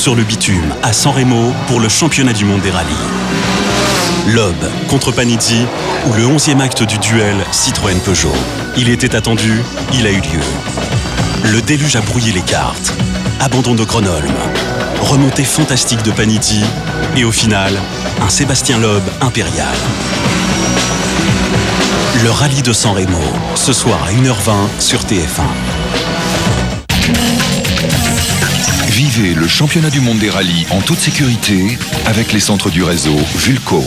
sur le bitume à Sanremo pour le championnat du monde des rallyes. Loeb contre Panizzi ou le 11e acte du duel Citroën-Peugeot. Il était attendu, il a eu lieu. Le déluge a brouillé les cartes. Abandon de Grönholm, remontée fantastique de Panizzi et au final, un Sébastien Loeb impérial. Le rallye de Sanremo, ce soir à 1h20 sur TF1. Vivez le championnat du monde des rallyes en toute sécurité avec les centres du réseau Vulco.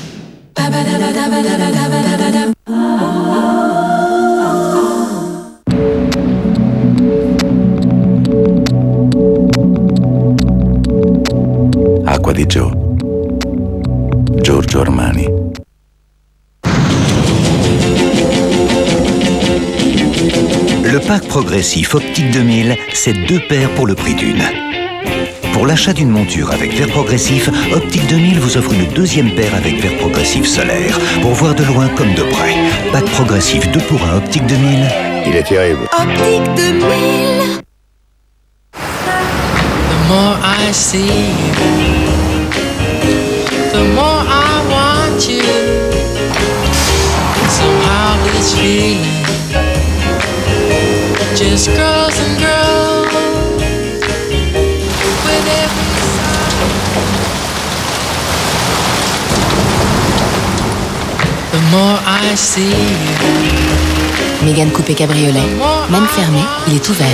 Acqua di Gio, Giorgio Armani. Le pack progressif Optique 2000, c'est 2 paires pour le prix d'une. Pour l'achat d'une monture avec verre progressif, Optique 2000 vous offre une 2e paire avec verre progressif solaire, pour voir de loin comme de près. Pack progressif 2 pour 1 Optique 2000. Il est terrible. Optique 2000. The more I see you, the more I want you. Somehow this feeling just grows and grows with every sigh. The more I see you. Mégane Coupé Cabriolet. Même fermé, il est ouvert.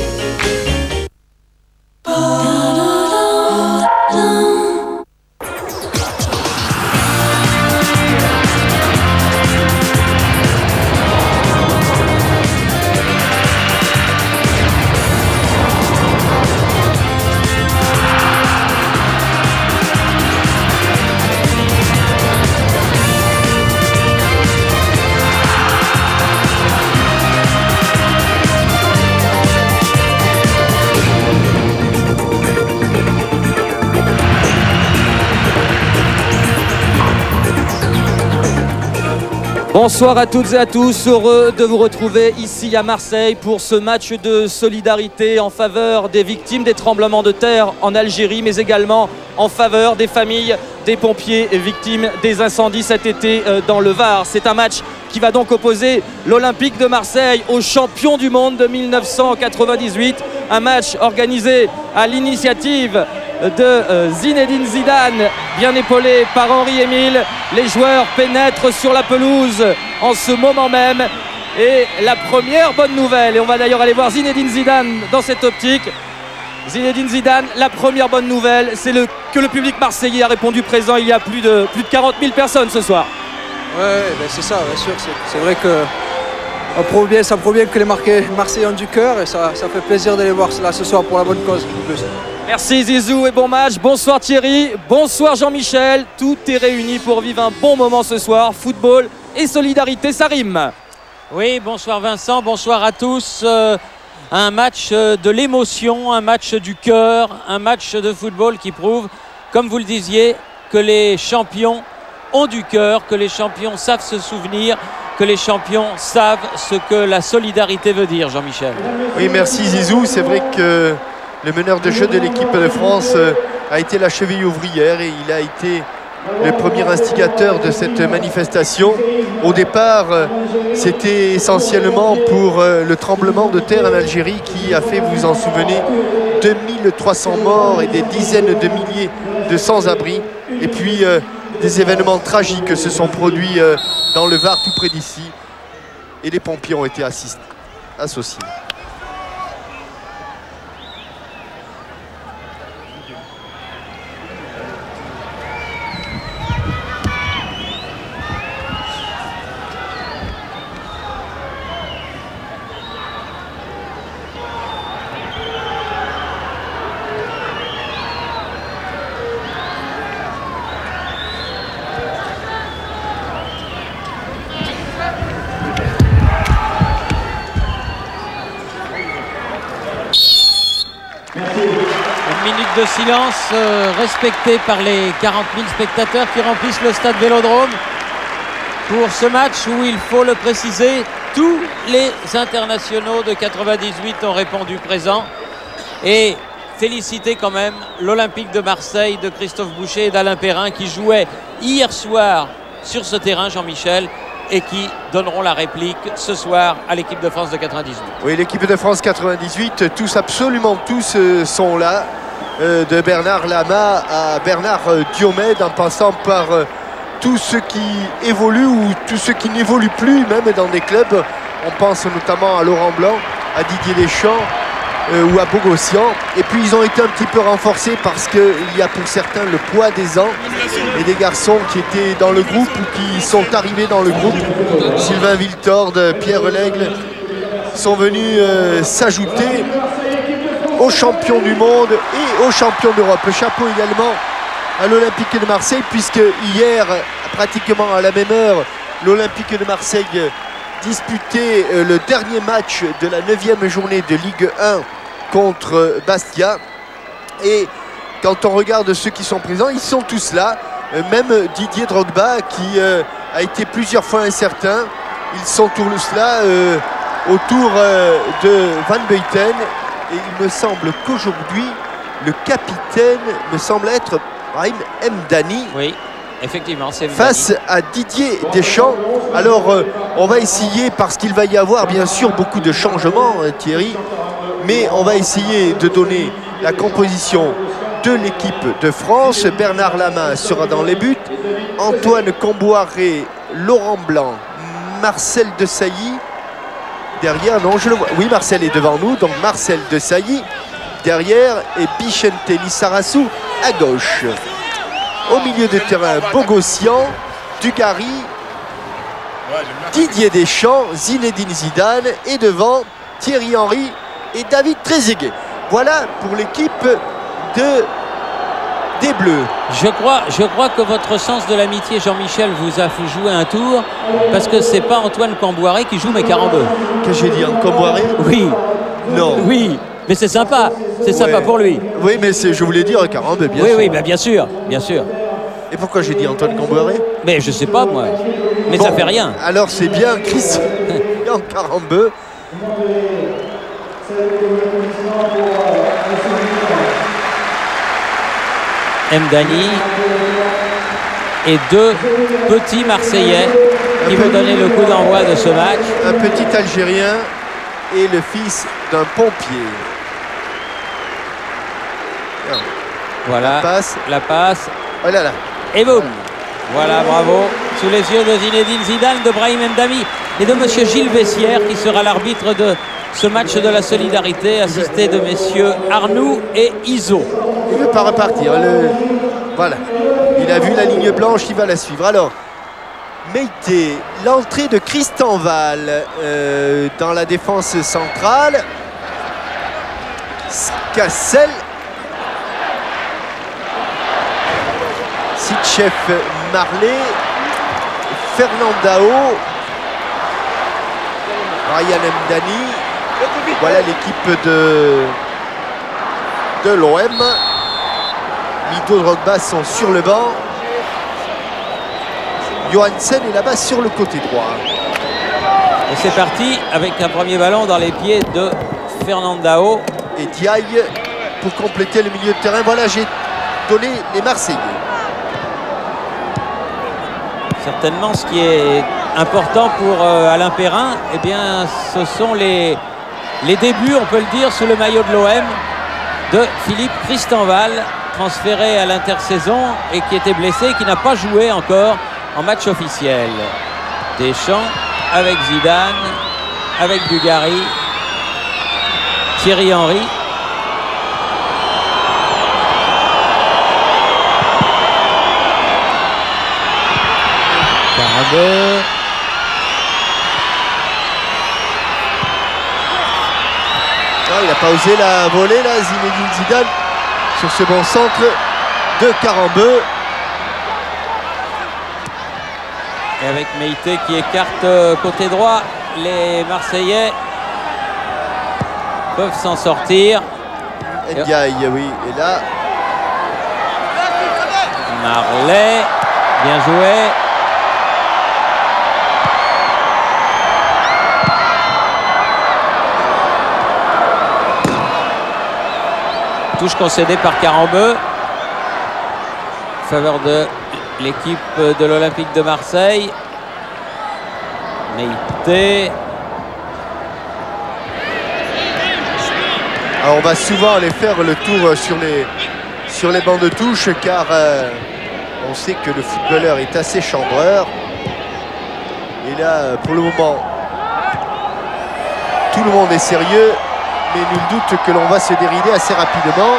Bonsoir à toutes et à tous, heureux de vous retrouver ici à Marseille pour ce match de solidarité en faveur des victimes des tremblements de terre en Algérie, mais également en faveur des familles des pompiers victimes des incendies cet été dans le Var. C'est un match qui va donc opposer l'Olympique de Marseille au champion du monde de 1998. Un match organisé à l'initiative de Zinedine Zidane, bien épaulé par Henri-Émile. Les joueurs pénètrent sur la pelouse en ce moment même. Et la première bonne nouvelle, et on va d'ailleurs aller voir Zinedine Zidane dans cette optique. Zinedine Zidane, la première bonne nouvelle, c'est que le public marseillais a répondu présent. Il y a plus de 40 000 personnes ce soir. Ouais, ben c'est ça, bien sûr. C'est vrai que ça prouve bien que les Marseillais ont du cœur et ça fait plaisir d'aller voir cela ce soir pour la bonne cause. En plus. Merci Zizou et bon match. Bonsoir Thierry, bonsoir Jean-Michel. Tout est réuni pour vivre un bon moment ce soir. Football et solidarité, ça rime. Oui, bonsoir Vincent, bonsoir à tous. Un match de l'émotion, un match du cœur, un match de football qui prouve, comme vous le disiez, que les champions ont du cœur, que les champions savent se souvenir, que les champions savent ce que la solidarité veut dire, Jean-Michel. Oui, merci Zizou. C'est vrai que le meneur de jeu de l'équipe de France a été la cheville ouvrière et il a été le premier instigateur de cette manifestation. Au départ, c'était essentiellement pour le tremblement de terre en Algérie qui a fait, vous vous en souvenez, 2300 morts et des dizaines de milliers de sans-abri. Et puis des événements tragiques se sont produits dans le Var tout près d'ici et les pompiers ont été associés. De silence respecté par les 40 000 spectateurs qui remplissent le stade Vélodrome pour ce match où, il faut le préciser, tous les internationaux de 98 ont répondu présent et féliciter quand même l'Olympique de Marseille de Christophe Boucher et d'Alain Perrin qui jouaient hier soir sur ce terrain, Jean-Michel, et qui donneront la réplique ce soir à l'équipe de France de 98. Oui, l'équipe de France 98, tous, absolument tous sont là, de Bernard Lama à Bernard Diomède, en passant par tous ceux qui évoluent ou tous ceux qui n'évoluent plus, même dans des clubs. On pense notamment à Laurent Blanc, à Didier Deschamps ou à Bogossian. Et puis ils ont été un petit peu renforcés parce qu'il y a pour certains le poids des ans et des garçons qui étaient dans le groupe ou qui sont arrivés dans le groupe. Sylvain Viltord, Pierre Lègle sont venus s'ajouter aux champions du monde et aux champions d'Europe. Le chapeau également à l'Olympique de Marseille, puisque hier, pratiquement à la même heure, l'Olympique de Marseille disputait le dernier match de la 9e journée de Ligue 1 contre Bastia. Et quand on regarde ceux qui sont présents, ils sont tous là. Même Didier Drogba, qui a été plusieurs fois incertain. Ils sont tous là autour de Van Buiten. Et il me semble qu'aujourd'hui, le capitaine me semble être Brahim Mdani. Oui, effectivement, c'est face à Didier Deschamps. Alors, on va essayer, parce qu'il va y avoir bien sûr beaucoup de changements, Thierry, mais on va essayer de donner la composition de l'équipe de France. Bernard Lama sera dans les buts. Antoine Comboiré, Laurent Blanc, Marcel Desailly. Derrière, non, je le vois. Oui, Marcel est devant nous, donc Marcel Desailly derrière et Bichente Lissarassou à gauche. Au milieu de terrain, Bogossian, Dugarry, Didier Deschamps, Zinedine Zidane et devant Thierry Henry et David Trezeguet. Voilà pour l'équipe des Bleus. Je crois que votre sens de l'amitié, Jean-Michel, vous a fait jouer un tour, parce que c'est pas Antoine Comboiré qui joue, mais Carambeu. Qu'est-ce que j'ai dit, Comboiré? Oui. Non. Oui, mais c'est sympa. C'est sympa pour lui. Oui, mais je voulais dire Carambeu, bien sûr. Oui, bah, bien sûr, bien sûr. Et pourquoi j'ai dit Antoine Comboiré? Mais je sais pas, moi. Mais bon, ça fait rien. Alors c'est bien Christian Carambeu. Mdani et deux petits Marseillais qui vont donner le coup d'envoi de ce match. Un petit Algérien et le fils d'un pompier. Voilà, la passe. Oh là là. Et boum. Voilà, bravo. Sous les yeux de Zinedine Zidane, de Brahim Mdami et de monsieur Gilles Vessière, qui sera l'arbitre de ce match de la solidarité, assisté de messieurs Arnoux et Iso. Il ne veut pas repartir. Voilà. Il a vu la ligne blanche, il va la suivre. Alors, Meïté, l'entrée de Christian Val dans la défense centrale. Cassel. Sitchef Marley. Fernandao. Ryan Mdani. Voilà l'équipe de l'OM. Mido, Drogba sont sur le banc. Johansen est là-bas sur le côté droit. Et c'est parti avec un premier ballon dans les pieds de Fernandao. Et Diaye pour compléter le milieu de terrain. Voilà, j'ai donné les Marseillais. Certainement, ce qui est important pour Alain Perrin, eh bien, ce sont les débuts, on peut le dire, sous le maillot de l'OM de Philippe Christenval, transféré à l'intersaison et qui était blessé, qui n'a pas joué encore en match officiel. Deschamps avec Zidane, avec Dugarry, Thierry Henry. Carambeu. Il n'a pas osé la voler là, Zinedine Zidane, sur ce bon centre de Carambeu. Et avec Meïté qui écarte côté droit, les Marseillais peuvent s'en sortir. Ndiaye, oui, et là. Marley, bien joué. touche concédée par Carambeu en faveur de l'équipe de l'Olympique de Marseille. Meïté. Alors on va souvent aller faire le tour sur les bancs de touche car on sait que le footballeur est assez chambreur. Et là, pour le moment, tout le monde est sérieux, mais nul doute que l'on va se dérider assez rapidement.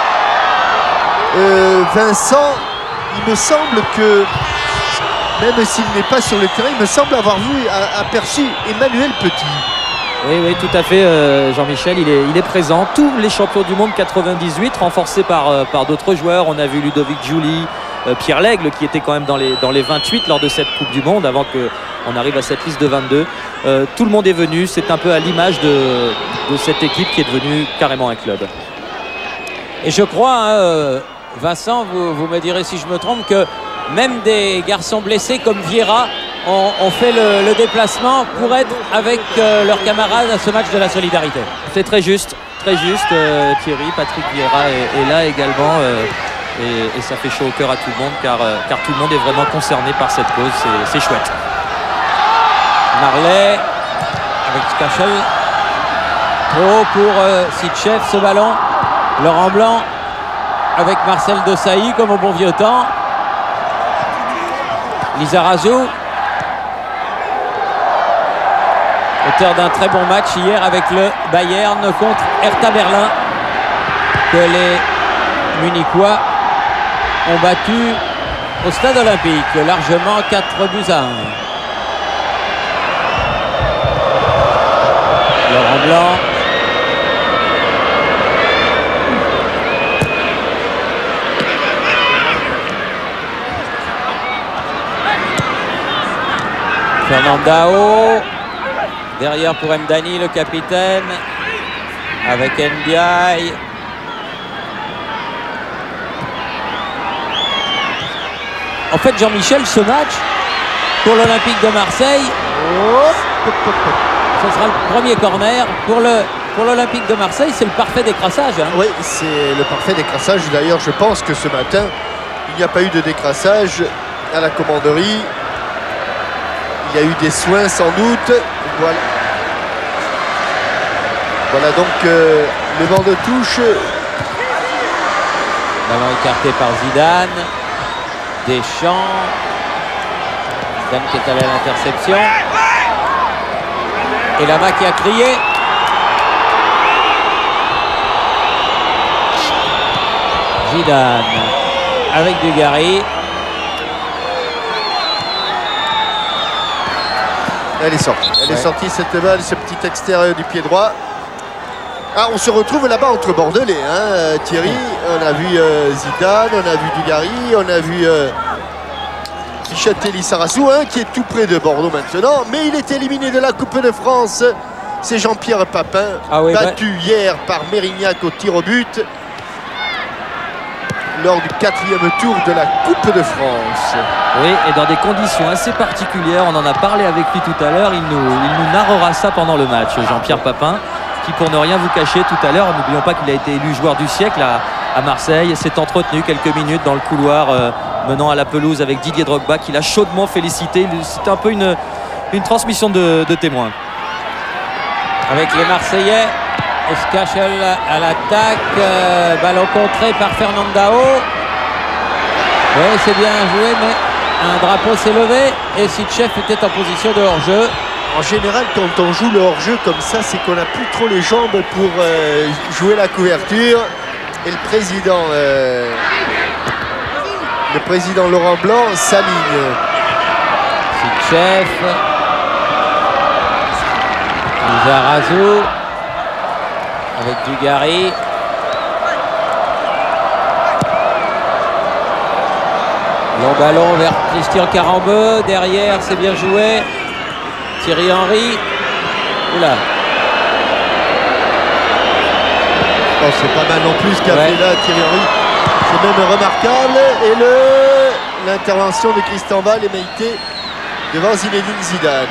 Vincent, il me semble que, même s'il n'est pas sur le terrain, il me semble avoir aperçu Emmanuel Petit. Oui, tout à fait, Jean-Michel, il est présent. Tous les champions du monde 98, renforcés par d'autres joueurs. On a vu Ludovic Giuli, Pierre Lègle, qui était quand même dans les 28 lors de cette Coupe du Monde, avant qu'on arrive à cette liste de 22. Tout le monde est venu, c'est un peu à l'image de cette équipe qui est devenue carrément un club. Et je crois, Vincent, vous me direz si je me trompe, que même des garçons blessés comme Vieira ont fait le déplacement pour être avec leurs camarades à ce match de la solidarité. C'est très juste, Thierry. Patrick Vieira est là également et ça fait chaud au cœur à tout le monde car tout le monde est vraiment concerné par cette cause, c'est chouette. Marley avec Skachel. Trop pour Sitchev, ce ballon. Laurent Blanc avec Marcel Desailly comme au bon vieux temps. Lizarazu, auteur d'un très bon match hier avec le Bayern contre Hertha Berlin, que les Munichois ont battu au stade olympique largement 4-1. Laurent Blanc. Fernandao. Derrière pour Mdani, le capitaine. Avec Ndiaye. En fait, Jean-Michel, ce match pour l'Olympique de Marseille, ce sera le premier corner pour l'Olympique de Marseille. C'est le parfait décrassage. Hein. Oui, c'est le parfait décrassage. D'ailleurs, je pense que ce matin, il n'y a pas eu de décrassage à la commanderie. Il y a eu des soins sans doute. Voilà donc le banc de touche. Ballon écarté par Zidane. Deschamps. Zidane qui est allé à l'interception. Et Lama qui a crié. Zidane avec Dugarry. Elle est sortie. Elle est sortie cette balle, ce petit extérieur du pied droit. Ah, on se retrouve là-bas entre Bordelais, hein, Thierry. On a vu Zidane, on a vu Dugarry, on a vu Michel Lizarazu, hein, qui est tout près de Bordeaux maintenant. Mais il est éliminé de la Coupe de France. C'est Jean-Pierre Papin, battu hier par Mérignac au tir au but lors du 4e tour de la Coupe de France. Oui, et dans des conditions assez particulières. On en a parlé avec lui tout à l'heure. Il nous narrera ça pendant le match, Jean-Pierre Papin, qui, pour ne rien vous cacher, tout à l'heure, n'oublions pas qu'il a été élu joueur du siècle à Marseille, s'est entretenu quelques minutes dans le couloir menant à la pelouse avec Didier Drogba, qu'il a chaudement félicité. C'était un peu une transmission de témoins. Avec les Marseillais, Skachel à l'attaque, ballon contré par Fernandao. Oui, c'est bien joué, mais un drapeau s'est levé et Sitchev était en position de hors-jeu. En général, quand on joue le hors-jeu comme ça, c'est qu'on n'a plus trop les jambes pour jouer la couverture. Et le président Laurent Blanc s'aligne. Sitchev. Lizarazu. Avec Dugarry. Long ballon vers Christian Carambeu. Derrière, c'est bien joué. Thierry Henry. Oula. Oh, c'est pas mal non plus ce qu'a fait là Thierry Henry. C'est même remarquable. Et l'intervention de Christian Val et Meïté devant Zinedine Zidane.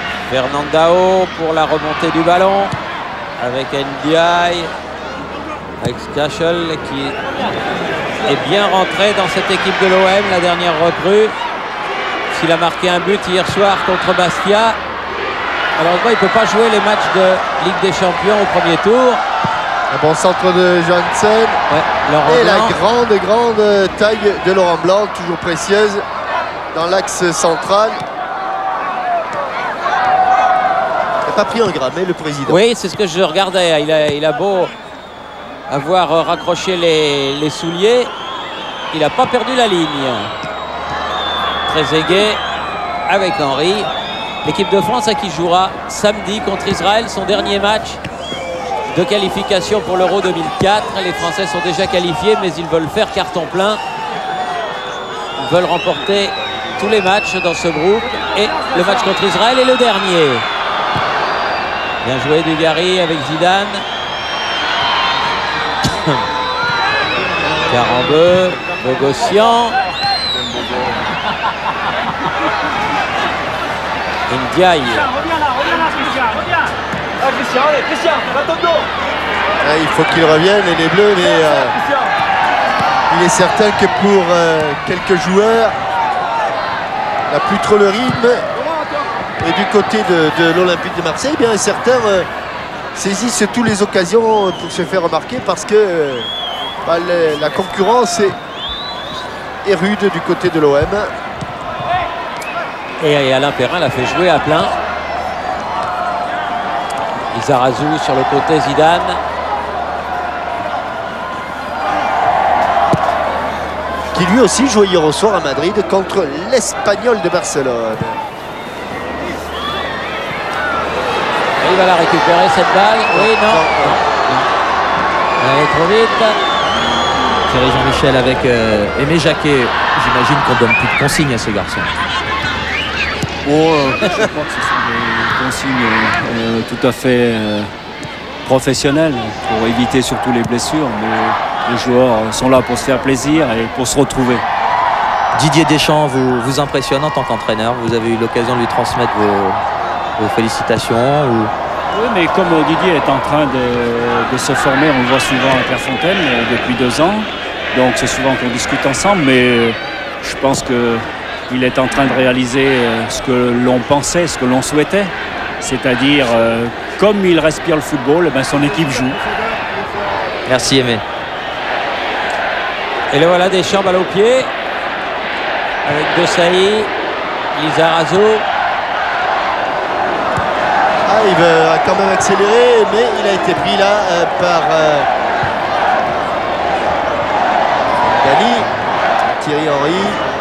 Fernandao pour la remontée du ballon avec Ndiaye. avec Skachel qui est bien rentré dans cette équipe de l'OM, la dernière recrue. S'il a marqué un but hier soir contre Bastia. Malheureusement, il ne peut pas jouer les matchs de Ligue des Champions au premier tour. Un bon centre de Johansen. Ouais, et la grande taille de Laurent Blanc, toujours précieuse, dans l'axe central. Il n'a pas pris un gramme, le président. Oui, c'est ce que je regardais. Il a beau avoir raccroché les souliers, il n'a pas perdu la ligne. Trezeguet avec Henry. L'équipe de France qui jouera samedi contre Israël, son dernier match de qualification pour l'Euro 2004. Les Français sont déjà qualifiés, mais ils veulent faire carton plein. Ils veulent remporter tous les matchs dans ce groupe. Et le match contre Israël est le dernier. Bien joué Dugarry avec Zidane. Carambeu, Bogossian. Ndiaye. Il faut qu'il revienne, les Bleus, mais il est certain que pour quelques joueurs, il n'a plus trop le rythme. Et du côté de l'Olympique de Marseille, bien certains saisissent toutes les occasions pour se faire remarquer parce que la concurrence est rude du côté de l'OM. Et Alain Perrin l'a fait jouer à plein. Lizarazu sur le côté, Zidane. Qui lui aussi jouait hier au soir à Madrid contre l'Espagnol de Barcelone. Et il va la récupérer cette balle. Oui, non. Elle est trop vite. Thierry Jean-Michel avec Aimé Jacquet. J'imagine qu'on donne plus de consignes à ces garçons. Je crois que ce sont des consignes tout à fait professionnelles pour éviter surtout les blessures. Mais les joueurs sont là pour se faire plaisir et pour se retrouver. Didier Deschamps vous impressionne en tant qu'entraîneur. Vous avez eu l'occasion de lui transmettre vos félicitations Oui, mais comme Didier est en train de se former, on le voit souvent à Clairefontaine depuis 2 ans. Donc c'est souvent qu'on discute ensemble, mais je pense qu'il est en train de réaliser ce que l'on pensait, ce que l'on souhaitait. C'est-à-dire, comme il respire le football, son équipe joue. Merci Aimé. Et le voilà Deschamps, balle au pied. Avec Desailly, Lizarazu. Il va quand même accélérer, mais il a été pris là par Dani, Thierry Henry.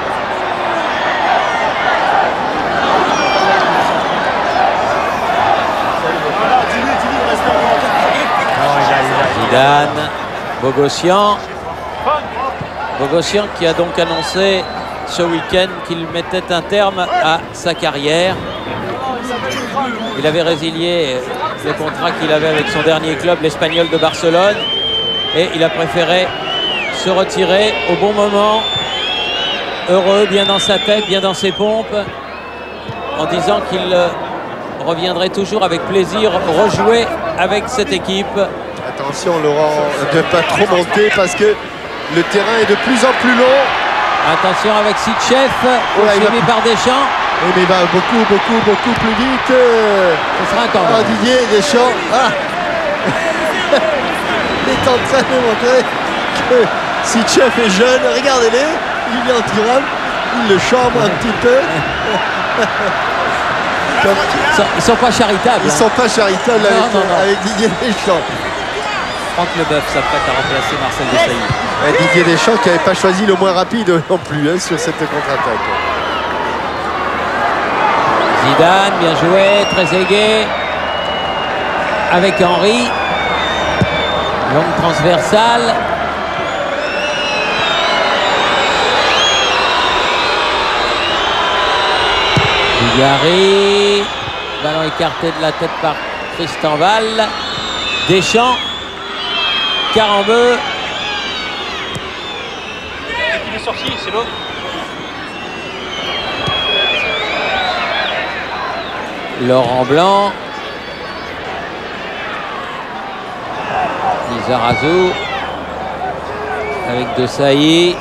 Zidane, Bogossian. Bogossian qui a donc annoncé ce week-end qu'il mettait un terme à sa carrière. Il avait résilié le contrat qu'il avait avec son dernier club, l'Espagnol de Barcelone. Et il a préféré se retirer au bon moment, heureux, bien dans sa tête, bien dans ses pompes, en disant qu'il reviendrait toujours avec plaisir rejouer avec cette équipe. Attention Laurent, de ne pas trop monter parce que le terrain est de plus en plus long. Attention avec Sitchef, suivi par Deschamps. Oui, mais il va beaucoup plus vite. Ce sera un corner. Didier Deschamps il est en train de montrer que Sitchef est jeune. Regardez-les, il est anti-rame, il le chambre un petit peu. Ils sont pas charitables. Ils sont pas charitables avec Didier Deschamps. Franck Leboeuf s'apprête à remplacer Marcel Desailly. Et Didier Deschamps qui n'avait pas choisi le moins rapide non plus sur cette contre-attaque. Zidane, bien joué, Trezeguet avec Henry. Longue transversale. Dugarry. Ballon écarté de la tête par Tristan Val. Deschamps. Carambeu. Il est sorti, c'est bon. Laurent Blanc. Lizarazu avec De Sailly.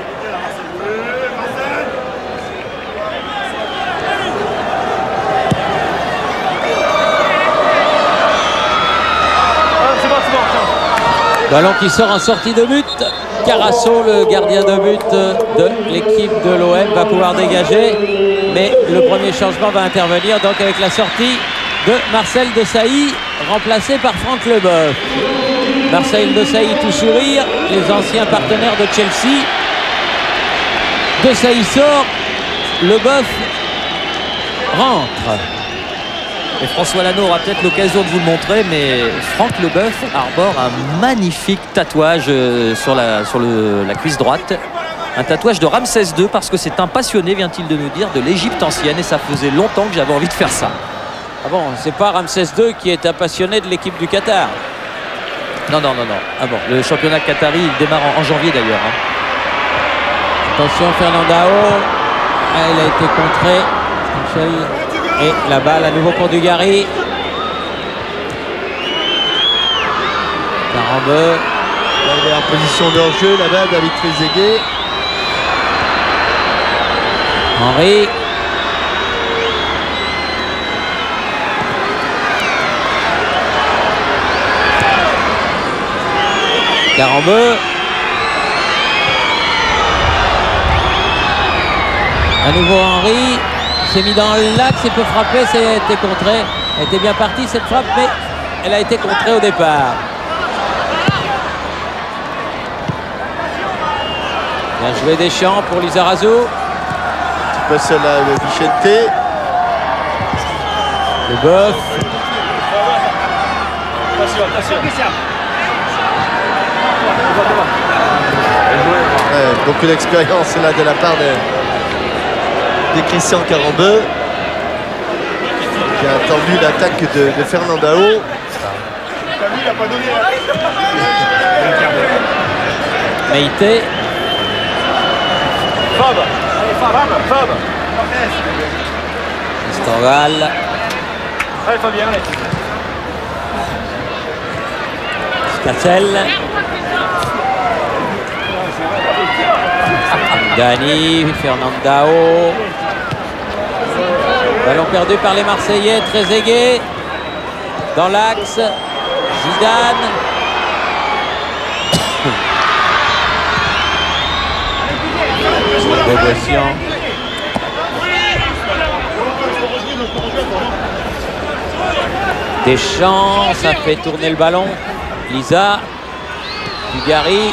Ballon qui sort en sortie de but. Carasso, le gardien de but de l'équipe de l'OM, va pouvoir dégager. Mais le premier changement va intervenir donc avec la sortie de Marcel Desailly, remplacé par Franck Leboeuf. Marcel Desailly tout sourire, les anciens partenaires de Chelsea. Desailly sort, Leboeuf rentre. Et François Lano aura peut-être l'occasion de vous le montrer, mais Franck Leboeuf arbore un magnifique tatouage sur la cuisse droite. Un tatouage de Ramsès II, parce que c'est un passionné, vient-il de nous dire, de l'Égypte ancienne. Et ça faisait longtemps que j'avais envie de faire ça. Ah bon, c'est pas Ramsès II qui est un passionné de l'équipe du Qatar? Non. Ah bon, le championnat qatari, il démarre en janvier d'ailleurs. Attention, Fernandao. Ah, il a été contré. Michel. Et la balle à nouveau pour Dugarry. Carambeu. Il est en position de hors-jeu là-bas, David Trezeguet. Henry. Carambeu. À nouveau Henry. S'est mis dans l'axe, il peut frapper, c'était contré. Elle était bien partie cette frappe, mais elle a été contrée au départ. Bien joué Deschamps pour Lizarazu. Passe là de Vicente. Leboeuf. Beaucoup d'expérience là de la part de Christian Carambeu, qui a attendu l'attaque de Fernandao. Meïté. Estorval. Scassel. Dani, Fernandao. Ballon perdu par les Marseillais. Trezeguet dans l'axe. Zidane. Bogossian. Deschamps, ça fait tourner le ballon. Lisa. Dugarry.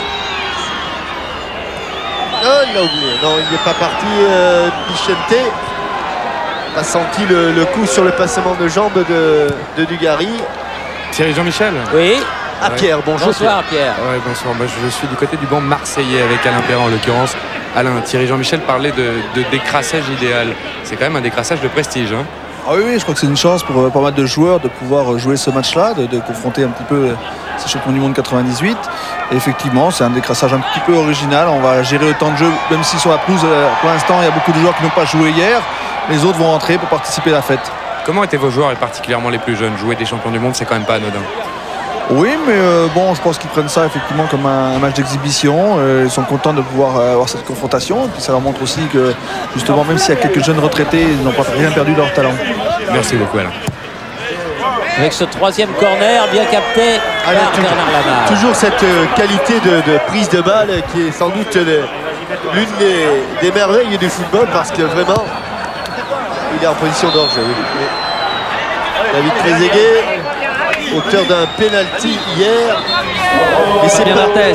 Non, il l'a oublié. Non, il n'est pas parti. Vicente a senti le coup sur le passement de jambes de Dugarry. Thierry Jean-Michel. Oui. Ah, Pierre, bonjour. Bonsoir Pierre. Ouais, bonsoir. Moi, je suis du côté du banc marseillais avec Alain Perrin en l'occurrence. Alain, Thierry Jean-Michel parlait de décrassage idéal. C'est quand même un décrassage de prestige. Hein. Ah oui, je crois que c'est une chance pour pas mal de joueurs de pouvoir jouer ce match-là, de confronter un petit peu ces champions du monde 98. Et effectivement, c'est un décrassage un petit peu original. On va gérer le temps de jeu, même si sur la pelouse, pour l'instant, il y a beaucoup de joueurs qui n'ont pas joué hier. Les autres vont rentrer pour participer à la fête. Comment étaient vos joueurs, et particulièrement les plus jeunes? Jouer des champions du monde, c'est quand même pas anodin. Oui, mais bon, je pense qu'ils prennent ça effectivement comme un match d'exhibition. Ils sont contents de pouvoir avoir cette confrontation. Et puis ça leur montre aussi que, justement, même s'il y a quelques jeunes retraités, ils n'ont pas rien perdu de leur talent. Merci beaucoup, Alain. Avec ce troisième corner bien capté par Bernard Lamar. Toujours cette qualité de prise de balle qui est sans doute l'une des merveilles du football, parce que vraiment, il est en position d'hors-jeu. Oui. David Trezeguet, auteur d'un penalty hier. Et c'est bien Barthez.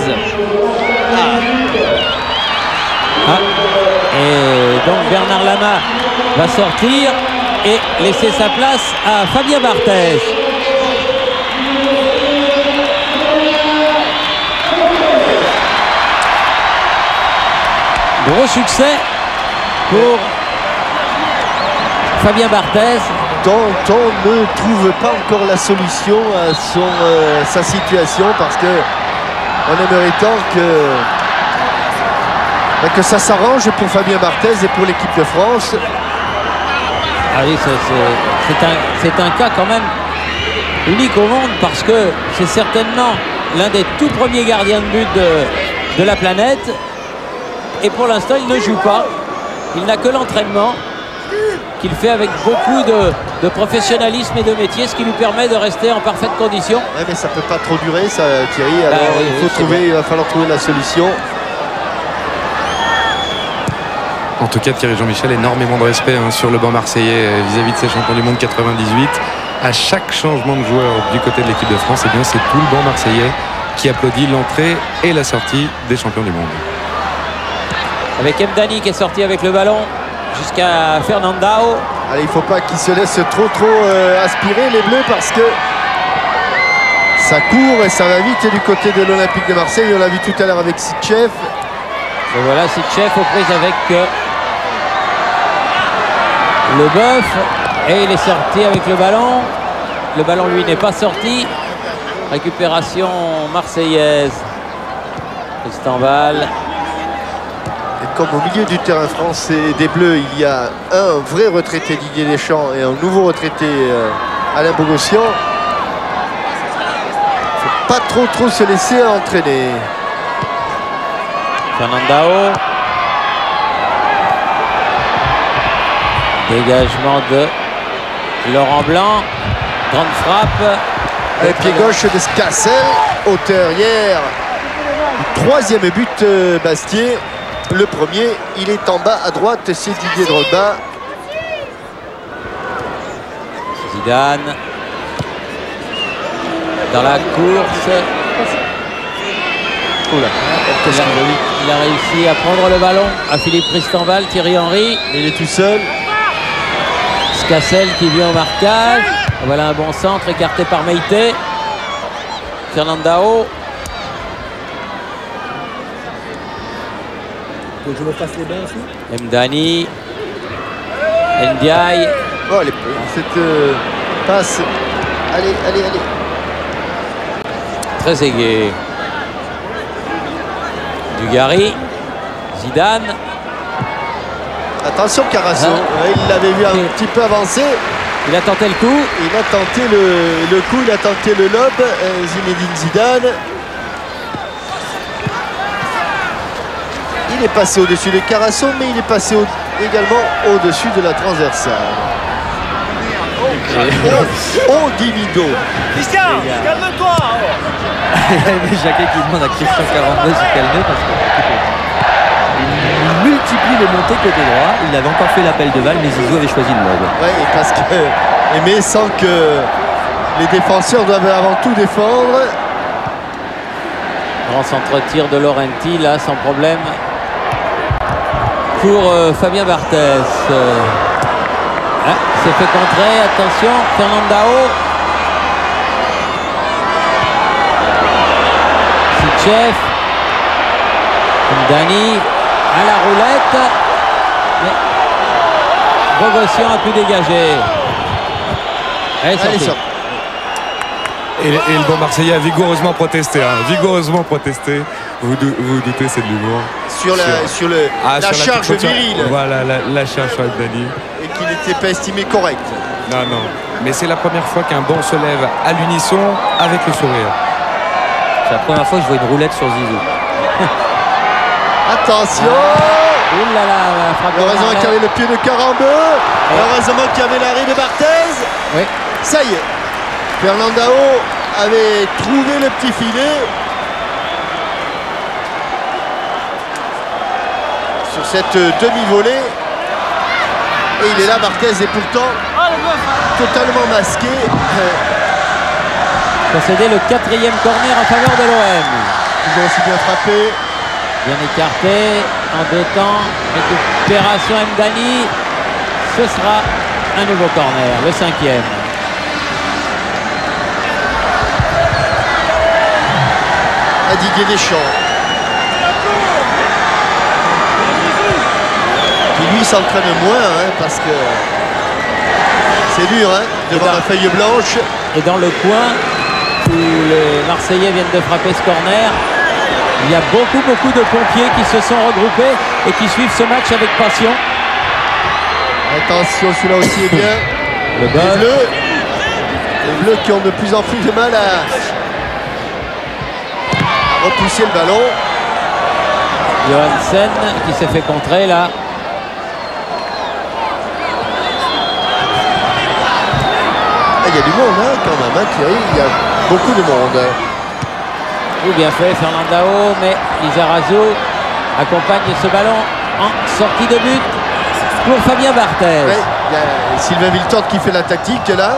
Et donc Bernard Lama va sortir et laisser sa place à Fabien Barthez. Gros succès pour Fabien Barthez. Dont on ne trouve pas encore la solution à sa situation, parce que on aimerait tant que ça s'arrange pour Fabien Barthez et pour l'équipe de France. Ah oui, c'est un cas quand même unique au monde, parce que c'est certainement l'un des tout premiers gardiens de but de la planète. Et pour l'instant, il ne joue pas. Il n'a que l'entraînement qu'il fait avec beaucoup de professionnalisme et de métier, ce qui lui permet de rester en parfaite condition. Ouais, mais ça ne peut pas trop durer, ça, Thierry. Alors, oui, il va falloir trouver la solution. En tout cas, Thierry Jean-Michel, énormément de respect sur le banc marseillais vis-à-vis de ces champions du monde 98. À chaque changement de joueur du côté de l'équipe de France, eh bien, c'est tout le banc marseillais qui applaudit l'entrée et la sortie des champions du monde. Avec Mdani qui est sorti avec le ballon jusqu'à Fernandao. Allez, il ne faut pas qu'ils se laissent trop aspirer les Bleus, parce que ça court et ça va vite du côté de l'Olympique de Marseille. On l'a vu tout à l'heure avec Sitchev. Et voilà Sitchev aux prises avec Leboeuf. Et il est sorti avec le ballon. Le ballon, lui, n'est pas sorti. Récupération marseillaise. Cristanval. Et comme au milieu du terrain français des Bleus, il y a un vrai retraité Didier Deschamps et un nouveau retraité Alain Bogossian, il ne faut pas trop se laisser entraîner. Fernandao. Dégagement de Laurent Blanc. Grande frappe. Et pied gauche de Scassel. Hauteur hier. Troisième but Bastier. Le premier, il est en bas à droite, c'est Didier Drogba. Zidane. Dans la course. Il a réussi à prendre le ballon à Philippe Cristanval, Thierry Henry. Il est tout seul. Scassel qui vient au marquage. Voilà un bon centre écarté par Meïté. Fernandao. Faut que je me fasse les bains aussi. Mdani. Ndiaye. Oh, cette passe. Allez. Très aigué. Dugarry. Zidane. Attention Carasso, il l'avait vu un petit peu avancer. Il a tenté le coup. Il a tenté le coup, il a tenté le lob. Zinedine Zidane. Il est passé au-dessus de Carasso, mais il est passé également au-dessus de la transversale. Oh, Divido. Christian, calme-toi. Jacquet qui demande à Christian 42 de se calmer parce qu'il multiplie les montées côté droit. Il avait encore fait l'appel de Val, mais Zizou avait choisi le lob. Oui, parce que Aimé sent que les défenseurs doivent avant tout défendre. Grand centre-tir de Laurenti, là, sans problème. Pour Fabien Barthez. C'est fait contrer, attention, Fernandao. Sitchev. Mdani à la roulette. Mais Bogossian a pu dégager. Elle est sortie. Et le bon Marseillais a vigoureusement protesté. Vigoureusement protesté. Vous doutez, c'est de l'humour. Sur la charge virile. Voilà, la charge sur Mdani. Et qu'il n'était pas estimé correct. Non. Mais c'est la première fois qu'un banc se lève à l'unisson avec le sourire. C'est la première fois que je vois une roulette sur Zizou. Attention. Heureusement qu'il y avait le pied de Carambeu. Heureusement qu'il y avait l'arrêt de Barthez. Oui. Ça y est. Fernandao avait trouvé le petit filet. Sur cette demi-volée. Et il est là, Barthez est pourtant totalement masqué. Procédé le 4e corner en faveur de l'OM. Toujours aussi bien frappé. Bien écarté, en 2 temps. Récupération Mdani. Ce sera un nouveau corner, le 5e. À Didier Deschamps. Qui lui s'entraîne moins, parce que c'est dur, devant la feuille blanche. Et dans le coin où les Marseillais viennent de frapper ce corner, il y a beaucoup de pompiers qui se sont regroupés et qui suivent ce match avec passion. Attention, celui-là aussi est bien. Les Bleus qui ont de plus en plus de mal repousser le ballon. Johansen qui s'est fait contrer là. Il y a du monde quand même, Thierry. Il y a beaucoup de monde. Tout bien fait, Fernandao, mais Lizarazu accompagne ce ballon en sortie de but pour Fabien Barthez. Ouais, il y a Sylvain Wiltord qui fait la tactique là.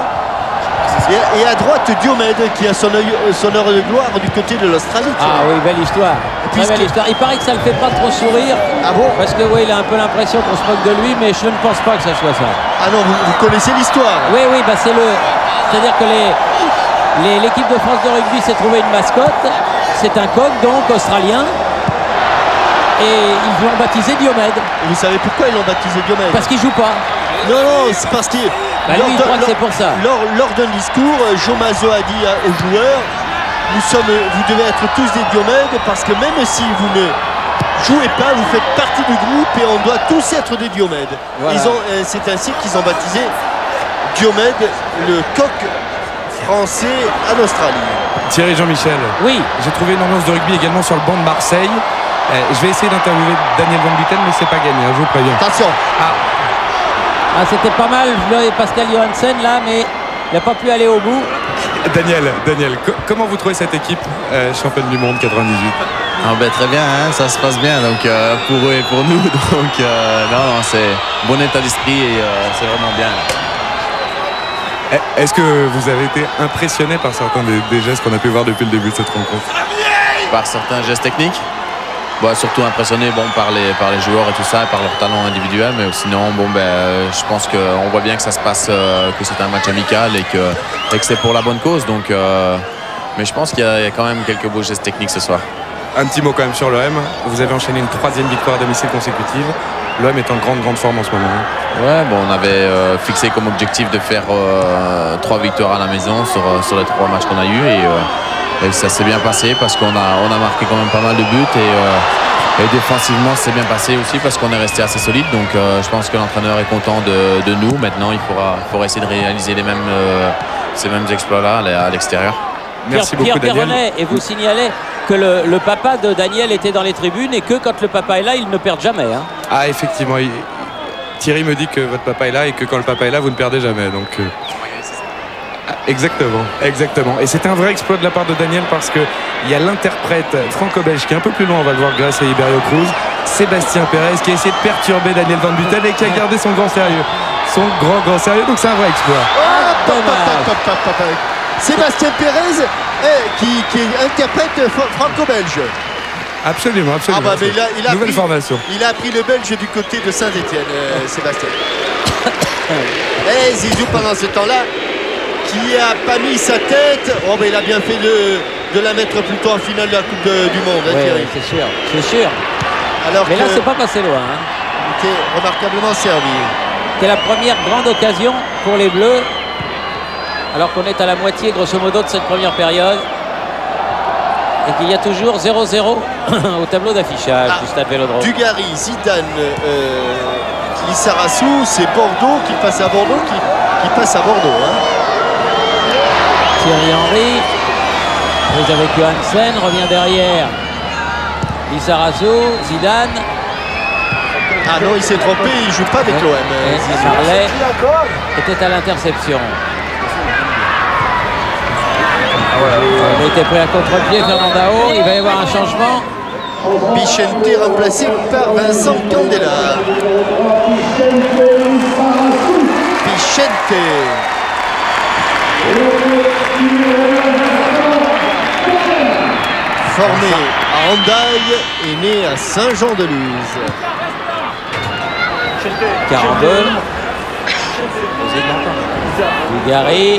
Et à droite, Diomède qui a son heure de gloire du côté de l'Australie. Ah oui, belle histoire. Très belle histoire. Il paraît que ça ne le fait pas trop sourire. Ah bon? Parce que oui, il a un peu l'impression qu'on se moque de lui, mais je ne pense pas que ça soit ça. Ah non, vous connaissez l'histoire? Oui, bah c'est-à-dire que l'équipe de France de rugby s'est trouvé une mascotte. C'est un coq donc australien. Et ils l'ont baptisé Diomède. Et vous savez pourquoi ils l'ont baptisé Diomède? Parce qu'il joue pas. Non, c'est parce que lui, il croit que c'est pour ça. Lors d'un discours, Joe Mazzo a dit aux joueurs, vous devez être tous des Diomèdes parce que même si vous ne jouez pas, vous faites partie du groupe et on doit tous être des Diomèdes. Voilà. C'est ainsi qu'ils ont baptisé Diomède, le coq français en Australie. Thierry Jean-Michel. Oui. J'ai trouvé une ambiance de rugby également sur le banc de Marseille. Je vais essayer d'interviewer Daniel Van Buten, mais c'est pas gagné, je vous préviens. Attention. Ah, c'était pas mal, Pascal Johansen là, mais il n'a pas pu aller au bout. Daniel, comment vous trouvez cette équipe championne du monde 98? Très bien, ça se passe bien donc, pour eux et pour nous. Donc non, c'est bon état d'esprit et c'est vraiment bien. Est-ce que vous avez été impressionné par certains des gestes qu'on a pu voir depuis le début de cette rencontre? Par certains gestes techniques? Surtout impressionné par les joueurs et tout ça, par leur talent individuel, mais sinon je pense qu'on voit bien que ça se passe, que c'est un match amical et que c'est pour la bonne cause. Donc, mais je pense qu'il y a quand même quelques beaux gestes techniques ce soir. Un petit mot quand même sur l'OM. Vous avez enchaîné une 3e victoire à domicile consécutive. L'OM est en grande forme en ce moment. Ouais, on avait fixé comme objectif de faire 3 victoires à la maison sur les 3 matchs qu'on a eus et ça s'est bien passé parce qu'on a marqué quand même pas mal de buts et défensivement c'est bien passé aussi parce qu'on est resté assez solide. Donc je pense que l'entraîneur est content de nous. Maintenant il faudra essayer de réaliser ces mêmes exploits là à l'extérieur. Merci beaucoup Pierre Daniel. Perronnet, et vous signalez que le papa de Daniel était dans les tribunes et que quand le papa est là, ils ne perdent jamais. Ah effectivement, Thierry me dit que votre papa est là et que quand le papa est là, vous ne perdez jamais. Donc exactement. Et c'était un vrai exploit de la part de Daniel parce qu'il y a l'interprète franco-belge qui est un peu plus loin, on va le voir grâce à Iberio Cruz, Sébastien Pérez qui a essayé de perturber Daniel Van Buten et qui a gardé son grand sérieux. Son grand sérieux, donc c'est un vrai exploit. Sébastien Pérez qui est interprète franco-belge. Absolument. Nouvelle formation. Il a appris le belge du côté de Saint-Etienne, Sébastien. Et Zizou pendant ce temps-là qui a pas mis sa tête. Il a bien fait de la mettre plutôt en finale de la Coupe du Monde, Thierry. C'est sûr. Mais là c'est pas passé loin. Il était remarquablement servi. C'était la première grande occasion pour les Bleus. Alors qu'on est à la moitié grosso modo de cette première période et qu'il y a toujours 0-0 au tableau d'affichage du Stade Vélodrome. Dugarry, Zidane, Lizarazu, c'est Bordeaux qui passe à Bordeaux qui passe à Bordeaux. Thierry Henry prise avec Johansen, revient derrière Lizarazu, Zidane. Ah non, il s'est trompé, il joue pas avec l'OM. Marley était à l'interception. Il a été pris à contre-pied, Fernandao. Il va y avoir un changement. Bichente remplacé par Vincent Candela. Bichente. Formé à Hendaye et né à Saint-Jean-de-Luz. 42. Dugarry.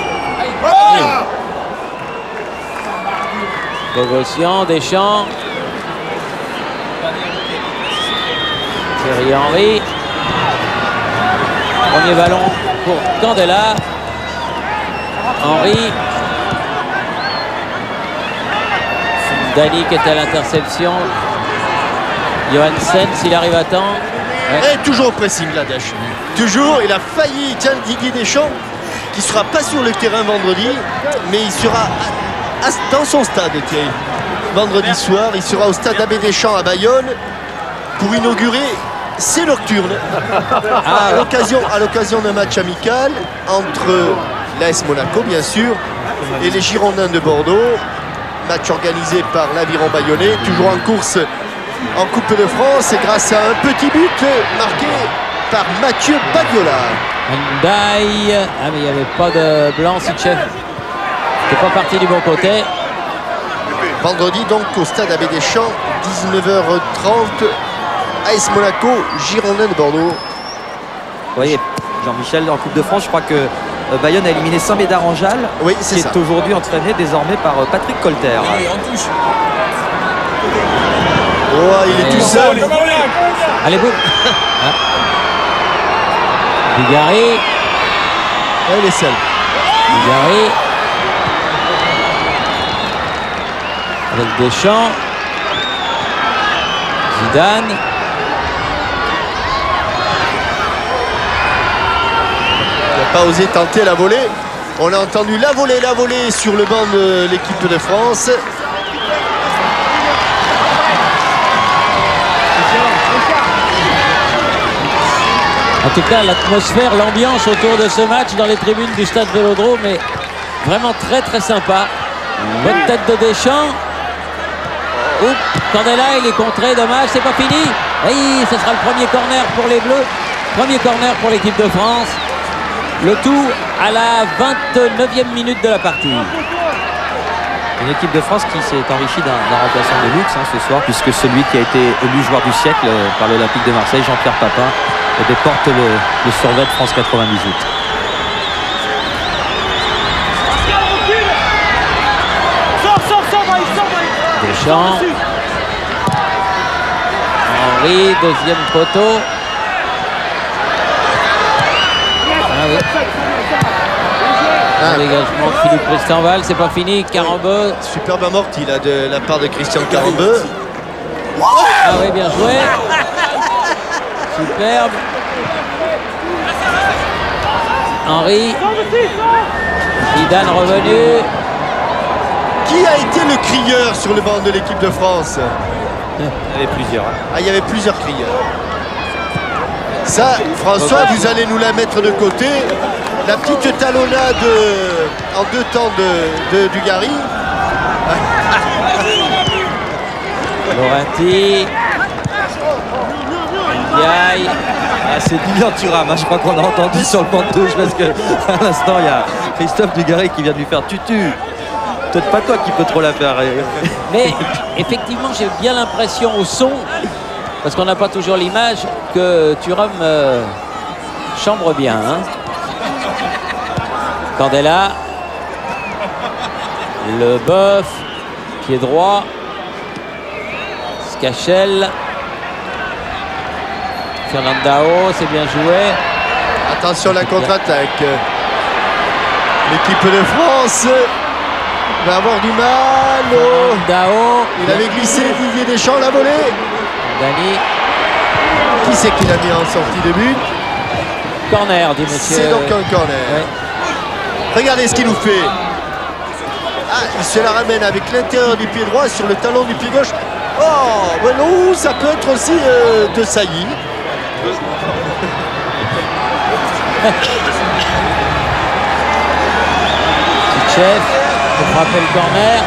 Bogossian, Deschamps. Thierry Henry. Premier ballon pour Candela. Henry. Dani qui est à l'interception. Johansen s'il arrive à temps. Et toujours au pressing la Dèche. Toujours, il a failli Didier Deschamps qui ne sera pas sur le terrain vendredi, mais il sera dans son stade, Thierry. vendredi soir. Il sera au stade Abbé Deschamps à Bayonne pour inaugurer ses nocturnes à l'occasion d'un match amical entre l'AS Monaco, bien sûr, et les Girondins de Bordeaux. Match organisé par l'Aviron Bayonnais, toujours en course en Coupe de France, et grâce à un petit but marqué par Mathieu Badiola. Ndiaye. Ah, mais il n'y avait pas de blanc, Sitchev. C'est pas parti du bon côté. Vendredi, donc, au stade Abbé Deschamps, 19h30, AS Monaco, Girondins de Bordeaux. Vous voyez, Jean-Michel, en Coupe de France, je crois que Bayonne a éliminé Saint-Médard-en-Jalles, qui est aujourd'hui entraîné désormais par Patrick Colter. Oh, il est tout seul. Allez, boum. Dugarry. Il est seul. Dugarry. Avec Deschamps. Zidane. Il n'a pas osé tenter la volée. On a entendu la volée sur le banc de l'équipe de France. En tout cas, l'atmosphère, l'ambiance autour de ce match dans les tribunes du stade Vélodrome est vraiment très très sympa. Bonne tête de Deschamps. Oups, Candela, il est contré, dommage, c'est pas fini. Oui, ce sera le premier corner pour les Bleus. Premier corner pour l'équipe de France. Le tout à la 29e minute de la partie. Une équipe de France qui s'est enrichie d'un remplaçant de luxe ce soir, puisque celui qui a été élu joueur du siècle par l'Olympique de Marseille, Jean-Pierre Papin, déporte le survêt de France 98. Deschamps. Henry, deuxième poteau. Ah oui. Un dégagement de Philippe Christianval, c'est pas fini. Carambeu. Superbe amorti là, de la part de Christian Carambeu. Ah oui, bien joué. Superbe. Henry. Zidane revenu. Qui a été le crieur sur le banc de l'équipe de France? Il y avait plusieurs. Ah, il y avait plusieurs crieurs. Ça, François, vous allez nous la mettre de côté. La petite talonnade en deux temps de Dugarry. Laurenti. Ndiaye. Ah, c'est Lilian Thuram, je crois qu'on a entendu sur le banc de touche parce qu'à l'instant il y a Christophe Dugarry qui vient de lui faire tutu. Peut-être pas toi qui peux trop la faire. Mais effectivement, j'ai bien l'impression au son, parce qu'on n'a pas toujours l'image, que Thuram chambre bien. Candela. Le Boeuf, pied droit. Skachel. Fernandao, c'est bien joué. Attention la contre-attaque. L'équipe de France va avoir du mal. Fernandao. Il avait glissé, Didier Deschamps l'a volé. Dani. Qui c'est qui l'a mis en sortie de but? Corner, dit monsieur. C'est donc un corner. Ouais. Regardez ce qu'il nous fait. Ah, il se la ramène avec l'intérieur du pied droit sur le talon du pied gauche. Oh, ben non, ça peut être aussi de Sailly. Chef, pour frapper le corner.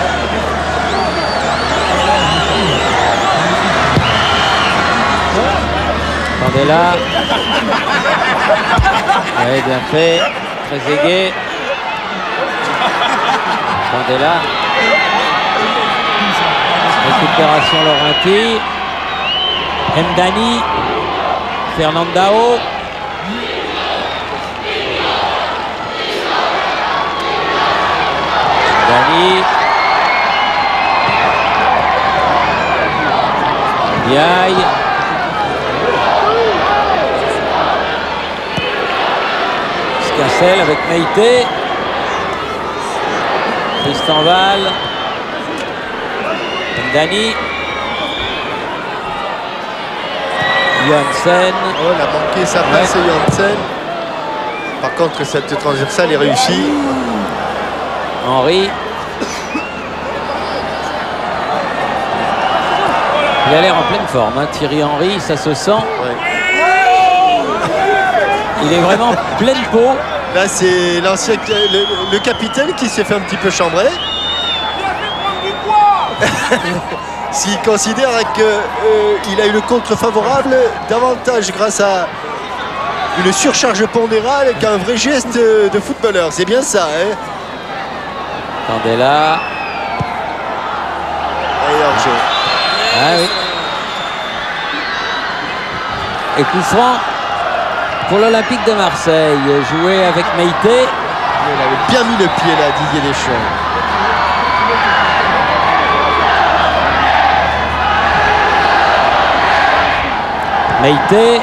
Candela. Oui, bien fait. Très aigué. Candela. Récupération Laurenti. Mdani. Fernandao. Dani. Ndiaye. Skachel avec Meïté. Christianval. Dani. Johansen. Oh, il a manqué sa passe, Johansen. Par contre, cette transversale est réussie. Henry. Il a l'air en pleine forme, hein. Thierry Henry, ça se sent. Il est vraiment pleine peau. Là, c'est l'ancien, le capitaine qui s'est fait un petit peu chambrer. S'il considère qu'il a eu le contre favorable davantage grâce à une surcharge pondérale qu'un vrai geste de footballeur. C'est bien ça, hein. Candela. Ah oui. Et coup franc pour l'Olympique de Marseille, joué avec Meïté. Il avait bien mis le pied là, Didier Deschamps. Meïté.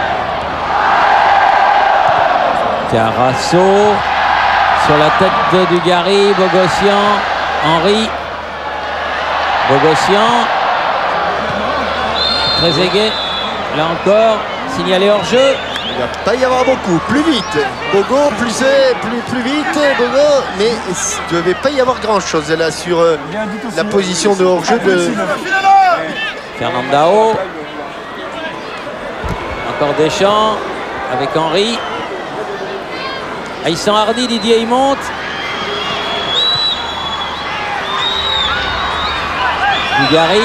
Carasso. Sur la tête de Dugarry, Bogossian, Henry. Bogossian. Trezeguet. Là encore, signalé hors jeu. Il ne va pas y avoir beaucoup. Plus vite. Bogo, plus vite. Bogo. Mais il ne devait pas y avoir grand chose là sur la position de hors jeu de Fernandao. Encore Deschamps avec Henry. Ah, il s'enhardit, Didier, il monte. Dugarry.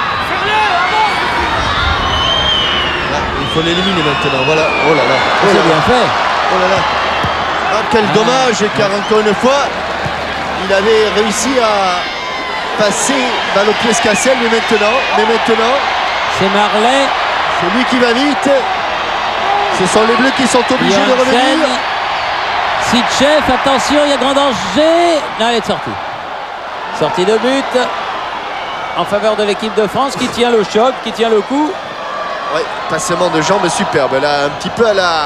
Il faut l'éliminer maintenant. Voilà. Oh là là. C'est bien fait. Oh là là. Ah, quel dommage, car encore une fois, il avait réussi à passer balle au pied Scassel, mais maintenant. C'est Marley. C'est lui qui va vite. Ce sont les Bleus qui sont obligés de revenir. Sitchef, attention, il y a grand danger. Non, elle est sortie. Sortie de but en faveur de l'équipe de France qui tient le choc, qui tient le coup. Oui, passement de jambes superbe. Là, un petit peu à la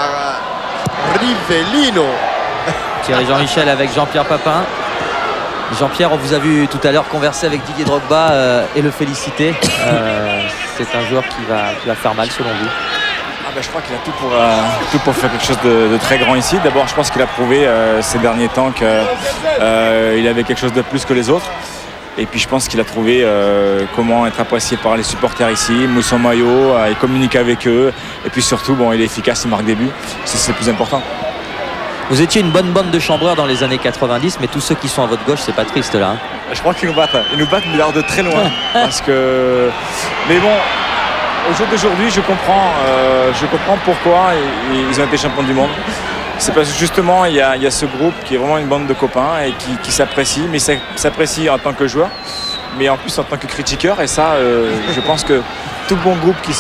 Rivellino. Thierry Jean-Michel avec Jean-Pierre Papin. Jean-Pierre, on vous a vu tout à l'heure converser avec Didier Drogba et le féliciter. C'est un joueur qui va faire mal selon vous. Je crois qu'il a tout pour faire quelque chose de très grand ici. D'abord, je pense qu'il a prouvé ces derniers temps qu'il avait quelque chose de plus que les autres. Et puis je pense qu'il a trouvé comment être apprécié par les supporters ici, mouille son maillot, il communique avec eux. Et puis surtout, bon, il est efficace, il marque des buts. C'est le plus important. Vous étiez une bonne bande de chambreurs dans les années 90, mais tous ceux qui sont à votre gauche, c'est pas triste là. Hein. Je crois qu'ils nous battent. Ils nous battent, mais de très loin. Parce que... Mais bon... Au jour d'aujourd'hui, je comprends pourquoi ils ont été champions du monde. C'est parce que justement, il y a ce groupe qui est vraiment une bande de copains et qui s'apprécie, mais s'apprécie en tant que joueur, mais en plus en tant que critiqueur. Et ça, je pense que tout bon groupe qui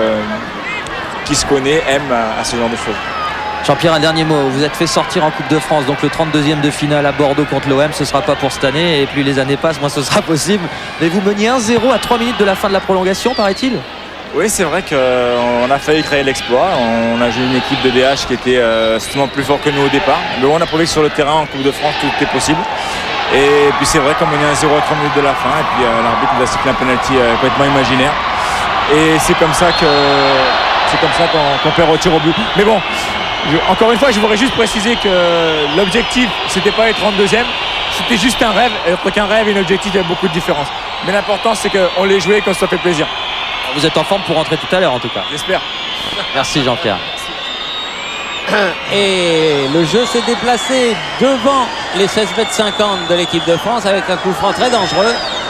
se connaît aime à ce genre de choses. Jean-Pierre, un dernier mot. Vous êtes fait sortir en Coupe de France, donc le 32e de finale à Bordeaux contre l'OM, ce ne sera pas pour cette année. Et plus les années passent, moins ce sera possible. Mais vous meniez 1-0 à 3 minutes de la fin de la prolongation, paraît-il ? Oui, c'est vrai qu'on a failli créer l'exploit. On a joué une équipe de DH qui était certainement plus fort que nous au départ. Mais on a prouvé que sur le terrain, en Coupe de France, tout était possible. Et puis c'est vrai qu'on menait 1-0 à 3 minutes de la fin. Et puis l'arbitre nous a sifflé un penalty complètement imaginaire. Et c'est comme ça qu'on perd au tir au but. Mais bon, encore une fois, je voudrais juste préciser que l'objectif, c'était pas être 32e. C'était juste un rêve. Et entre qu'un rêve et un objectif, il y a beaucoup de différences. Mais l'important, c'est qu'on l'ait joué quand ça fait plaisir. Vous êtes en forme pour rentrer tout à l'heure en tout cas. J'espère. Merci Jean-Pierre. Et le jeu s'est déplacé devant les 16,50 m de l'équipe de France avec un coup franc très dangereux.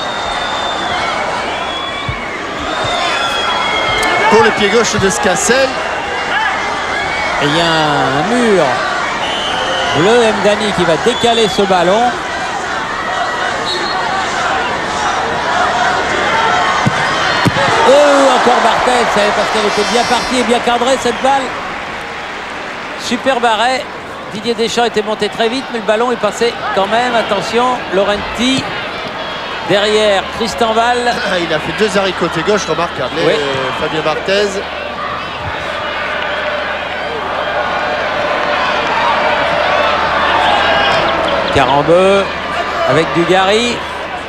Pour le pied gauche de Scassel. Et il y a un mur bleu, Mdani qui va décaler ce ballon. Encore Barthez, parce qu'elle était bien partie et bien cadrée cette balle. Super arrêt. Didier Deschamps était monté très vite, mais le ballon est passé quand même. Attention, Laurenti derrière Tristan Val. Il a fait 2 arrêts côté gauche, remarquable. Oui. Fabien Barthez. Carambeu avec Dugarry.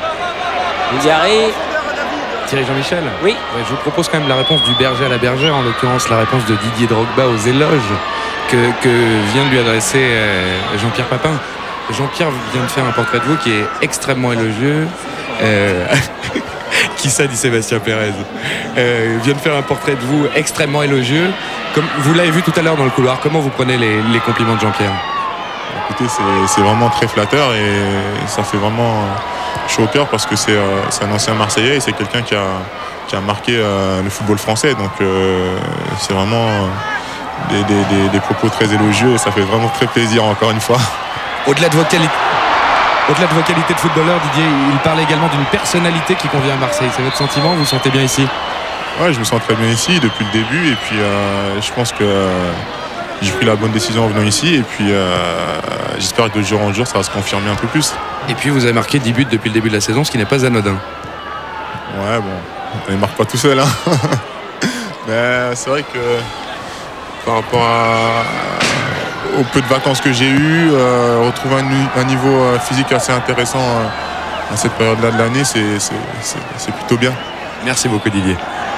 Thierry Jean-Michel. Oui. Je vous propose quand même la réponse du berger à la bergère, en l'occurrence la réponse de Didier Drogba aux éloges que vient de lui adresser Jean-Pierre Papin. Jean-Pierre vient de faire un portrait de vous qui est extrêmement élogieux. Qui ça, dit Sébastien Pérez. Vient de faire un portrait de vous extrêmement élogieux. Comme vous l'avez vu tout à l'heure dans le couloir, comment vous prenez les compliments de Jean-Pierre? Écoutez, c'est vraiment très flatteur et ça fait vraiment chaud au cœur parce que c'est un ancien Marseillais et c'est quelqu'un qui a marqué le football français. Donc c'est vraiment des propos très élogieux et ça fait vraiment très plaisir encore une fois. Au-delà de vos qualités de footballeur, Didier, il parle également d'une personnalité qui convient à Marseille. C'est votre sentiment? Vous vous sentez bien ici? Ouais, je me sens très bien ici depuis le début et puis je pense que j'ai pris la bonne décision en venant ici et puis j'espère que de jour en jour ça va se confirmer un peu plus. Et puis vous avez marqué 10 buts depuis le début de la saison, ce qui n'est pas anodin. Ouais, bon, on ne marque pas tout seul, hein. Mais c'est vrai que par rapport au peu de vacances que j'ai eues, retrouver un niveau physique assez intéressant à cette période-là de l'année, c'est plutôt bien. Merci beaucoup, Didier.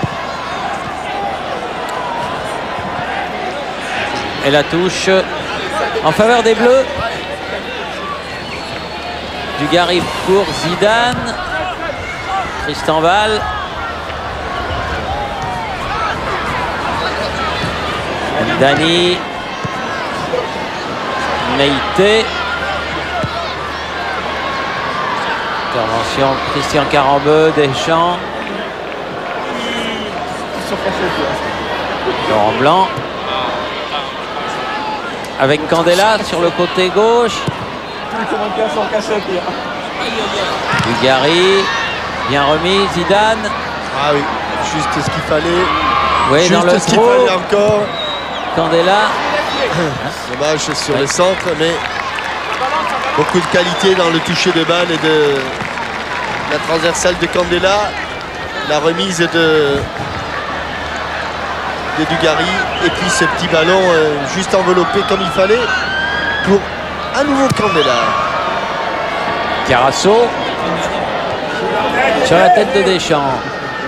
Et la touche en faveur des Bleus. Dugarry pour Zidane. Tristan Val. Dani. Meïté. Intervention Christian Carambeu, Deschamps. Laurent Blanc. Avec Candela sur le côté gauche. Dugarry. Bien remis, Zidane. Ah oui, juste ce qu'il fallait. Oui, juste dans le ce qu'il fallait encore. Candela. Dommage sur le centre, mais beaucoup de qualité dans le toucher de balle et de la transversale de Candela. La remise de Dugarry. Et puis ce petit ballon juste enveloppé comme il fallait pour un nouveau Candela. Carasso. Sur la tête de Deschamps.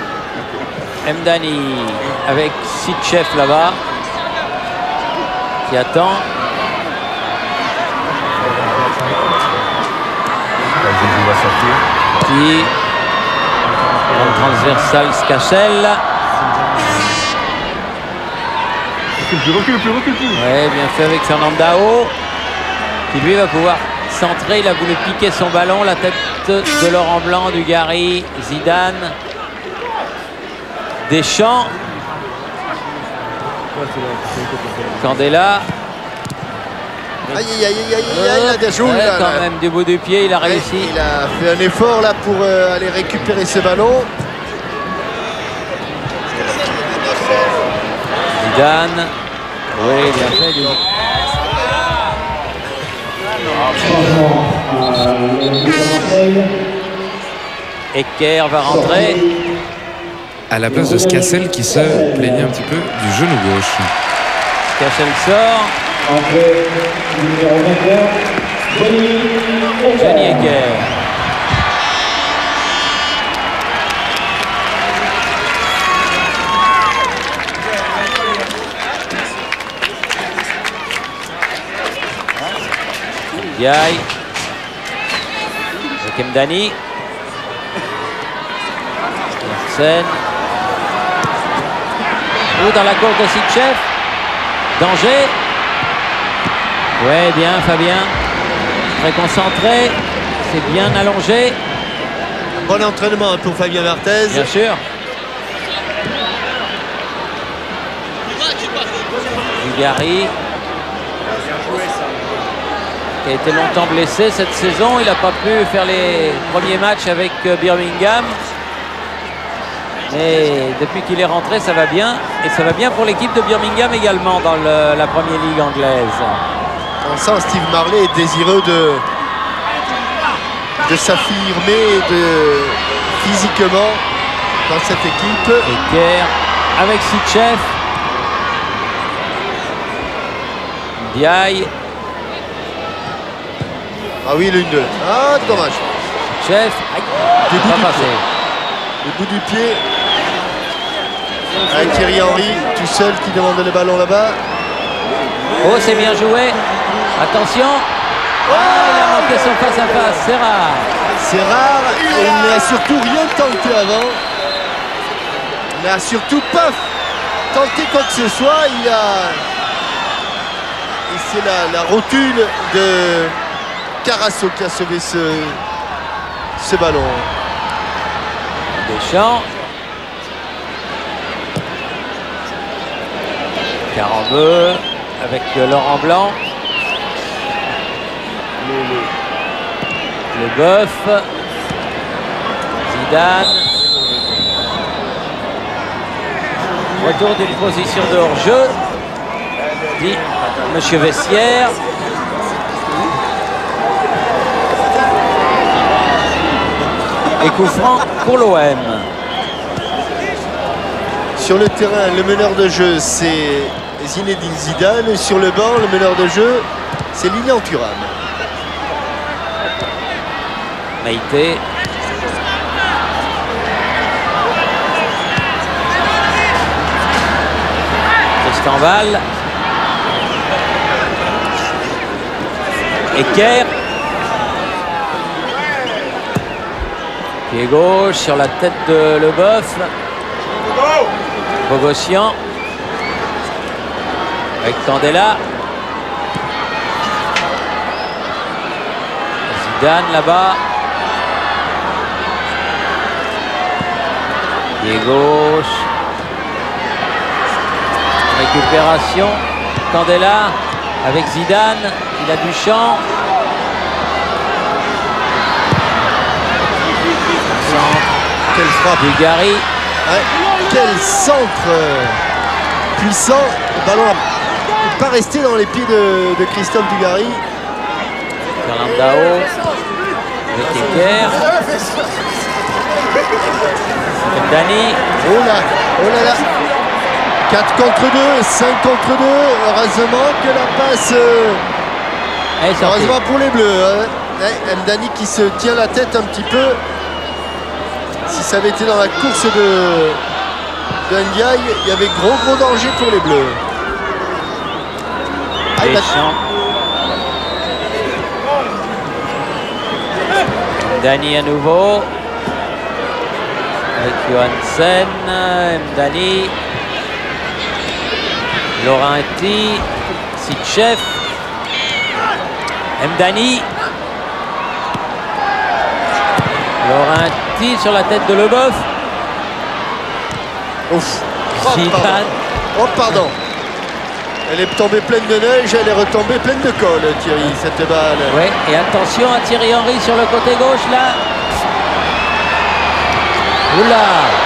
Mdani avec Sitchef là-bas. Qui attend. Qui en transversale Skachel. Recule plus. Ouais, bien fait avec Fernandao. Qui lui va pouvoir centrer. Il a voulu piquer son ballon. La tête de Laurent Blanc, Dugarry, Zidane. Deschamps. Candela. Aïe, la déjoule. Ouais, quand même, du bout du pied, il a réussi. Il a fait un effort là pour aller récupérer ce ballon. Zidane. Oui, bien fait. Ecker va rentrer. À la place de Skachel qui se plaignait un petit peu du genou gauche. Skachel sort. Johnny Ecker. Diaye. Avec Mdani. Larsen. Dans la course de Sitchef. Danger. Ouais, bien Fabien. Très concentré. C'est bien allongé. Bon entraînement pour Fabien Barthez. Bien sûr. Dugarry. Qui a été longtemps blessé cette saison. Il n'a pas pu faire les premiers matchs avec Birmingham. Mais depuis qu'il est rentré, ça va bien. Et ça va bien pour l'équipe de Birmingham également dans la Premier League anglaise. On sent Steve Marley est désireux de s'affirmer physiquement dans cette équipe. Ecker avec Sitchef. Diaye. Ah oui, l'une d'eux. Ah, dommage. Chef. Le bout du pied. Avec Thierry Henry, tout seul, qui demande le ballon là-bas. Oh, c'est bien joué. Attention. Ah, il a manqué son face-à-face. C'est rare. C'est rare, et il n'a surtout rien tenté avant. Il n'a surtout pas tenté quoi que ce soit. Et c'est la rotule de Carasso qui a sauvé ce ballon. Deschamps. Carambeu avec Laurent Blanc. Le Boeuf. Zidane. Retour d'une position de hors-jeu, dit Monsieur Vessière. Et coup franc pour l'OM. Sur le terrain, le meneur de jeu, c'est Zinedine Zidane. Sur le banc, le meneur de jeu, c'est Lilian Thuram. Maïté. Estambal. Eker. Pied gauche sur la tête de Leboeuf. Bogossian. Avec Candela. Zidane là-bas. Pied gauche. Récupération. Candela avec Zidane. Il a du champ. Quelle frappe. Dugarry. Ouais, quel centre puissant. Le ballon n'est pas resté dans les pieds de Christophe Dugarry. Fernandao avec Eker. Dani. Oh là là. 4 contre 2, 5 contre 2. Heureusement que la passe. Heureusement pour les Bleus. Hein. Mdani qui se tient la tête un petit peu. Si ça avait été dans la course de Ndiaye, il y avait gros danger pour les Bleus. Dani à nouveau. Avec Johansen, Mdani. Laurenti, Sitchef, Mdani. Laurenti sur la tête de Leboeuf. Ouf. Zidane. Oh pardon. Elle est tombée pleine de neige, elle est retombée pleine de colle, Thierry, cette balle. Oui, et attention à Thierry Henry sur le côté gauche là. Oula.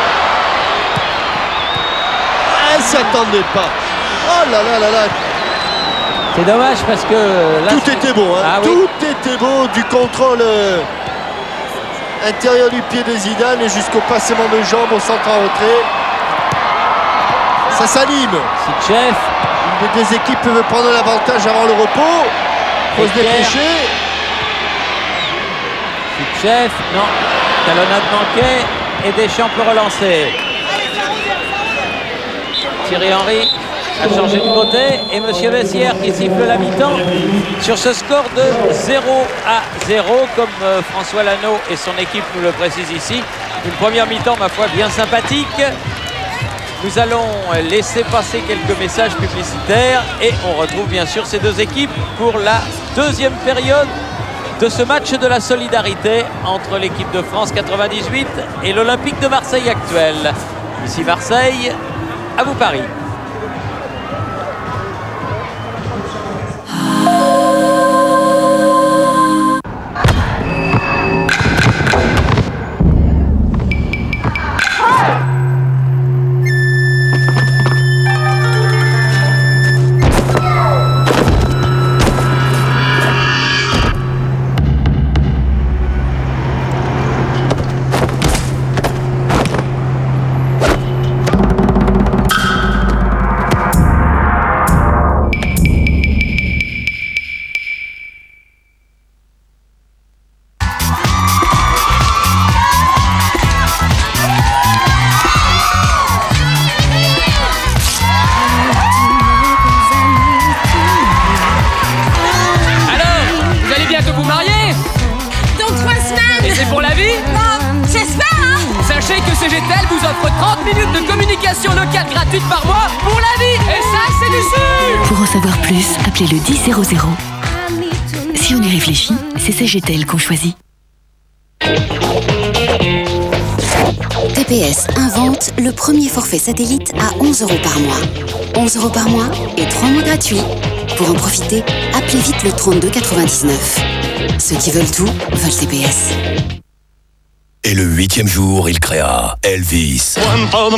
Elle s'y attendait pas. Oh là là là là. C'est dommage parce que là, tout était beau, hein. Ah, tout était beau, du contrôle intérieur du pied de Zidane et jusqu'au passement de jambes au centre en retrait. Ça s'anime. Sitchef. Une des deux équipes veut prendre l'avantage avant le repos. Il faut se dépêcher. Sitchef, non. Talonnade manquée et Deschamps peut relancer. Thierry Henry a changé de côté et Monsieur Vessière qui siffle la mi-temps sur ce score de 0-0 comme François Lano et son équipe nous le précisent ici. Une première mi-temps ma foi bien sympathique. Nous allons laisser passer quelques messages publicitaires et on retrouve bien sûr ces deux équipes pour la deuxième période de ce match de la solidarité entre l'équipe de France 98 et l'Olympique de Marseille actuel. Ici Marseille, à vous Paris. offre 30 minutes de communication locale gratuite par mois pour la vie. Et ça, c'est du sûr. Pour en savoir plus, appelez le 10 00. Si on y réfléchit, c'est CGTEL qu'on choisit. TPS invente le premier forfait satellite à 11 € par mois. 11 € par mois et 3 mois gratuits. Pour en profiter, appelez vite le 32 99. Ceux qui veulent tout, veulent TPS. Et le 8e jour, il créa Elvis. 30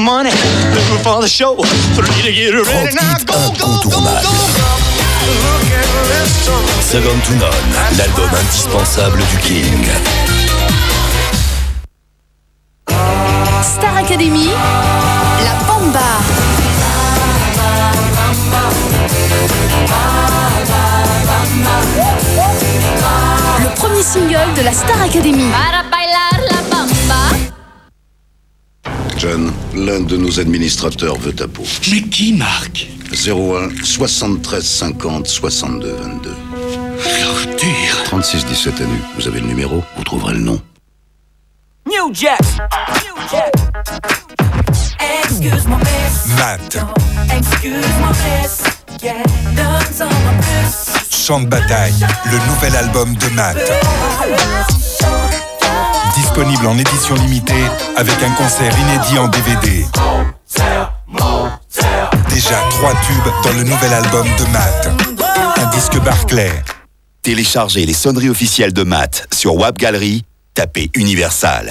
hits incontournables. Second to None, l'album indispensable du King. Star Academy, La Bamba. Le premier single de la Star Academy. John, l'un de nos administrateurs veut ta peau. Mais qui, Marc? 01 73 50 62 22. L'ordure. 36 17 à nu. Vous avez le numéro, vous trouverez le nom. New Jack. Excuse-moi, miss. Matt. Excuse-moi, miss. Yeah, donne-en plus. Chant de bataille, le nouvel album de Matt. Disponible en édition limitée avec un concert inédit en DVD. Déjà 3 tubes dans le nouvel album de Matt. Un disque Barclay. Téléchargez les sonneries officielles de Matt sur WAP Gallery, tapez Universal.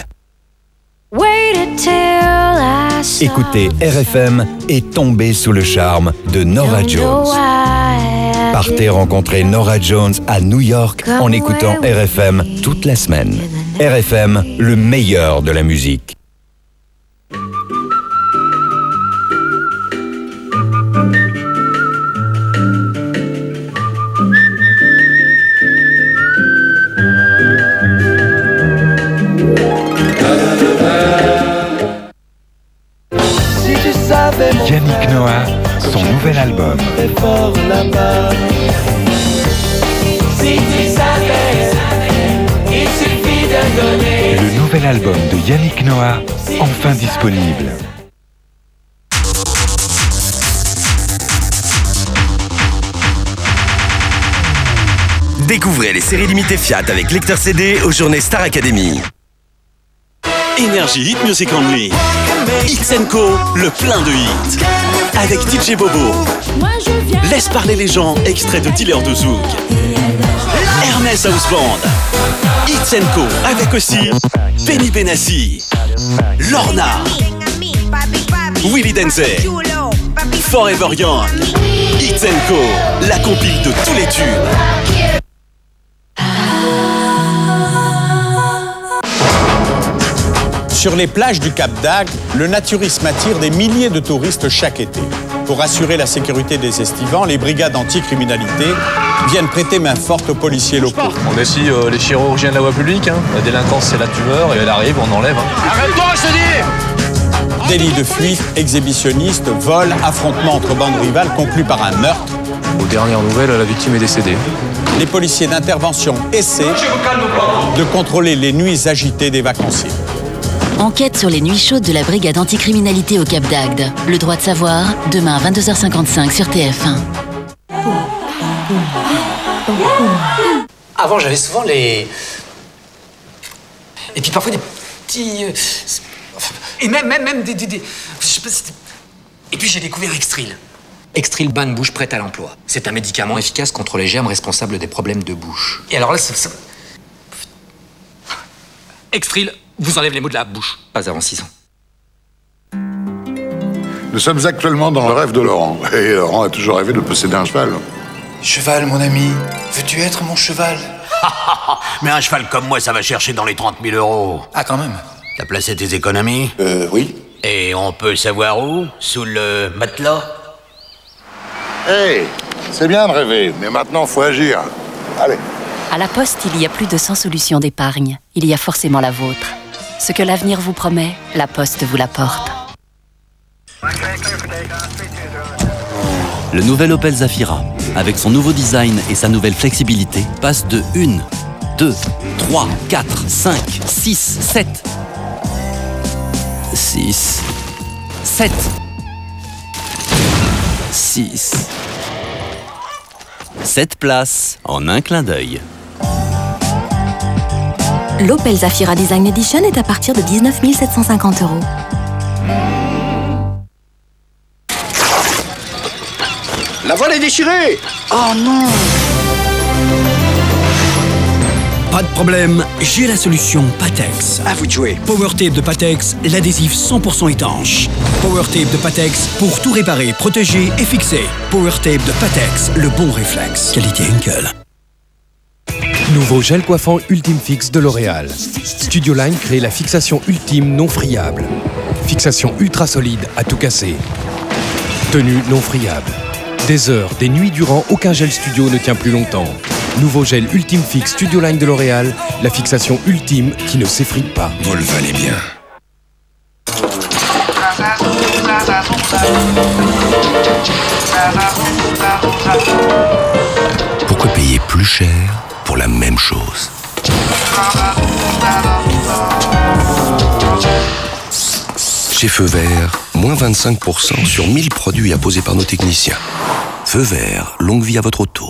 Écoutez RFM et tombez sous le charme de Norah Jones. Partez rencontrer Norah Jones à New York en écoutant RFM toute la semaine. RFM, le meilleur de la musique. Yannick Noah, son nouvel album. Le nouvel album de Yannick Noah, enfin disponible. Découvrez les séries limitées Fiat avec lecteur CD aux journées Star Academy. Énergie Hit Music Only. Hits & Co, le plein de hits. Avec DJ Bobo. Laisse parler les gens, extrait de Dealer de Zouk. Hermès House Band. Hits & Co, avec aussi Benny Benassi. Lorna. Willy Denzel. Forever Young. Hits & Co, la compile de tous les tubes. Sur les plages du Cap d'Agde, le naturisme attire des milliers de touristes chaque été. Pour assurer la sécurité des estivants, les brigades anti-criminalité viennent prêter main forte aux policiers locaux. On est aussi les chirurgiens de la voie publique. La délinquance, c'est la tumeur et elle arrive, on enlève. Arrête-toi, je te dis! Délits de fuite, exhibitionnistes, vols, affrontements entre bandes rivales conclus par un meurtre. Aux dernières nouvelles, la victime est décédée. Les policiers d'intervention essaient de contrôler les nuits agitées des vacanciers. Enquête sur les nuits chaudes de la brigade anticriminalité au Cap d'Agde. Le droit de savoir, demain à 22h55 sur TF1. Avant, j'avais souvent les... Et puis parfois des petits... Et même des... Je sais pas, et puis j'ai découvert Extril. Extril bain de bouche prêt à l'emploi. C'est un médicament efficace contre les germes responsables des problèmes de bouche. Et alors là, Extril vous enlève les maux de la bouche. Pas avant 6 ans. Nous sommes actuellement dans le rêve de Laurent. Et Laurent a toujours rêvé de posséder un cheval. Cheval, mon ami, veux-tu être mon cheval? Mais un cheval comme moi, ça va chercher dans les 30 000 €. Ah, quand même. T'as placé tes économies? Oui. Et on peut savoir où? Sous le matelas? Hey, c'est bien de rêver, mais maintenant, faut agir. Allez. À la Poste, il y a plus de 100 solutions d'épargne. Il y a forcément la vôtre. Ce que l'avenir vous promet, la Poste vous l'apporte. Le nouvel Opel Zafira, avec son nouveau design et sa nouvelle flexibilité, passe de 1, 2, 3, 4, 5, 6, 7. 6, 7, 6. 7 places en un clin d'œil. L'Opel Zafira Design Edition est à partir de 19 750 €. La voile est déchirée! Oh non! Pas de problème, j'ai la solution Patex. À vous de jouer. Power Tape de Patex, l'adhésif 100% étanche. Power Tape de Patex pour tout réparer, protéger et fixer. Power Tape de Patex, le bon réflexe. Qualité Henkel. Nouveau gel coiffant Ultime Fix de L'Oréal. Studio Line crée la fixation ultime non friable. Fixation ultra solide à tout casser. Tenue non friable. Des heures, des nuits durant, aucun gel studio ne tient plus longtemps. Nouveau gel Ultime Fix Studio Line de L'Oréal, la fixation ultime qui ne s'effrite pas. Vous le valez bien. Pourquoi payer plus cher pour la même chose? Chez Feu Vert, moins 25% sur 1000 produits apposés par nos techniciens. Feu Vert, longue vie à votre auto.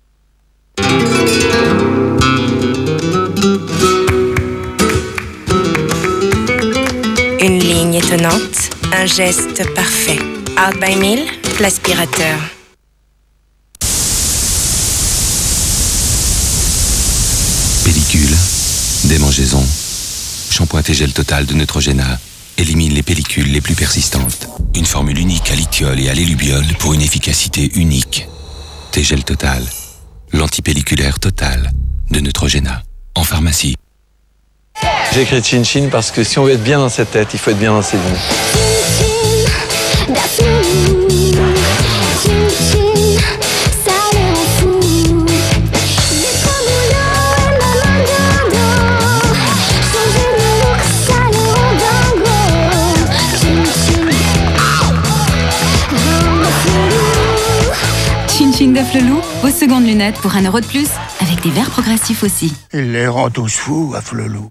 Une ligne étonnante, un geste parfait. Art by Mill, l'aspirateur. Pellicule, démangeaison, shampoing T-Gel Total de Neutrogena élimine les pellicules les plus persistantes. Une formule unique à lithiol et à l'élubiol pour une efficacité unique. T-Gel Total, l'antipelliculaire total de Neutrogena, en pharmacie. J'ai écrit Chin Chin parce que si on veut être bien dans cette tête, il faut être bien dans ses lignes. Chin Chin d'Afflelou, vos secondes lunettes pour 1 € de plus, avec des verres progressifs aussi. Il les rend tous fous, Afflelou.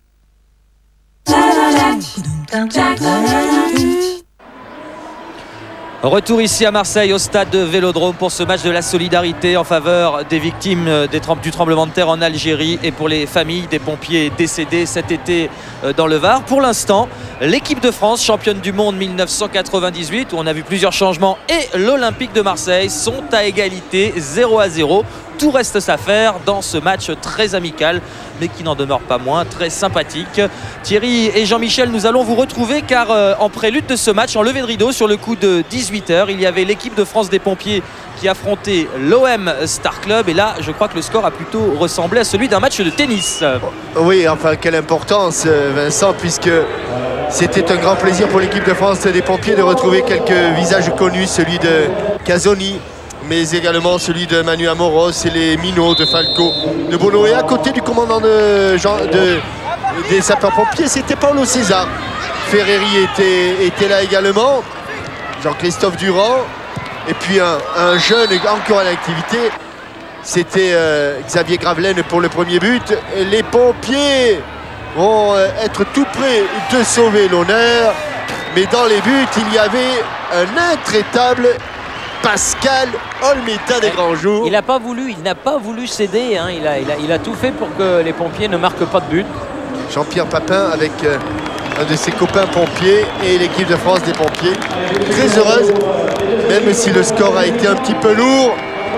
Retour ici à Marseille au stade de Vélodrome pour ce match de la solidarité en faveur des victimes du tremblement de terre en Algérie et pour les familles des pompiers décédés cet été dans le Var. Pour l'instant, l'équipe de France, championne du monde 1998, où on a vu plusieurs changements, et l'Olympique de Marseille sont à égalité 0-0. Tout reste à faire dans ce match très amical, mais qui n'en demeure pas moins très sympathique. Thierry et Jean-Michel, nous allons vous retrouver car en prélude de ce match, en levée de rideau sur le coup de 18h, il y avait l'équipe de France des pompiers qui affrontait l'OM Star Club. Et là, je crois que le score a plutôt ressemblé à celui d'un match de tennis. Oui, enfin, quelle importance, Vincent, puisque c'était un grand plaisir pour l'équipe de France des pompiers de retrouver quelques visages connus, celui de Casoni, mais également celui de Manu Amoros et les minots de Falco, de Bono. Et à côté du commandant des sapeurs-pompiers, c'était Paulo César. Ferreri était là également, Jean-Christophe Durand, et puis un jeune encore à l'activité, c'était Xavier Gravelaine pour le premier but. Et les pompiers vont être tout près de sauver l'honneur, mais dans les buts, il y avait un intraitable Pascal Olmeta des grands jours. Il n'a pas voulu céder, hein. Il a tout fait pour que les pompiers ne marquent pas de but. Jean-Pierre Papin avec un de ses copains pompiers et l'équipe de France des pompiers. Très heureuse, même si le score a été un petit peu lourd.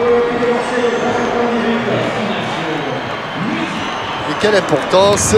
Et quelle importance!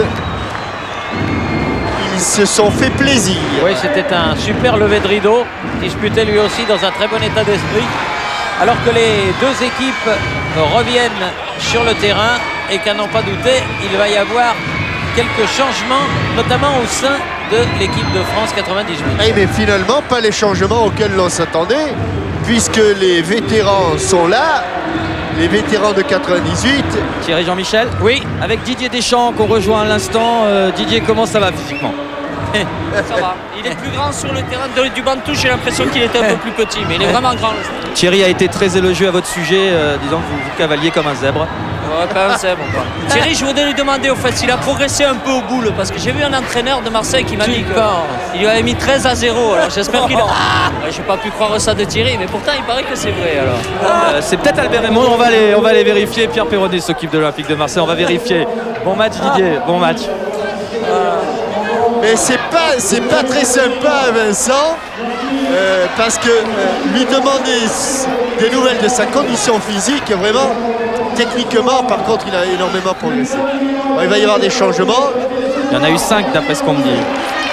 Ils se sont fait plaisir. Oui, c'était un super lever de rideau, disputé lui aussi dans un très bon état d'esprit. Alors que les deux équipes reviennent sur le terrain et qu'à n'en pas douter, il va y avoir quelques changements, notamment au sein de l'équipe de France 98. Mais finalement, pas les changements auxquels l'on s'attendait, puisque les vétérans sont là. Les vétérans de 98. Thierry Jean-Michel. Oui. Avec Didier Deschamps qu'on rejoint à l'instant. Didier, comment ça va physiquement? Ça va. Il est plus grand sur le terrain du banc de touche. J'ai l'impression qu'il était un peu plus petit, mais il est vraiment grand. Thierry a été très élogieux à votre sujet, disant que vous cavaliez comme un zèbre. Ouais, quand même, c'est bon. Quoi. Thierry, je voudrais lui demander au fait s'il a progressé un peu au boule, parce que j'ai vu un entraîneur de Marseille qui m'a dit qu'il lui avait mis 13-0. Alors j'espère qu'il a. Ouais, j'ai pas pu croire ça de Thierry, mais pourtant il paraît que c'est vrai. Alors. C'est peut-être Albert Raymond, on va aller vérifier. Pierre Perronnet s'occupe de l'Olympique de Marseille, on va vérifier. Bon match Didier, bon match. Mais c'est pas très sympa Vincent parce que lui demander des nouvelles de sa condition physique, vraiment techniquement par contre il a énormément progressé. Alors, il va y avoir des changements. Il y en a eu 5 d'après ce qu'on me dit.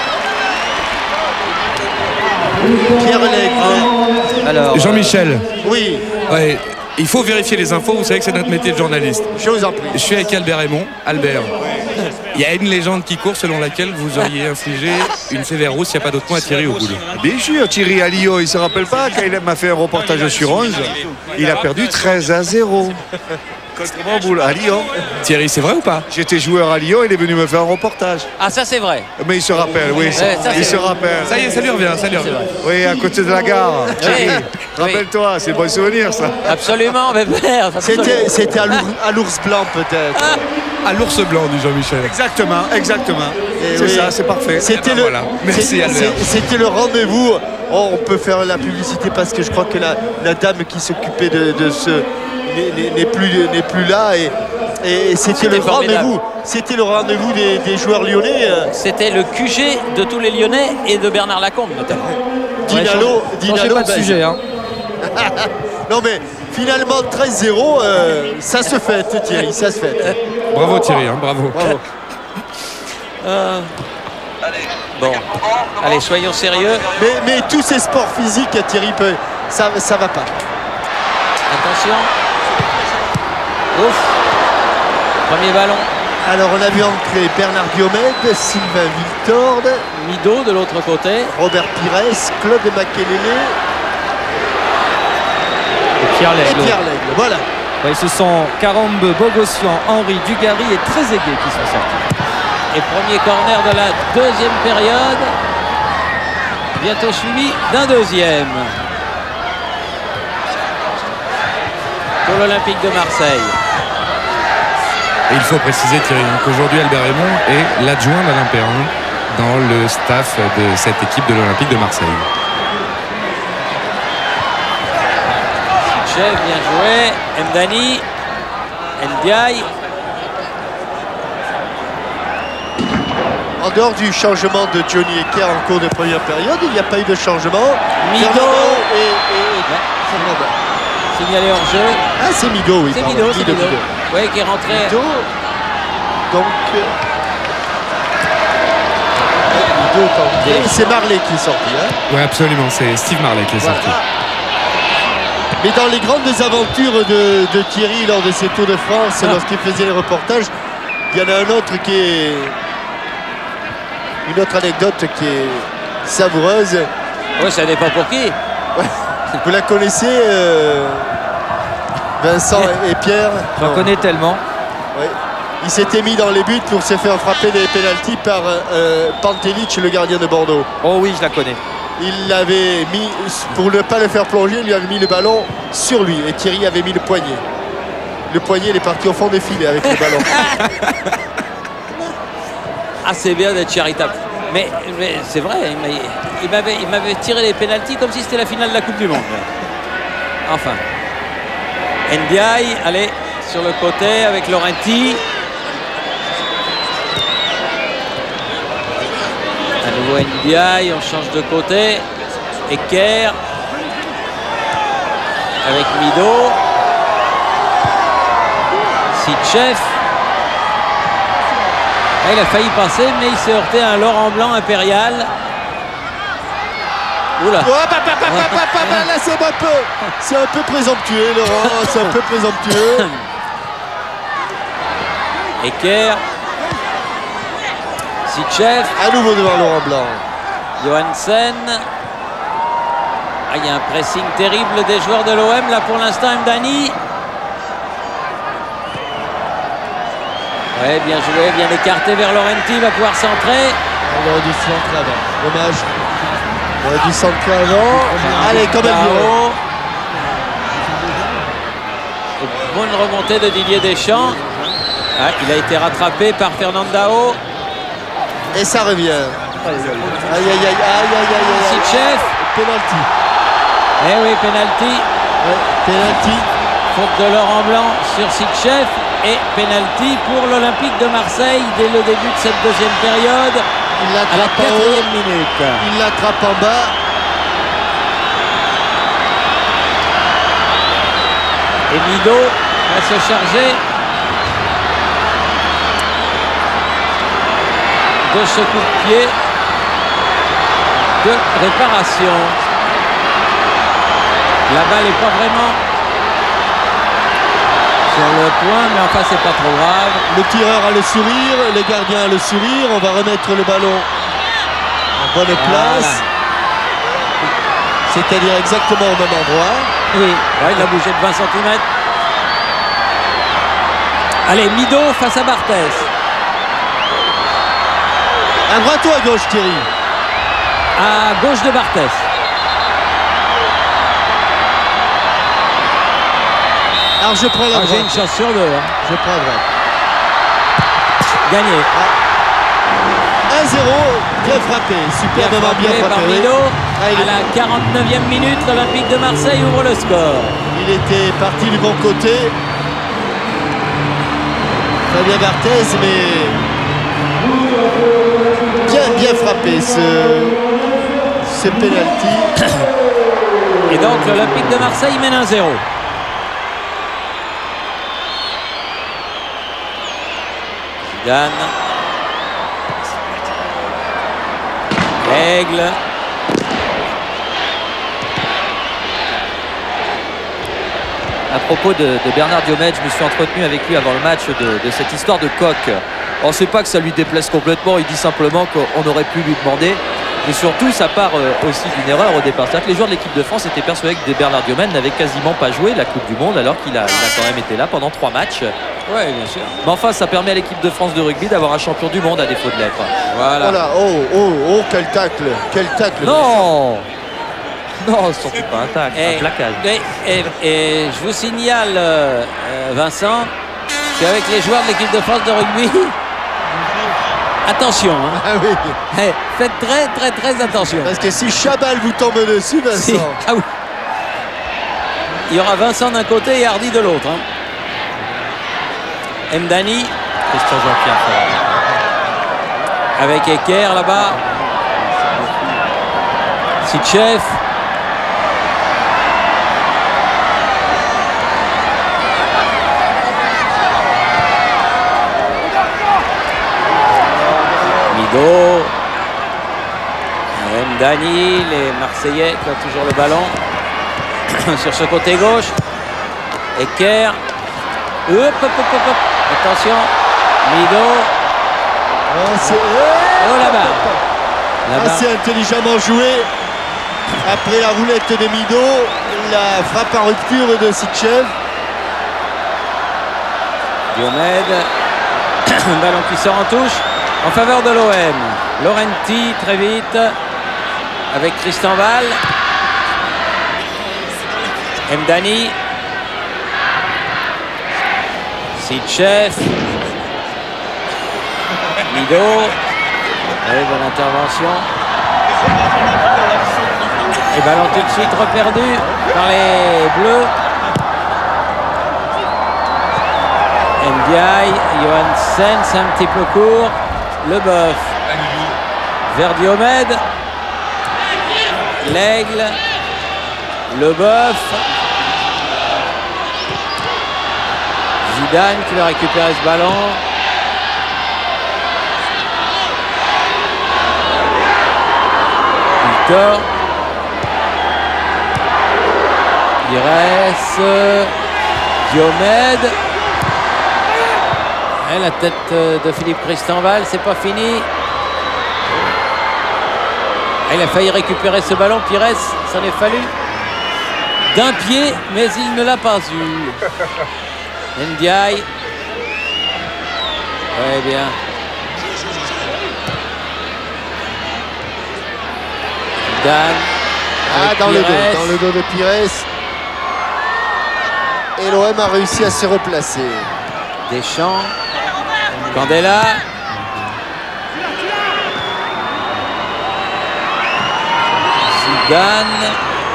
Pierre Lègue. Alors Jean-Michel. Oui. Ouais, il faut vérifier les infos, vous savez que c'est notre métier de journaliste. Je vous en prie. Je suis avec Albert Raymond. Albert. Il y a une légende qui court selon laquelle vous auriez infligé une sévère rousse, il n'y a pas d'autre point à Thierry au boule. Bien sûr, Thierry à Lyon, il ne se rappelle pas quand il m'a fait un reportage sur 11, il a perdu 13-0 contre mon boule à Lyon. Thierry, c'est vrai ou pas? J'étais joueur à Lyon, il est venu me faire un reportage. Ah, ça c'est vrai. Mais il se rappelle, oui, il se rappelle. Ça y est, ça lui revient, ça lui revient. Oui, à côté de la gare. Thierry, rappelle-toi, c'est bon souvenir ça. Absolument, mais merde. C'était à l'ours blanc peut-être. À l'ours blanc, dit Jean-Michel. Exactement. C'est ça, c'est parfait. C'était voilà. Merci Albert. C'était le rendez-vous. Oh, on peut faire la publicité parce que je crois que la dame qui s'occupait de ce n'est plus là et c'était le rendez-vous. C'était le rendez-vous des joueurs lyonnais. C'était le QG de tous les Lyonnais et de Bernard Lacombe notamment. Dinalo, pas de sujet. Hein. Non mais finalement 13-0, ça se fête Thierry, ça se fête. Bravo Thierry, hein, bravo. Bon, allez, soyons sérieux. Mais tous ces sports physiques, Thierry, ça va pas. Attention. Ouf. Premier ballon. Alors on a vu entrer Bernard Diomède, Sylvain Viltorde, Mido de l'autre côté, Robert Pires, Claude Makelele et Pierre Lègle. Voilà. Ouais, ce sont Carambe, Bogossian, Henri, Dugarry et Trezeguet qui sont sortis. Et premier corner de la deuxième période, bientôt suivi d'un deuxième. Pour l'Olympique de Marseille. Et il faut préciser Thierry qu'aujourd'hui Albert Raymond est l'adjoint d'Alain Perrin dans le staff de cette équipe de l'Olympique de Marseille. Chef, bien joué. Mdani, Ndiaye. En dehors du changement de Johnny Ecker en cours de première période, il n'y a pas eu de changement. Mido et Fernanda. Signalé hors jeu. Ah, c'est Mido, oui. C'est Mido. Oui, qui est rentré. Mido. Donc. C'est Marley qui est sorti. Hein. Oui, absolument. C'est Steve Marley qui est sorti. Mais dans les grandes aventures de Thierry lors de ses Tours de France, lorsqu'il faisait les reportages, il y en a un autre qui est. Une autre anecdote qui est savoureuse. Oui, ça dépend pour qui. Ouais. Vous la connaissez, Vincent et Pierre? J'en connais tellement. Ouais. Il s'était mis dans les buts pour se faire frapper des pénaltys par Pantelic, le gardien de Bordeaux. Oh oui, je la connais. Il l'avait mis, pour ne pas le faire plonger, il lui avait mis le ballon sur lui. Et Thierry avait mis le poignet. Le poignet, il est parti au fond des filets avec le ballon. Ah, c'est bien d'être charitable. Mais c'est vrai, il m'avait tiré les pénaltys comme si c'était la finale de la Coupe du Monde. Enfin. Ndiaye, allez, sur le côté avec Laurenti. À nouveau Ndiaye, on change de côté. Ecker. Avec Mido. Sitchef. Il a failli passer, mais il s'est heurté à un Laurent Blanc impérial. Oula. Là, c'est un peu présomptueux, Laurent. C'est un peu présomptueux. Ecker. Sitchef. À nouveau devant Laurent Blanc. Johansen. Ah, il y a un pressing terrible des joueurs de l'OM. Là, pour l'instant, Mdani. Ouais, bien joué, bien écarté vers Laurenti, il va pouvoir centrer. On aurait dû centrer avant. Dommage. On aurait dû centrer avant. Allez, quand même. bonne remontée de Didier Deschamps. Ah, il a été rattrapé par Fernandao. Et ça revient. Aïe, aïe, aïe, aïe, aïe, aïe, aïe. Sitchef. Penalty. Eh oui, penalty. Ouais, penalty. Faute de Laurent Blanc sur Sitchef. Et penalty pour l'Olympique de Marseille dès le début de cette deuxième période. À la 4e minute. Il l'attrape en bas. Et Mido va se charger de ce coup de pied de réparation. La balle n'est pas vraiment sur le point, mais enfin c'est pas trop grave. Le tireur a le sourire, le gardien a le sourire. On va remettre le ballon en bonne place. C'est-à-dire exactement au même endroit. Oui, ouais, il a bougé de 20 cm. Allez, Mido face à Barthès. À droite ou à gauche, Thierry? À gauche de Barthès. Alors je prends la droite. J'ai une chance sur deux. Hein. Je prends la droite. Gagné. 1-0, bien frappé. Superbement bien frappé. Par Mido. À la 49e minute, l'Olympique de Marseille ouvre le score. Il était parti du bon côté. Fabien Barthez, mais bien frappé ce penalty. Et donc l'Olympique de Marseille mène 1-0. Zidane. Aigle. À propos de Bernard Diomède, je me suis entretenu avec lui avant le match de cette histoire de coq. On ne sait pas que ça lui déplaise complètement, il dit simplement qu'on aurait pu lui demander. Mais surtout, ça part aussi d'une erreur au départ. C'est-à-dire que les joueurs de l'équipe de France étaient persuadés que Bernard Diomède n'avait quasiment pas joué la Coupe du Monde alors qu'il a quand même été là pendant 3 matchs. Oui, bien sûr. Mais enfin, ça permet à l'équipe de France de rugby d'avoir un champion du monde à défaut de l'être. Voilà. Voilà. Oh, quel tacle. Quel tacle. Non. Non, surtout pas un tacle, un plaquage. Et je vous signale, Vincent, qu'avec les joueurs de l'équipe de France de rugby, attention. Hein. Ah oui. Faites très attention. Parce que si Chabal vous tombe dessus, Vincent. Ah oui. Il y aura Vincent d'un côté et Hardy de l'autre. Hein. Mdani. Christian Jean-Pierre. Avec Eker là-bas. Sitchef. Mido. Mdani, les Marseillais qui ont toujours le ballon. Sur ce côté gauche. Eker. Hop. Attention. Mido. Oh là-bas. Assez intelligemment joué. Après la roulette de Mido, la frappe en rupture de Sitchev. Diomède. Ballon qui sort en touche en faveur de l'OM. Laurenti très vite avec Tristan Val. Mdani. Sitchef. Mido. Bonne intervention. Et ballon tout de suite reperdu par les Bleus. Ndiaye, Johansen, c'est un petit peu court. Leboeuf. Vers Diomède. L'Aigle. Leboeuf. Zidane qui va récupérer ce ballon. Victor. Pires. Diomède. Et la tête de Philippe Christenval, c'est pas fini. Il a failli récupérer ce ballon, Pires, ça en est fallu d'un pied, mais il ne l'a pas eu. Ndiaye. Ouais, bien. Dan. Dans le dos de Pires. Et l'OM a réussi à se replacer. Deschamps, Candela. Zidane.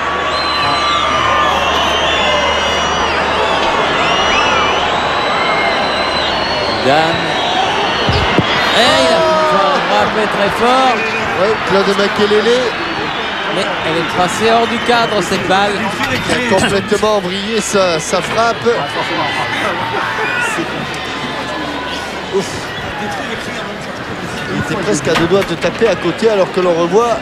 Zidane. Et il a frappé très fort. Oui, Claude Makelele. Mais elle est passée hors du cadre, cette balle. Il a complètement vrillé sa frappe. Ouf. Il était presque à deux doigts de taper à côté, alors que l'on revoit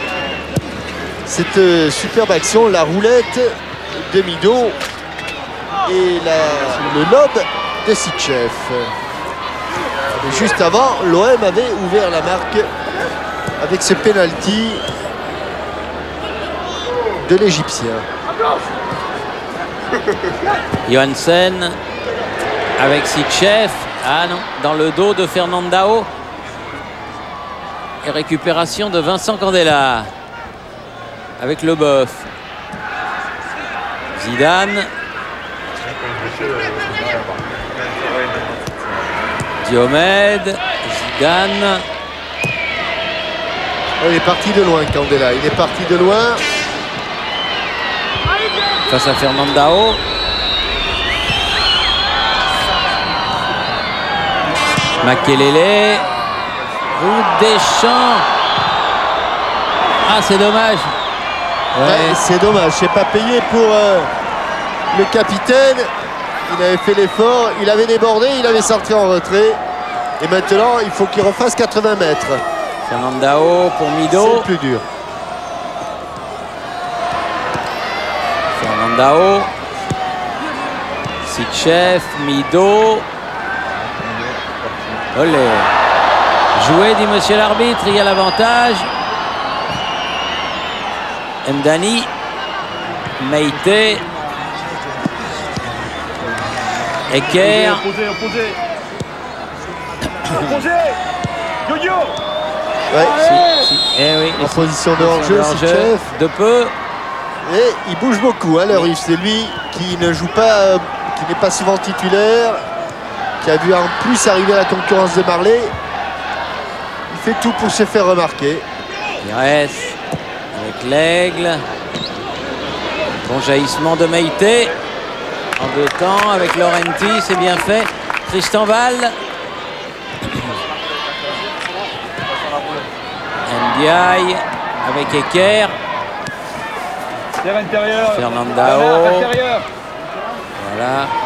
cette superbe action, la roulette de Mido et le lob de Sitchef. Et juste avant, l'OM avait ouvert la marque avec ce penalty de l'Égyptien. Johansen avec Sitchef. Ah non, dans le dos de Fernandao. Et récupération de Vincent Candela avec Leboeuf. Zidane. Diomède. Zidane. Il est parti de loin, Candela. Il est parti de loin. Face à Fernandao. Makelele. Route Deschamps. Ah, c'est dommage. Ouais, c'est dommage. C'est pas payé pour le capitaine. Il avait fait l'effort. Il avait débordé. Il avait sorti en retrait. Et maintenant, il faut qu'il refasse 80 mètres. Fernandao pour Mido. C'est le plus dur. Fernandao. Sitchef. Mido. Olé. Joué, dit monsieur l'arbitre, il y a l'avantage. Mdani. Meïté. Eker. Ouais. Eh oui, en position de hors-jeu, Sitchef. De peu. Et il bouge beaucoup, hein, le Russe. C'est lui qui ne joue pas, qui n'est pas souvent titulaire, qui a vu en plus arriver la concurrence de Marley. Il fait tout pour se faire remarquer. Pires avec l'Aigle. Bon jaillissement de Meïté. En deux temps avec Laurenti, c'est bien fait. Tristan Val. Ndiaye avec Eker. Fernandao. Voilà.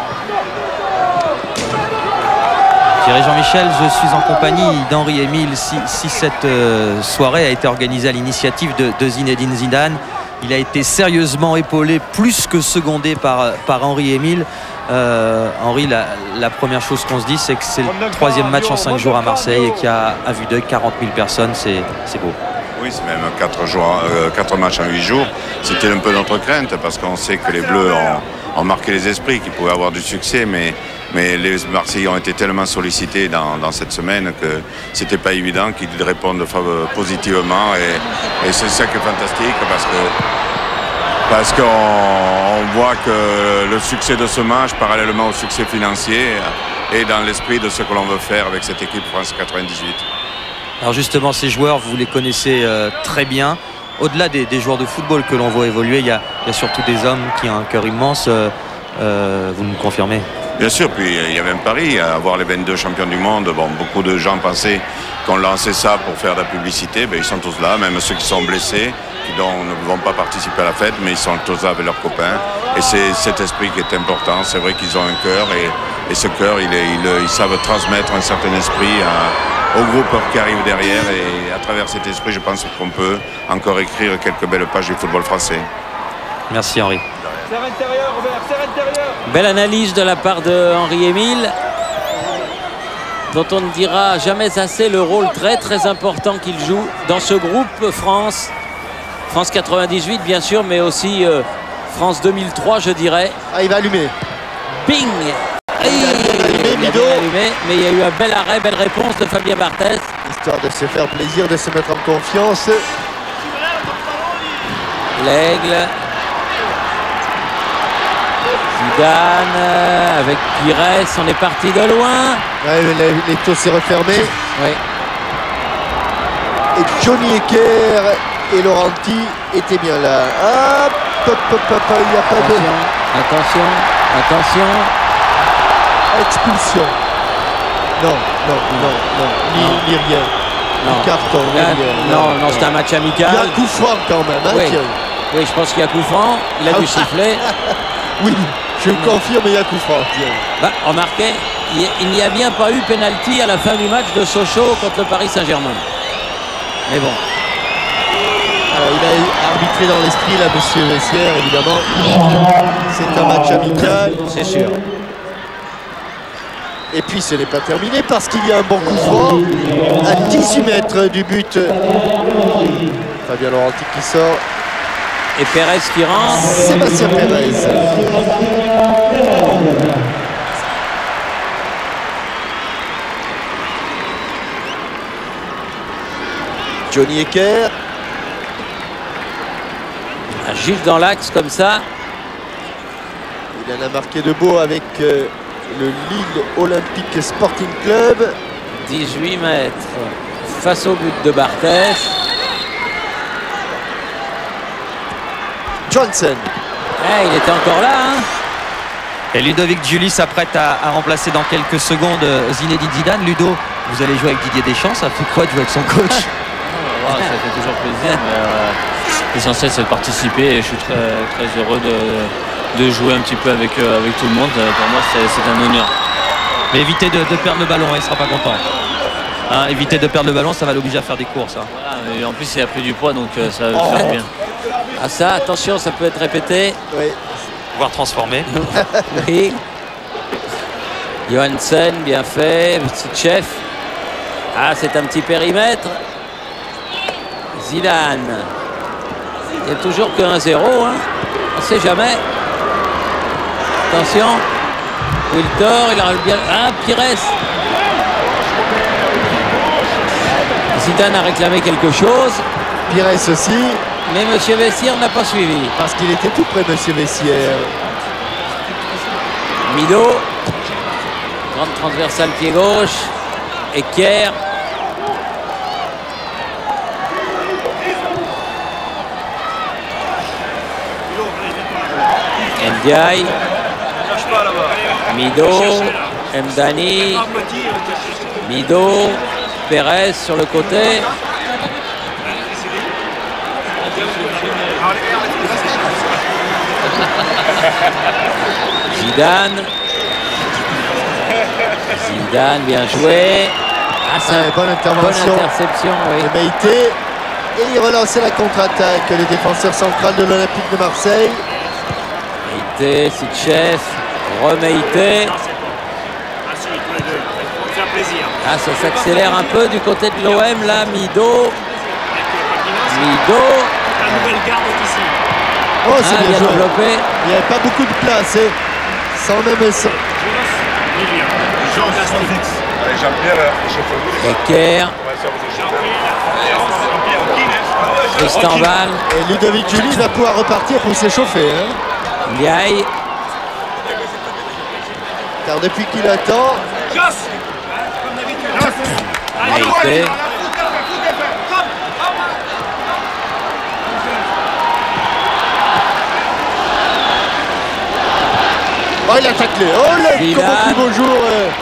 Thierry Jean-Michel, je suis en compagnie d'Henri-Émile. Si cette soirée a été organisée à l'initiative de Zinedine Zidane, il a été sérieusement épaulé, plus que secondé par Henri-Émile. Henri, la première chose qu'on se dit, c'est que c'est le troisième match en 5 jours à Marseille et qu'il y a à vue d'œil 40 000 personnes, c'est beau. Oui, c'est même 4 matchs en 8 jours. C'était un peu notre crainte parce qu'on sait que les Bleus ont marqué les esprits, qu'ils pouvaient avoir du succès, mais les Marseillais ont été tellement sollicités dans cette semaine que c'était pas évident qu'ils répondent positivement et c'est ça qui est fantastique parce qu'on voit que le succès de ce match, parallèlement au succès financier, est dans l'esprit de ce que l'on veut faire avec cette équipe France 98. Alors justement, ces joueurs, vous les connaissez très bien. Au-delà des joueurs de football que l'on voit évoluer, il y a surtout des hommes qui ont un cœur immense. Vous nous confirmez? Bien sûr, puis il y avait un pari, avoir les 22 champions du monde. Bon, beaucoup de gens pensaient qu'on lançait ça pour faire de la publicité. Ben, ils sont tous là, même ceux qui sont blessés, qui ne vont pas participer à la fête, mais ils sont tous là avec leurs copains. Et c'est cet esprit qui est important. C'est vrai qu'ils ont un cœur et ce cœur, ils savent transmettre un certain esprit au groupe qui arrive derrière. Et à travers cet esprit, je pense qu'on peut encore écrire quelques belles pages du football français. Merci Henri. Serre intérieur, Robert, serre intérieur. Belle analyse de la part de Henri-Émile, dont on ne dira jamais assez le rôle très très important qu'il joue dans ce groupe France 98 bien sûr, mais aussi France 2003 je dirais. Ah, il va allumer. Bing. Il a allumé, mais il y a eu un bel arrêt, belle réponse de Fabien Barthez. Histoire de se faire plaisir, de se mettre en confiance. L'Aigle. Zidane avec Pires, on est parti de loin. Ouais, l'étau s'est refermé. Oui. Et Johnny Ecker et Laurenti étaient bien là. Hop, hop, hop, hop, il n'y a pas de... Attention, attention. Expulsion. Non, ni rien. Non. Carton, non, c'est un match amical. Il y a coup franc quand même, hein, oui. Thierry. Oui, je pense qu'il y a coup franc. Il a dû siffler. Oui, je confirme, il y a coup franc, Thierry. Bah, remarquez, il n'y a bien pas eu pénalty à la fin du match de Sochaux contre le Paris Saint-Germain. Mais bon. Alors, il a arbitré dans l'esprit, là, monsieur Vessière, évidemment. C'est un match amical. C'est sûr. Et puis ce n'est pas terminé parce qu'il y a un bon coup franc à 18 mètres du but. Fabien Laurenti qui sort. Et Pérez qui rentre. Sébastien Pérez. Johnny Ecker. Un gifle dans l'axe comme ça. Il en a marqué de beau avec le Lille Olympique Sporting Club. 18 mètres face au but de Barthès. Johnson. Il était encore là. Hein. Et Ludovic Giuli s'apprête à remplacer dans quelques secondes Zinedine Zidane. Ludo, vous allez jouer avec Didier Deschamps, ça fait quoi de jouer avec son coach? Ça fait toujours plaisir. L'essentiel c'est de participer et je suis très heureux de jouer un petit peu avec tout le monde. Pour moi c'est un honneur. Mais évitez de perdre le ballon, il ne sera pas content. Hein, éviter de perdre le ballon, ça va l'obliger à faire des courses. Hein. Voilà, et en plus il a pris du poids donc ça va faire bien. Ah ça, attention, ça peut être répété. Oui. Voire transformé. Oui. Johansen, bien fait. Chef. Ah, c'est un petit périmètre. Zidane. Il n'y a toujours que 1-0. Hein. On ne sait jamais. Attention. Wiltor, il aura bien... Ah, Pires. Zidane a réclamé quelque chose. Pires aussi. Mais M. Vessière n'a pas suivi. Parce qu'il était tout près, M. Vessière. Mido. Grande transversale pied gauche. Ecker. Ndiaye. Mido. Mdani. Mido. Pérez sur le côté. Zidane. Zidane, bien joué. Ah, c'est une bonne intervention. Bonne interception, oui. De Meïté. Et il relançait la contre-attaque. Le défenseur central de l'Olympique de Marseille. Meïté, Sitchef, Remeïté. Ah, ça s'accélère un peu du côté de l'OM là. Mido. Mido. Oh, c'est bien joué. Développé. Il n'y avait pas beaucoup de place. Sans même ça. Ecker. Estambal. Et Ludovic Giuli va pouvoir repartir pour s'échauffer. Hein. Ndiaye. Car depuis qu'il attend. Meïté. Oh, il a taclé. Oh, là, comment plus beau jour.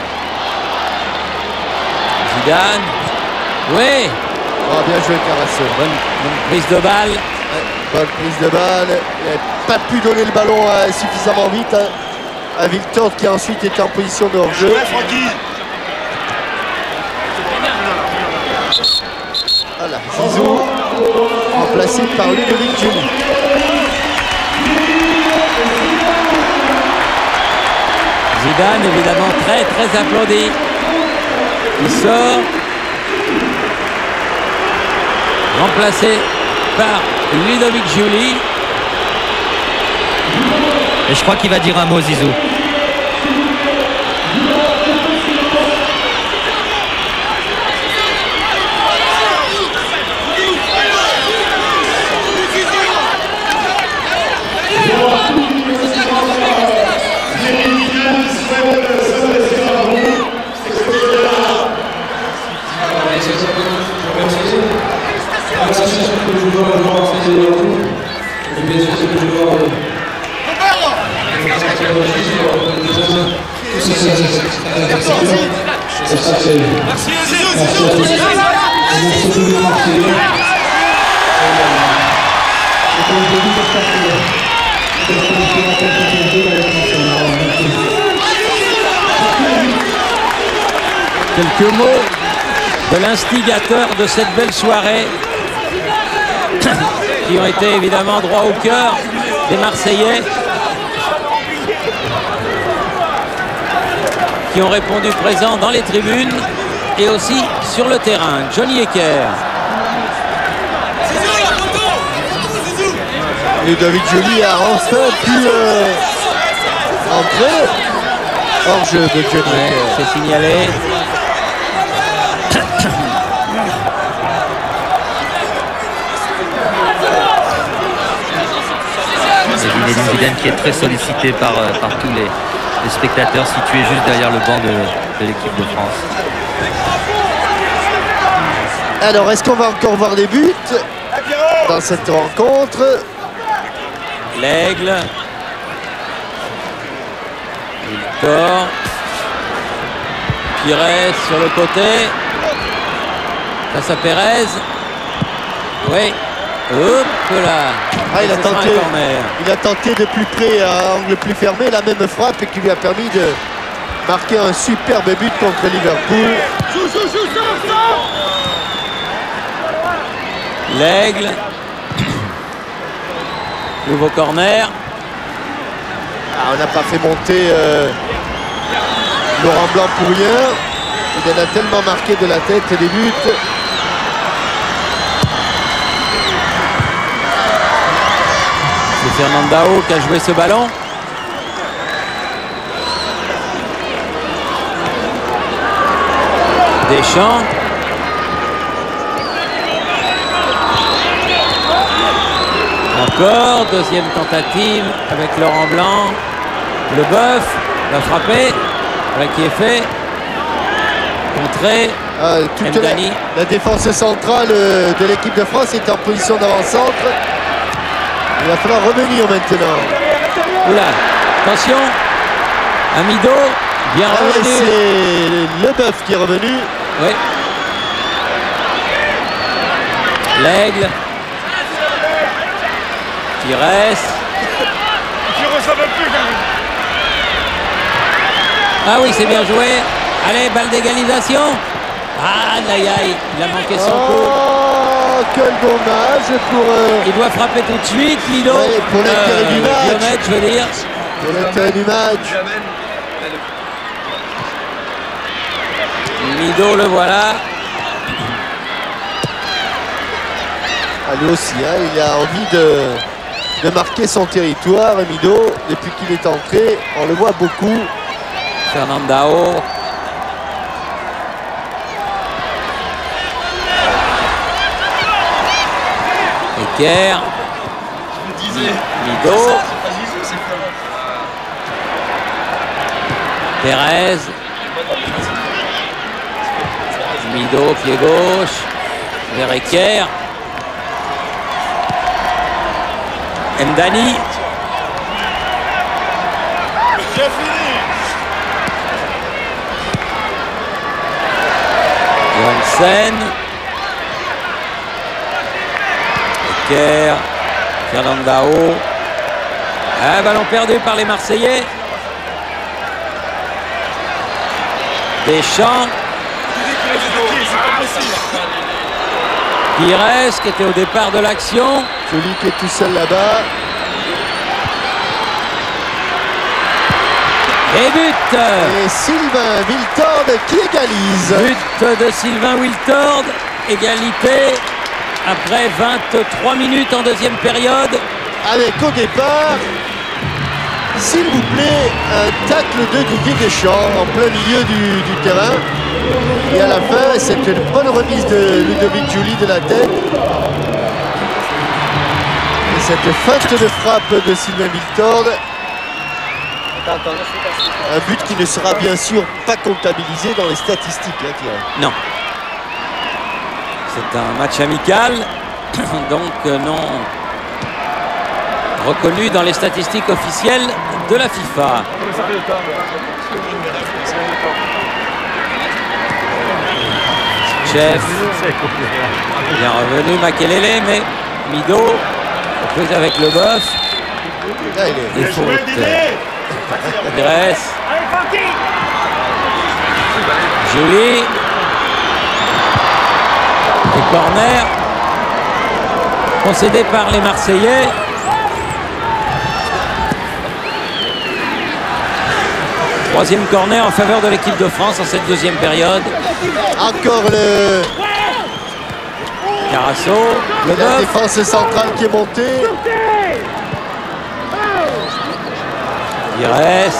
Zidane. Oui. Oh, bien joué, Carasso. Bonne prise de balle. Bonne prise de balle. Il n'a pas pu donner le ballon suffisamment vite à Victor qui a ensuite été en position de hors-jeu. Voilà, Zizou remplacé par Ludovic Giuli. Zidane évidemment très applaudi. Il sort. Remplacé par Ludovic Giuli. Et je crois qu'il va dire un mot, Zizou. Quelques mots de l'instigateur de cette belle soirée qui ont été évidemment droit au cœur des Marseillais, qui ont répondu présent dans les tribunes et aussi sur le terrain. Johnny Hecker. Et David Joly a enfin pu entrer hors jeu de Johnny Hecker. C'est signalé. Zinedine Zidane qui est très sollicité par tous les spectateurs situés juste derrière le banc de l'équipe de France. Alors, est-ce qu'on va encore voir des buts dans cette rencontre? L'Aigle. Victor. Pires sur le côté. Face à Pérez. Oui. Hop là. Ah, il a tenté de plus près, à angle plus fermé, la même frappe qui lui a permis de marquer un superbe but contre Liverpool. L'Aigle. Nouveau corner. Ah, on n'a pas fait monter Laurent Blanc pour rien. Il en a tellement marqué de la tête des buts. C'est Fernandao qui a joué ce ballon. Deschamps. Encore, deuxième tentative avec Laurent Blanc. Leboeuf va frapper. Voilà qui est fait. Contré. Toute la défense centrale de l'équipe de France est en position d'avant-centre. Il va falloir revenir maintenant. Oula, attention. Amido, bien revenu. C'est Leboeuf qui est revenu. Oui. L'Aigle. Pires. Ah oui, c'est bien joué. Allez, balle d'égalisation. Ah, aïe, aïe, il a manqué son coup. Oh, quel dommage pour... Il doit frapper tout de suite, Lido. Oui, pour l'intérêt du match. Lionel, je veux dire. Pour l'intérêt du match. Mido, le voilà. Ah, lui aussi, hein, il a envie de marquer son territoire. Mido, depuis qu'il est entré, on le voit beaucoup. Fernandao. Hecker. Mido. Pérez. Mido, pied gauche. Vers Hecker. Mdani. Johansen. Hecker. Fernandao. Ah, ballon perdu par les Marseillais. Deschamps. Pires qui était au départ de l'action. Joly qui est tout seul là-bas. Et but. Et Sylvain Wiltord qui égalise. But de Sylvain Wiltord. Égalité après 23 minutes en deuxième période. Avec au départ, s'il vous plaît, un tacle de Didier Deschamps en plein milieu du terrain. Et à la fin, c'est une bonne remise de Ludovic Joly de la tête. Et cette feinte de frappe de Sylvain Wiltord. Un but qui ne sera bien sûr pas comptabilisé dans les statistiques. Hein, non. C'est un match amical. Donc non. reconnu dans les statistiques officielles de la FIFA. Chef, bien revenu Makelele, mais Mido pose avec le boeuf. Et faute. Pires. Julie. Et corner concédé par les Marseillais. Troisième corner en faveur de l'équipe de France en cette deuxième période. Encore le Carasso, la défense centrale qui est montée. Pires.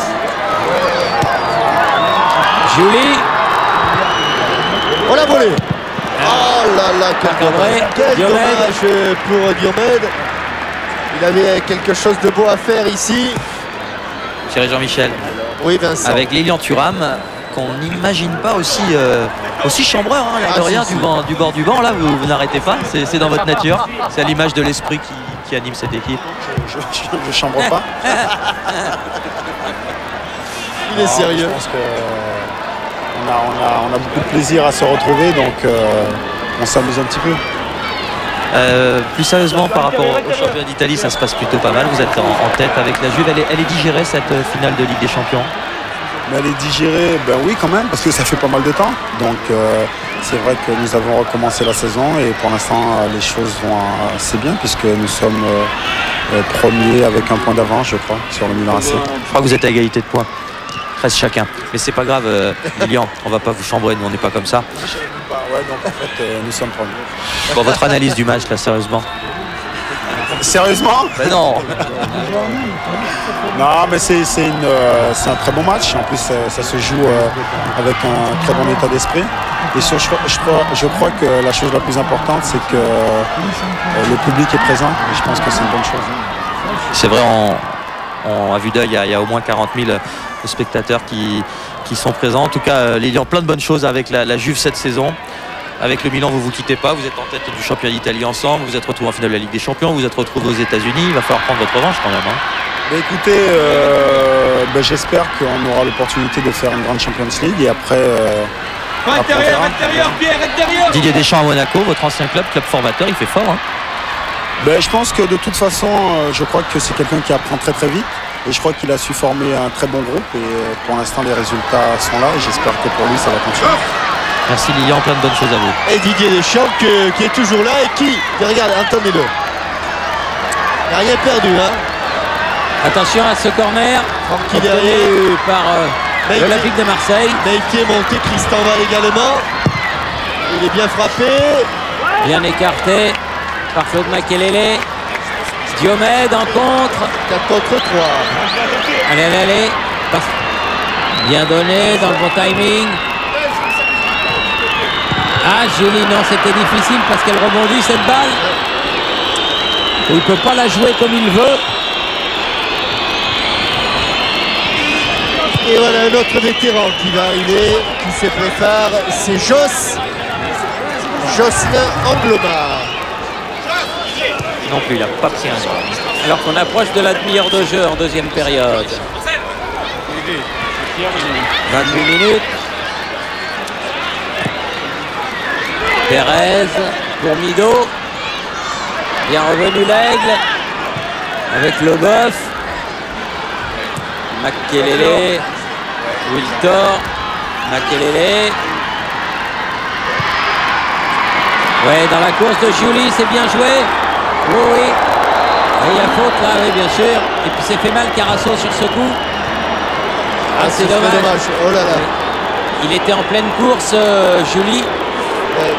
Julie. On l'a volé. Oh là là, quel dommage pour Diomède. Il avait quelque chose de beau à faire ici. Thierry Jean-Michel. Oui, Vincent. Avec Lilian Thuram, qu'on n'imagine pas aussi chambreur, hein, l'air de rien, du bord du banc. Là, vous n'arrêtez pas, c'est dans votre nature. C'est à l'image de l'esprit qui anime cette équipe. Je chambre pas. Il est sérieux. Je pense qu'on a beaucoup de plaisir à se retrouver, donc on s'amuse un petit peu. Plus sérieusement, par rapport au championnat d'Italie, ça se passe plutôt pas mal. Vous êtes en tête avec la Juve. Elle est digérée, cette finale de Ligue des Champions? Mais elle est digérée, ben oui quand même, parce que ça fait pas mal de temps. Donc c'est vrai que nous avons recommencé la saison et pour l'instant les choses vont assez bien puisque nous sommes premiers avec un point d'avance, je crois, sur le Milan AC. Je crois que vous êtes à égalité de points. Reste chacun. Mais c'est pas grave, Lilian, on va pas vous chambrer, nous on n'est pas comme ça. Ouais, donc en fait, nous sommes premiers. Bon, votre analyse du match, là, sérieusement? Sérieusement? Ben non. Non, mais c'est un très bon match. En plus, ça se joue avec un très bon état d'esprit. Et je crois que la chose la plus importante, c'est que le public est présent. Et je pense que c'est une bonne chose. C'est vrai, à vue d'œil, il y a au moins 40 000 spectateurs qui sont présents. En tout cas, Lilian, plein de bonnes choses avec la Juve cette saison. Avec le Milan, vous ne vous quittez pas. Vous êtes en tête du championnat d'Italie ensemble. Vous êtes retrouvés en finale de la Ligue des Champions. Vous êtes retrouvés aux États-Unis. Il va falloir prendre votre revanche quand même. Hein. Écoutez, j'espère qu'on aura l'opportunité de faire une grande Champions League. Et après, intérieur, Pierre, intérieur. Didier Deschamps à Monaco, votre ancien club formateur, il fait fort. Hein. Je pense que de toute façon, je crois que c'est quelqu'un qui apprend très très vite. Et je crois qu'il a su former un très bon groupe. Et pour l'instant, les résultats sont là. Et j'espère que pour lui, ça va continuer. Merci Lilian, plein de bonnes choses à vous. Et Didier Deschamps qui est toujours là et qui, regardez, entendez-le. Il n'a rien perdu. Hein. Attention à ce corner. Qui derrière par l'Olympique de Marseille. Qui est monté, Tristan Val également. Il est bien frappé. Bien écarté par Claude Makelele. Diomède en contre. 4 contre 3. Allez. Bien donné dans le bon timing. Ah, Julie, non, c'était difficile parce qu'elle rebondit cette balle. Il ne peut pas la jouer comme il veut. Et voilà un autre vétéran qui va arriver, qui se prépare, c'est Jocelyn Anglomar. Non plus, il n'a pas pris un droit. Alors qu'on approche de la demi-heure de jeu en deuxième période. 28 minutes. Pérez pour Mido. Bien revenu l'Aigle. Avec le boeuf. Makelele. Wiltor. Makelele. Ouais, dans la course de Julie, c'est bien joué. Oui. Et il y a faute là, oui, bien sûr. Et puis c'est fait mal Carasso sur ce coup. Ah, c'est dommage. Oh là là. Il était en pleine course, Julie. Ouais.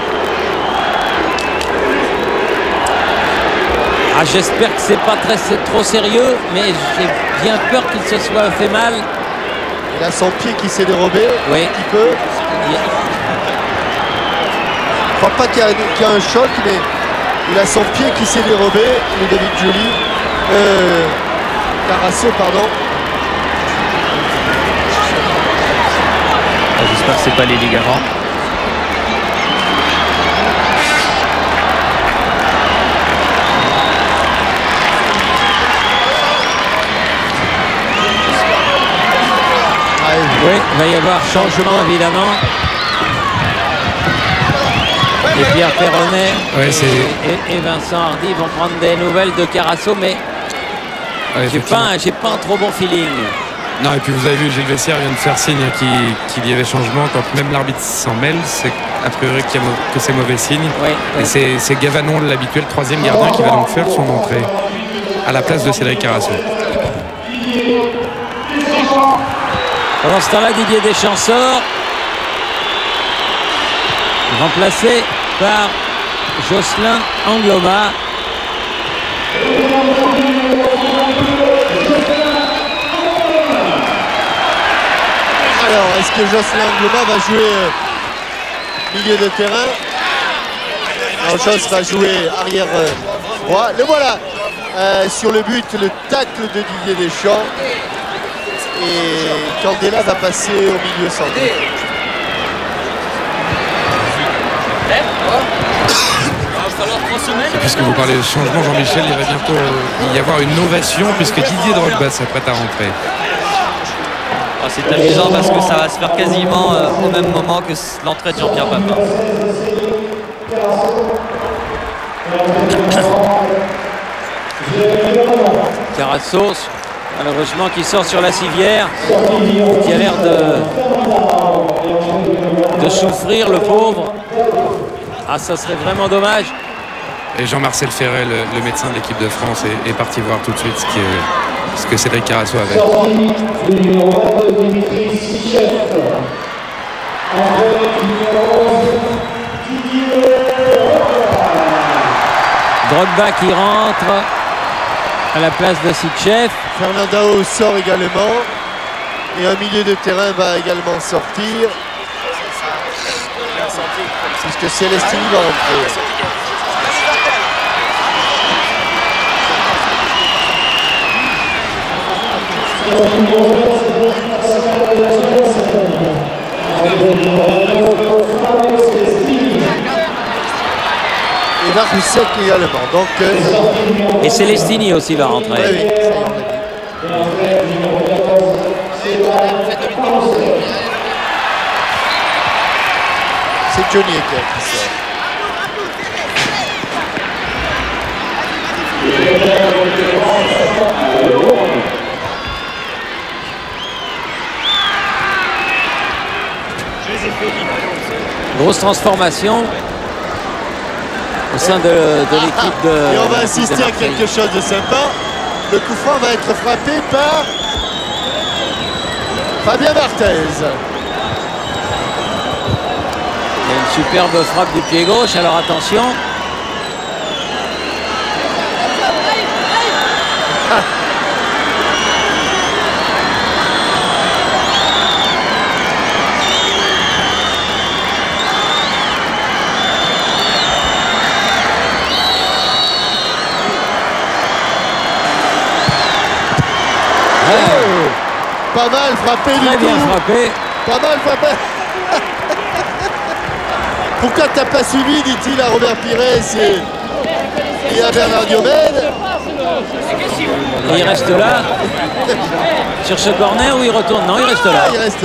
Ah, j'espère que c'est pas trop sérieux, mais j'ai bien peur qu'il se soit fait mal. Il a son pied qui s'est dérobé un petit peu. Je crois pas qu'il y a un choc, mais il a son pied qui s'est dérobé, Ludovic Julie. Carasso, pardon. J'espère que c'est pas les ligaments. va y avoir changement évidemment. Et Pierre Perronnet et Vincent Hardy vont prendre des nouvelles de Carasso, mais j'ai pas un trop bon feeling. Non, et puis vous avez vu, Gilles Vessière vient de faire signe qu'il y avait changement. Quand même l'arbitre s'en mêle, c'est a priori que c'est mauvais signe. Et c'est Gavanon, l'habituel troisième gardien, qui va donc faire son entrée à la place de Cédric Carasso. Pendant ce temps-là, Didier Deschamps sort, remplacé par Jocelyn Angloma. Alors, est-ce que Jocelyn Angloma va jouer milieu de terrain? Alors, Joss va jouer arrière droit. Le voilà sur le but, le tacle de Didier Deschamps. Et Candela va passer au milieu central. Puisque vous parlez de changement, Jean-Michel, il va bientôt y avoir une ovation puisque Didier Drogba s'apprête à rentrer. C'est amusant parce que ça va se faire quasiment au même moment que l'entrée de Jean-Pierre Papin. Carasso, malheureusement, qui sort sur la civière, qui a l'air de souffrir, le pauvre. Ah, ça serait vraiment dommage. Et Jean-Marcel Ferret, le médecin de l'équipe de France, est parti voir tout de suite ce que Cédric Carasso avait. Drogba qui rentre à la place de Sitchef. Fernandao sort également. Et un milieu de terrain va également sortir. Puisque Célestini va rentrer. Et Varousek également. Donc, et Célestini aussi va rentrer. Oui, c'est Johnny Ecker qui sort. Grosse transformation au sein de l'équipe de... Et on va assister à quelque chose de sympa. Le coup franc va être frappé par Fabien Barthez. Il y a une superbe frappe du pied gauche, alors attention. Pas mal frappé du Très bien coup. frappé. Pas mal frappé. Pourquoi t'as pas suivi, dit-il à Robert Pires et à Bernard Diomède. Et il reste là. Sur ce corner où il retourne. Non, il reste là. Il reste là.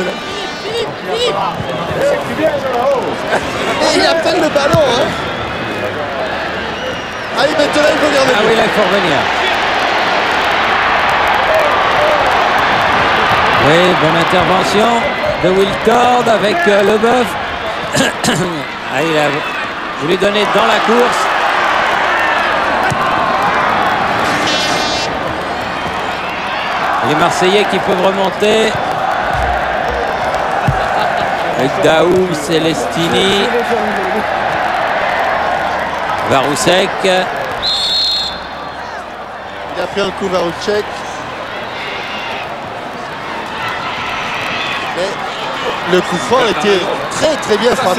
Et il appelle le ballon. Hein. Ah oui, maintenant il faut regarder. Ah oui, là il faut revenir. Oui, bonne intervention de Wiltord avec Leboeuf. Ah, il a voulu donner dans la course. Les Marseillais qui peuvent remonter. Avec Daou, Célestini, Varousek. Il a pris un coup Varousek. Mais le coup franc était très bien frappé.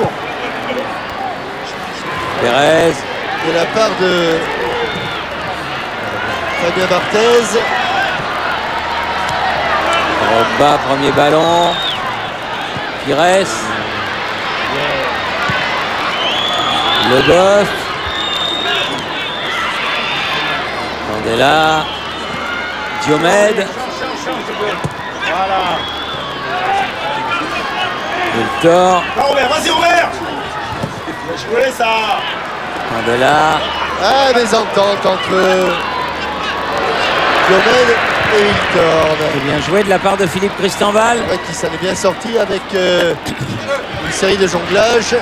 Pérez. De la part de Fabien Barthez. Drogba, premier ballon. Pires. Leboeuf. Candela. Diomède. Victor. Vas-y Robert. Jouez ça. Mandela. Ah, des ententes entre Diomède et Victor. C'est bien joué de la part de Philippe Christenval. Ouais, qui s'en est bien sorti avec une série de jonglages.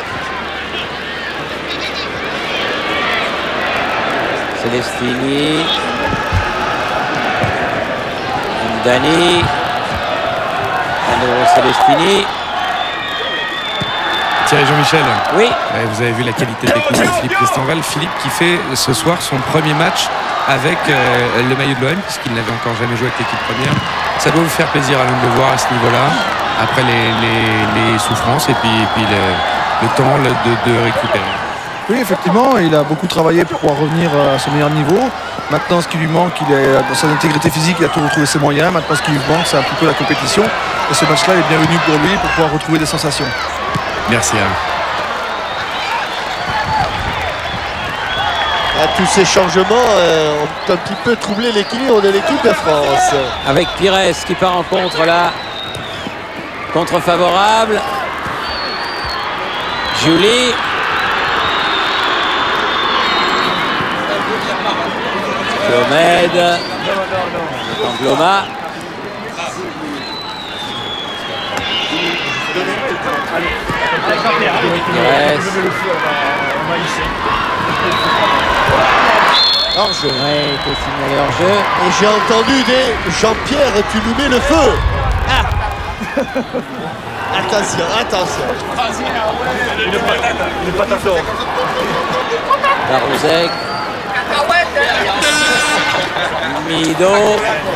Celestini. Dani. Celestini. Thierry Jean-Michel. Oui. Vous avez vu la qualité technique de Philippe Christenval. Philippe qui fait ce soir son premier match avec le maillot de l'OM, puisqu'il n'avait encore jamais joué avec l'équipe première. Ça doit vous faire plaisir à de le voir à ce niveau-là, après les souffrances et puis le temps de récupérer. Oui, effectivement, il a beaucoup travaillé pour pouvoir revenir à son meilleur niveau. Maintenant, ce qui lui manque, il est dans son intégrité physique, il a tout retrouvé ses moyens. Maintenant, ce qui lui manque, c'est un petit peu la compétition. Et ce match-là est bienvenu pour lui, pour pouvoir retrouver des sensations. Merci Alain. Tous ces changements ont un petit peu troublé l'équilibre de l'équipe de France. Avec Pires qui part en contre là. Contre favorable. Julie. Diomède. Angloma. Hors-jeu. Oui, il faut signaler hors-jeu. Et j'ai entendu des Jean-Pierre, tu nous mets le feu. Attention, attention. Il est pas d'accord. Barouzek. Mido.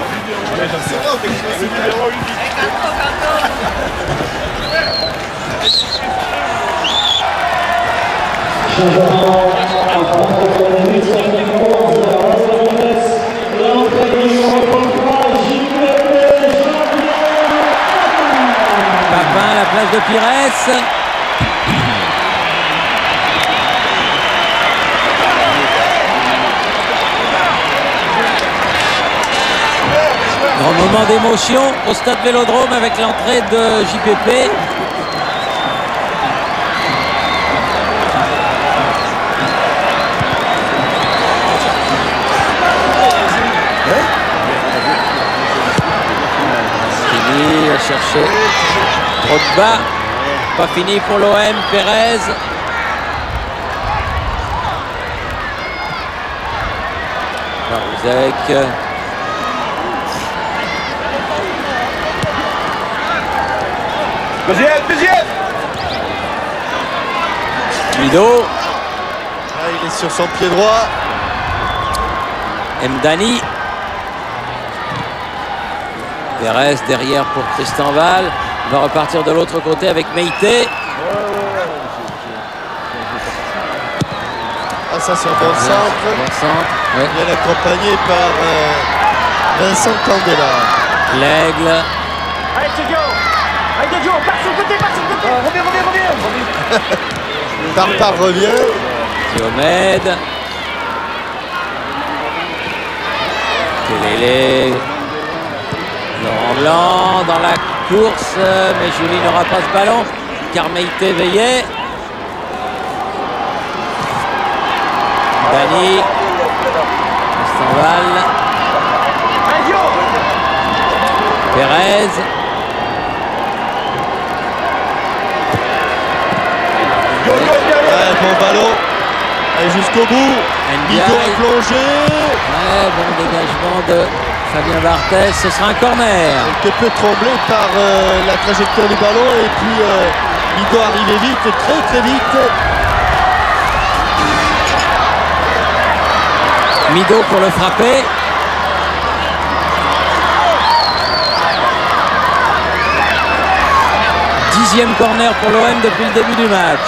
Papin à la place de Pires. Grand moment d'émotion au stade Vélodrome avec l'entrée de JPP. Fini à chercher Drogba. Pas fini pour l'OM. Pérez. Barouzek. Deuxième. Mido. Il est sur son pied droit. Mdani. Pérez derrière pour Christenval. Il va repartir de l'autre côté avec Meïté. Ah, ça c'est un bon centre. Bon centre. Ouais. Bien accompagné par Vincent Candela. L'Aigle. Allez, Sergio. Allez, Sergio, pars sur le côté, reviens. Par revient. Diomède. Kelele. Laurent Blanc dans la course, mais Julie n'aura pas ce ballon car Meïté veillait. Dani. Christenval. Pérez. Bon ballon. Allez jusqu'au bout. Mido a plongé. Ouais, bon dégagement de Fabien Barthez. Ce sera un corner. Quelque peu tremblé par la trajectoire du ballon. Et puis Mido arrivait vite, très vite. Mido pour le frapper. Dixième corner pour l'OM depuis le début du match.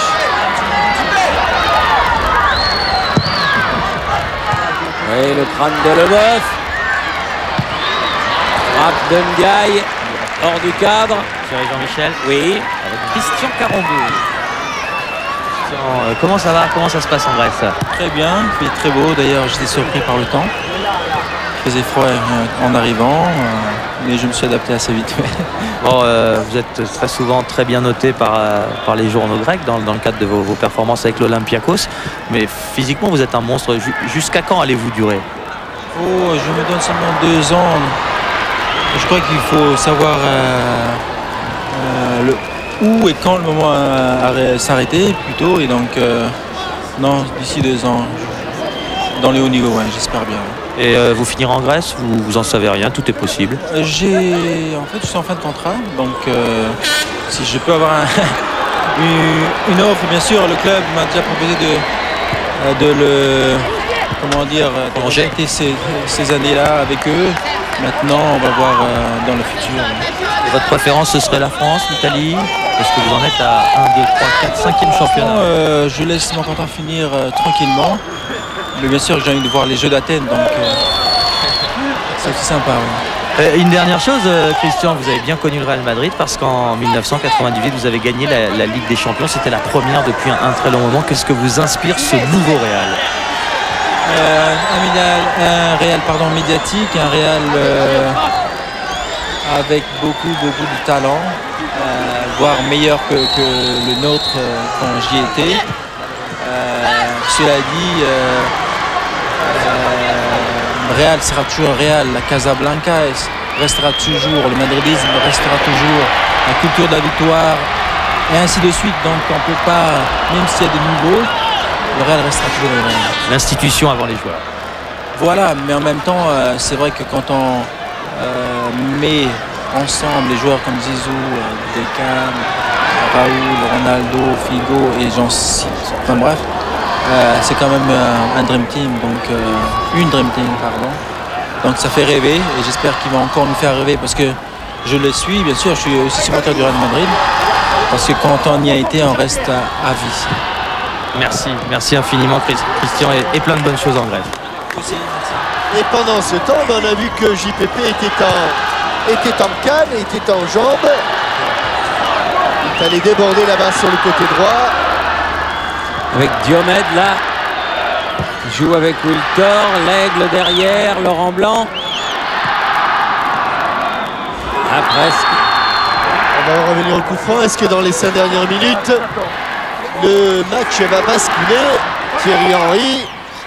Oui, le crâne de Leboeuf. Frappe de Ndiaye. Hors du cadre. Thierry Jean-Michel. Oui. Avec Christian Carambeu. Comment ça va? Comment ça se passe en Grèce? Très bien, il fait très beau. D'ailleurs, j'étais surpris par le temps. Il faisait froid en arrivant, mais je me suis adapté assez vite. Bon, vous êtes très souvent très bien noté par les journaux grecs dans le cadre de vos performances avec l'Olympiakos. Mais physiquement, vous êtes un monstre. Jusqu'à quand allez-vous durer? Je me donne seulement 2 ans. Je crois qu'il faut savoir où et quand le moment s'arrêter plutôt. Et donc, non, d'ici 2 ans, dans les hauts niveaux, ouais, j'espère bien. Et vous finirez en Grèce, vous en savez rien, tout est possible. En fait, je suis en fin de contrat, donc si je peux avoir une offre, bien sûr, le club m'a déjà proposé de projeter ces années-là avec eux. Maintenant, on va voir dans le futur. Et votre préférence, ce serait la France, l'Italie? Est-ce que vous en êtes à 1, 2, 3, 4, 5e championnat? Je laisse mon contrat finir tranquillement. Mais bien sûr, j'ai envie de voir les Jeux d'Athènes, donc c'est aussi sympa. Ouais. Une dernière chose, Christian, vous avez bien connu le Real Madrid parce qu'en 1998, vous avez gagné la Ligue des Champions. C'était la première depuis un très long moment. Qu'est-ce que vous inspire ce nouveau Real? Un Real médiatique, un Real avec beaucoup de talent, voire meilleur que le nôtre quand j'y étais. Cela dit, Real sera toujours Real, la Casablanca restera toujours, le madridisme restera toujours, la culture de la victoire et ainsi de suite. Donc on ne peut pas, même s'il y a des niveaux, le Real restera toujours le Real. L'institution avant les joueurs. Voilà, mais en même temps, c'est vrai que quand on met ensemble les joueurs comme Zizou, Beckham, Raoul, Ronaldo, Figo et j'en cite, enfin bref, c'est quand même un Dream Team, donc une Dream Team, pardon. Donc ça fait rêver et j'espère qu'il va encore nous faire rêver parce que je le suis, bien sûr, je suis aussi supporter du Real Madrid parce que quand on y a été, on reste à vie. Merci infiniment Christian et plein de bonnes choses en Grèce. Et pendant ce temps, on a vu que JPP était en canne, était en jambes. Il allait déborder là-bas sur le côté droit. Avec Diomède là, qui joue avec Wiltor, l'Aigle derrière, Laurent Blanc. Ah, presque. On va revenir au coup franc. Est-ce que dans les 5 dernières minutes, le match va basculer? Thierry Henry.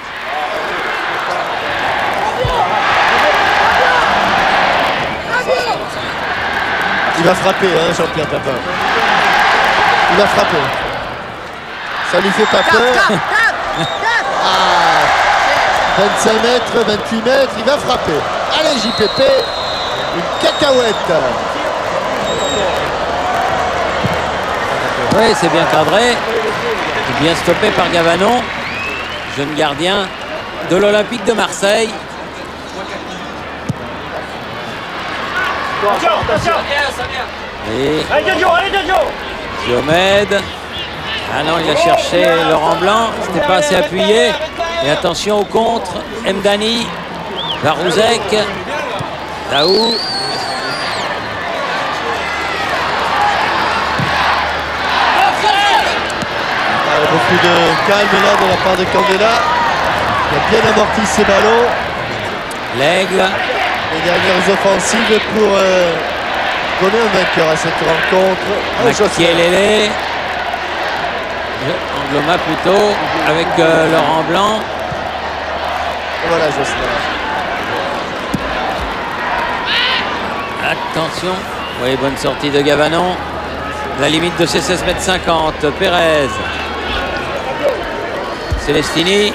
Il va frapper, hein, Jean-Pierre Papin. Il va frapper. Ça lui fait pas peur. 25 mètres, 28 mètres, il va frapper. Allez JPP, une cacahuète. Oui, c'est bien cadré. C'est bien stoppé par Gavanon, jeune gardien de l'Olympique de Marseille. Et Diomède. Ah non, il a cherché Laurent Blanc, c'était pas assez appuyé. Et attention au contre, Mdani, Larouzek, Daou. Beaucoup de calme là de la part de Candela. Il a bien amorti ses ballons. L'Aigle. Les dernières offensives pour donner un vainqueur à cette rencontre. Makelele. Angloma plutôt, avec Laurent Blanc. Et voilà Jocelyn. Attention. Oui, bonne sortie de Gavanon. La limite de ses 16,50 m. Pérez. Celestini.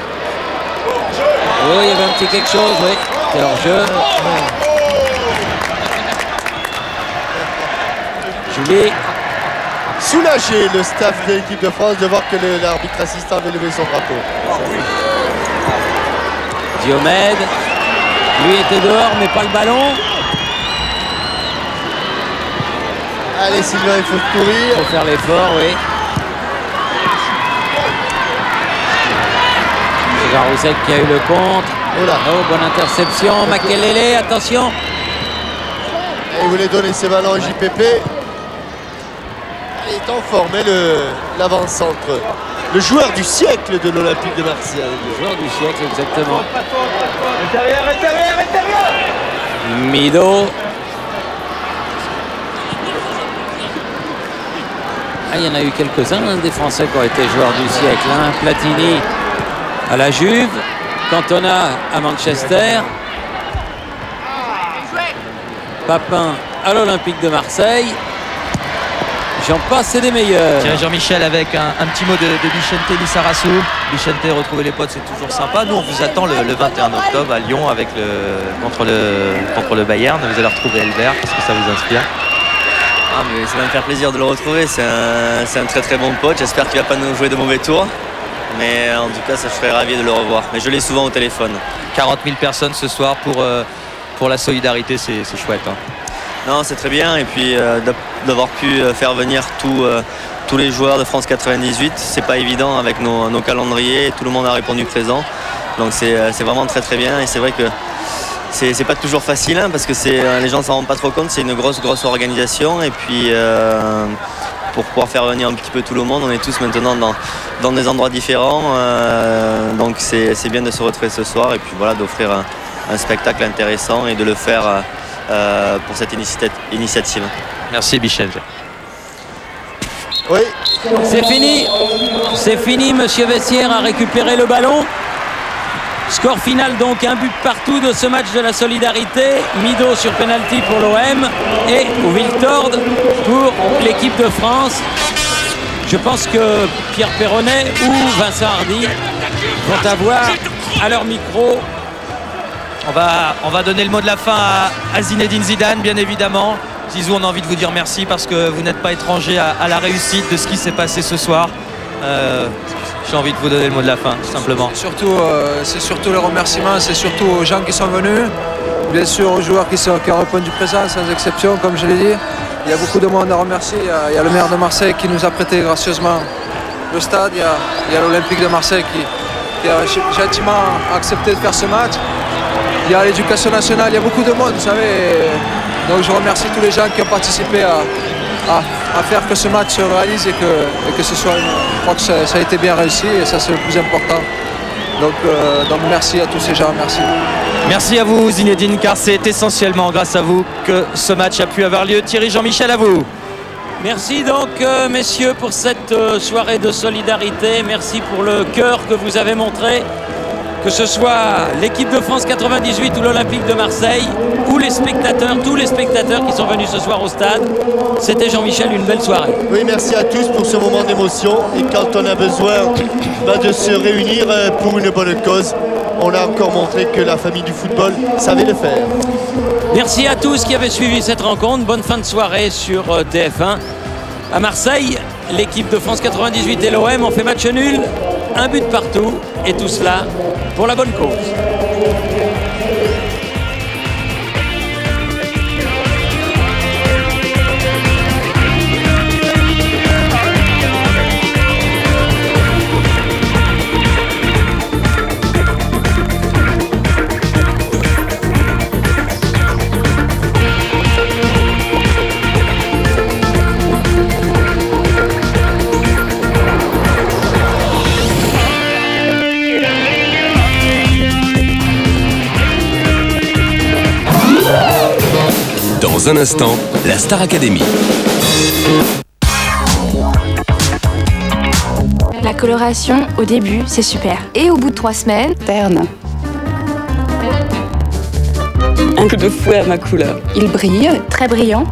Oui, il y avait un petit quelque chose, oui. C'est hors jeu. Julie. Soulagé le staff de l'équipe de France de voir que l'arbitre assistant avait levé son drapeau. Diomède. Lui était dehors, mais pas le ballon. Allez Sylvain, il faut courir. Il faut faire l'effort, oui. C'est Larouzek qui a eu le contre. Oh, bonne interception. Makelele, attention. Il voulait donner ses ballons à JPP. Il est en forme, l'avant-centre le joueur du siècle de l'Olympique de Marseille. Le joueur du siècle, exactement. Intérieur. Mido. Ah, il y en a eu quelques-uns, des Français qui ont été joueurs du siècle. Hein. Platini à la Juve, Cantona à Manchester, Papin à l'Olympique de Marseille. J'en passe, et des meilleurs. Tiens, Jean-Michel avec un petit mot de Vicente Lizarazu. Vicente, retrouver les potes, c'est toujours sympa. Nous, on vous attend le 21 octobre à Lyon avec contre le Bayern. Vous allez retrouver Elbert. Qu'est-ce que ça vous inspire? Mais ça va me faire plaisir de le retrouver. C'est un très très bon pote. J'espère qu'il ne va pas nous jouer de mauvais tours. Mais en tout cas, ça, je serais ravi de le revoir. Mais je l'ai souvent au téléphone. 40 000 personnes ce soir pour la solidarité, c'est chouette. Hein. Non, c'est très bien. Et puis d'avoir pu faire venir tous les joueurs de France 98, c'est pas évident avec nos calendriers. Tout le monde a répondu présent. Donc c'est vraiment très très bien. Et c'est vrai que c'est pas toujours facile hein, parce que les gens s'en rendent pas trop compte. C'est une grosse organisation. Et puis pour pouvoir faire venir un petit peu tout le monde, on est tous maintenant dans des endroits différents. Donc c'est bien de se retrouver ce soir et puis voilà, d'offrir un spectacle intéressant et de le faire pour cette initiative. Merci Michel. Oui. C'est fini, Monsieur Vessière a récupéré le ballon. Score final donc, un but partout de ce match de la solidarité. Mido sur penalty pour l'OM et Wiltord pour l'équipe de France. Je pense que Pierre Perronnet ou Vincent Hardy vont avoir à leur micro. On va donner le mot de la fin à Zinedine Zidane, bien évidemment. Zizou, on a envie de vous dire merci parce que vous n'êtes pas étranger à la réussite de ce qui s'est passé ce soir. J'ai envie de vous donner le mot de la fin, tout simplement. C'est surtout les remerciements, c'est surtout aux gens qui sont venus. Bien sûr aux joueurs qui ont répondu présent, sans exception, comme je l'ai dit. Il y a beaucoup de monde à remercier. Il y a le maire de Marseille qui nous a prêté gracieusement le stade. Il y a l'Olympique de Marseille qui a gentiment accepté de faire ce match. Il y a l'éducation nationale, il y a beaucoup de monde, vous savez. Donc je remercie tous les gens qui ont participé à faire que ce match se réalise et que ce soit. Je crois que ça a été bien réussi et ça c'est le plus important. Donc merci à tous ces gens, merci. Merci à vous Zinedine, car c'est essentiellement grâce à vous que ce match a pu avoir lieu. Thierry Jean-Michel, à vous. Merci donc messieurs pour cette soirée de solidarité. Merci pour le cœur que vous avez montré. Que ce soit l'équipe de France 98 ou l'Olympique de Marseille ou les spectateurs, tous les spectateurs qui sont venus ce soir au stade. C'était Jean-Michel, une belle soirée. Oui, merci à tous pour ce moment d'émotion. Et quand on a besoin de se réunir pour une bonne cause, on a encore montré que la famille du football savait le faire. Merci à tous qui avaient suivi cette rencontre. Bonne fin de soirée sur TF1. À Marseille, l'équipe de France 98 et l'OM ont fait match nul, un but partout, et tout cela pour la bonne cause. Dans un instant, la Star Academy. La coloration, au début, c'est super. Et au bout de 3 semaines, terne. Un coup de fouet à ma couleur. Il brille, très brillant.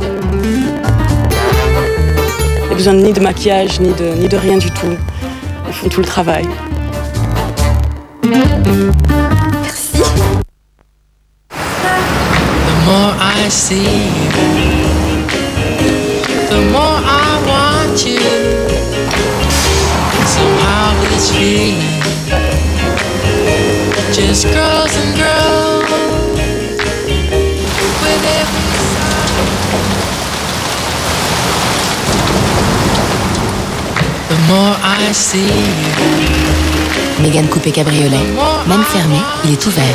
Il n'y a besoin ni de maquillage, ni de rien du tout. Ils font tout le travail. Merci. The more I see you, the more I want you. Somehow this feeling just grows and grows with every sigh. The more I see you. Mégane Coupé Cabriolet. Même fermé, il est ouvert.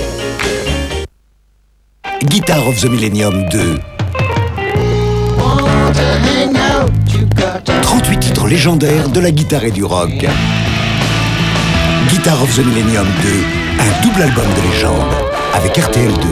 Guitar of the Millennium 2. 30 28 titres légendaires de la guitare et du rock. Guitar of the Millennium 2, un double album de légende avec RTL2.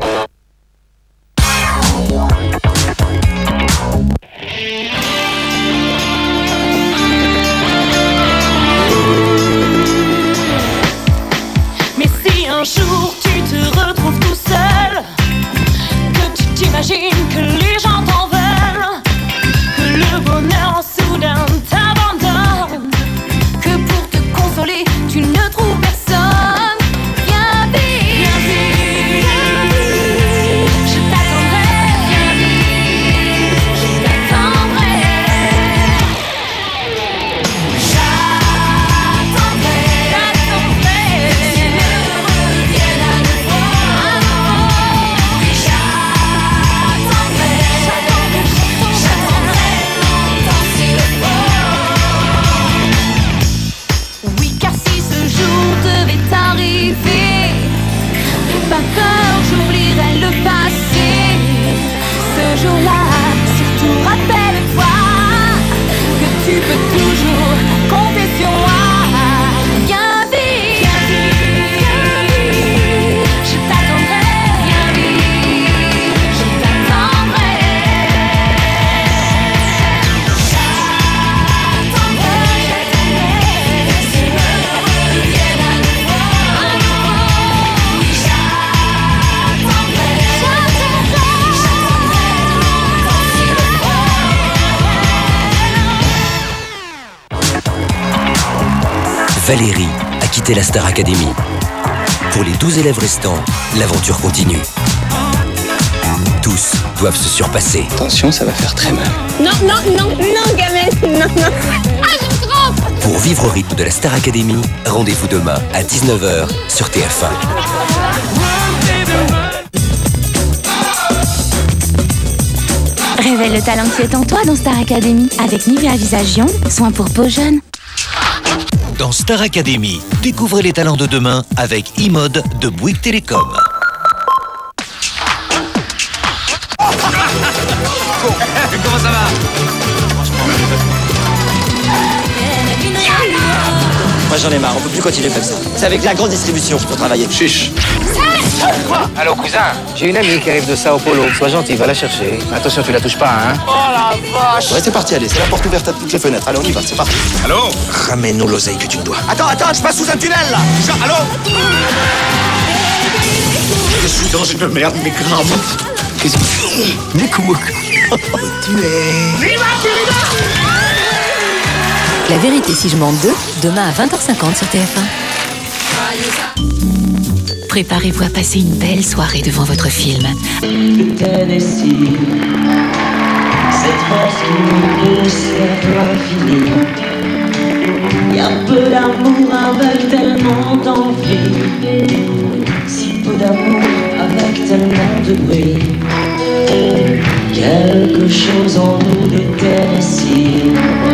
Mais si un jour tu te retrouves tout seul, que tu t'imagines que les gens t'en veulent, que le bonheur soudain t'abandonne, que pour te consoler tu ne trouves personne, viens vite, je t'attendrai, viens vite, je t'attendrai, oui, car si ce jour devait arriver, pas peur, j'oublierai le passé. Ce jour-là, surtout rappelle-toi que tu peux toujours compter sur moi. Viens vite, je t'attendrai, viens vite, je t'attendrai. Valérie a quitté la Star Academy. Pour les 12 élèves restants, l'aventure continue. Tous doivent se surpasser. Attention, ça va faire très mal. Non, gamelle, non. Ah, je trempe. Pour vivre au rythme de la Star Academy, rendez-vous demain à 19h sur TF1. Révèle le talent qui est en toi dans Star Academy avec Nivea Visage Young, soin pour peau jeune. Dans Star Academy, découvrez les talents de demain avec e-mode de Bouygues Télécom. Comment ça va? Moi j'en ai marre, on peut plus continuer comme ça. C'est avec la grande distribution qu'il faut travailler. Chiche. Allô cousin, j'ai une amie qui arrive de Sao Paulo. Sois gentil, va la chercher. Attention, tu la touches pas, hein. Oh la vache. Ouais, c'est parti, allez, c'est la porte ouverte à toutes les fenêtres. Allez, on y va, c'est parti. Allô? Ramène-nous l'oseille que tu me dois. Attends, je passe sous un tunnel là. Allô? Je suis dans une merde, mais grave. Qu'est-ce que c'est? Mais comment? Tu es... La vérité si je mens 2, demain à 20h50 sur TF1. Préparez-vous à passer une belle soirée devant votre film. Tennessee, cette force qui nous pousse vers l'infini. Y a peu d'amour avec tellement d'envie, si peu d'amour avec tellement de bruit. Quelque chose en nous de Tennessee.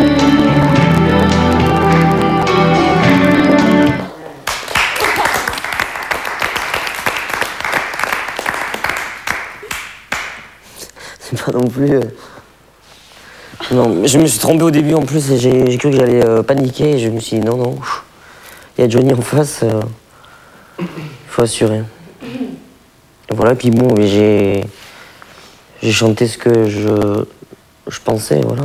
C'est pas non plus... Non, je me suis trompé au début en plus et j'ai cru que j'allais paniquer et je me suis dit non, il y a Johnny en face, il faut assurer. Et voilà, puis bon, j'ai chanté ce que je pensais, voilà.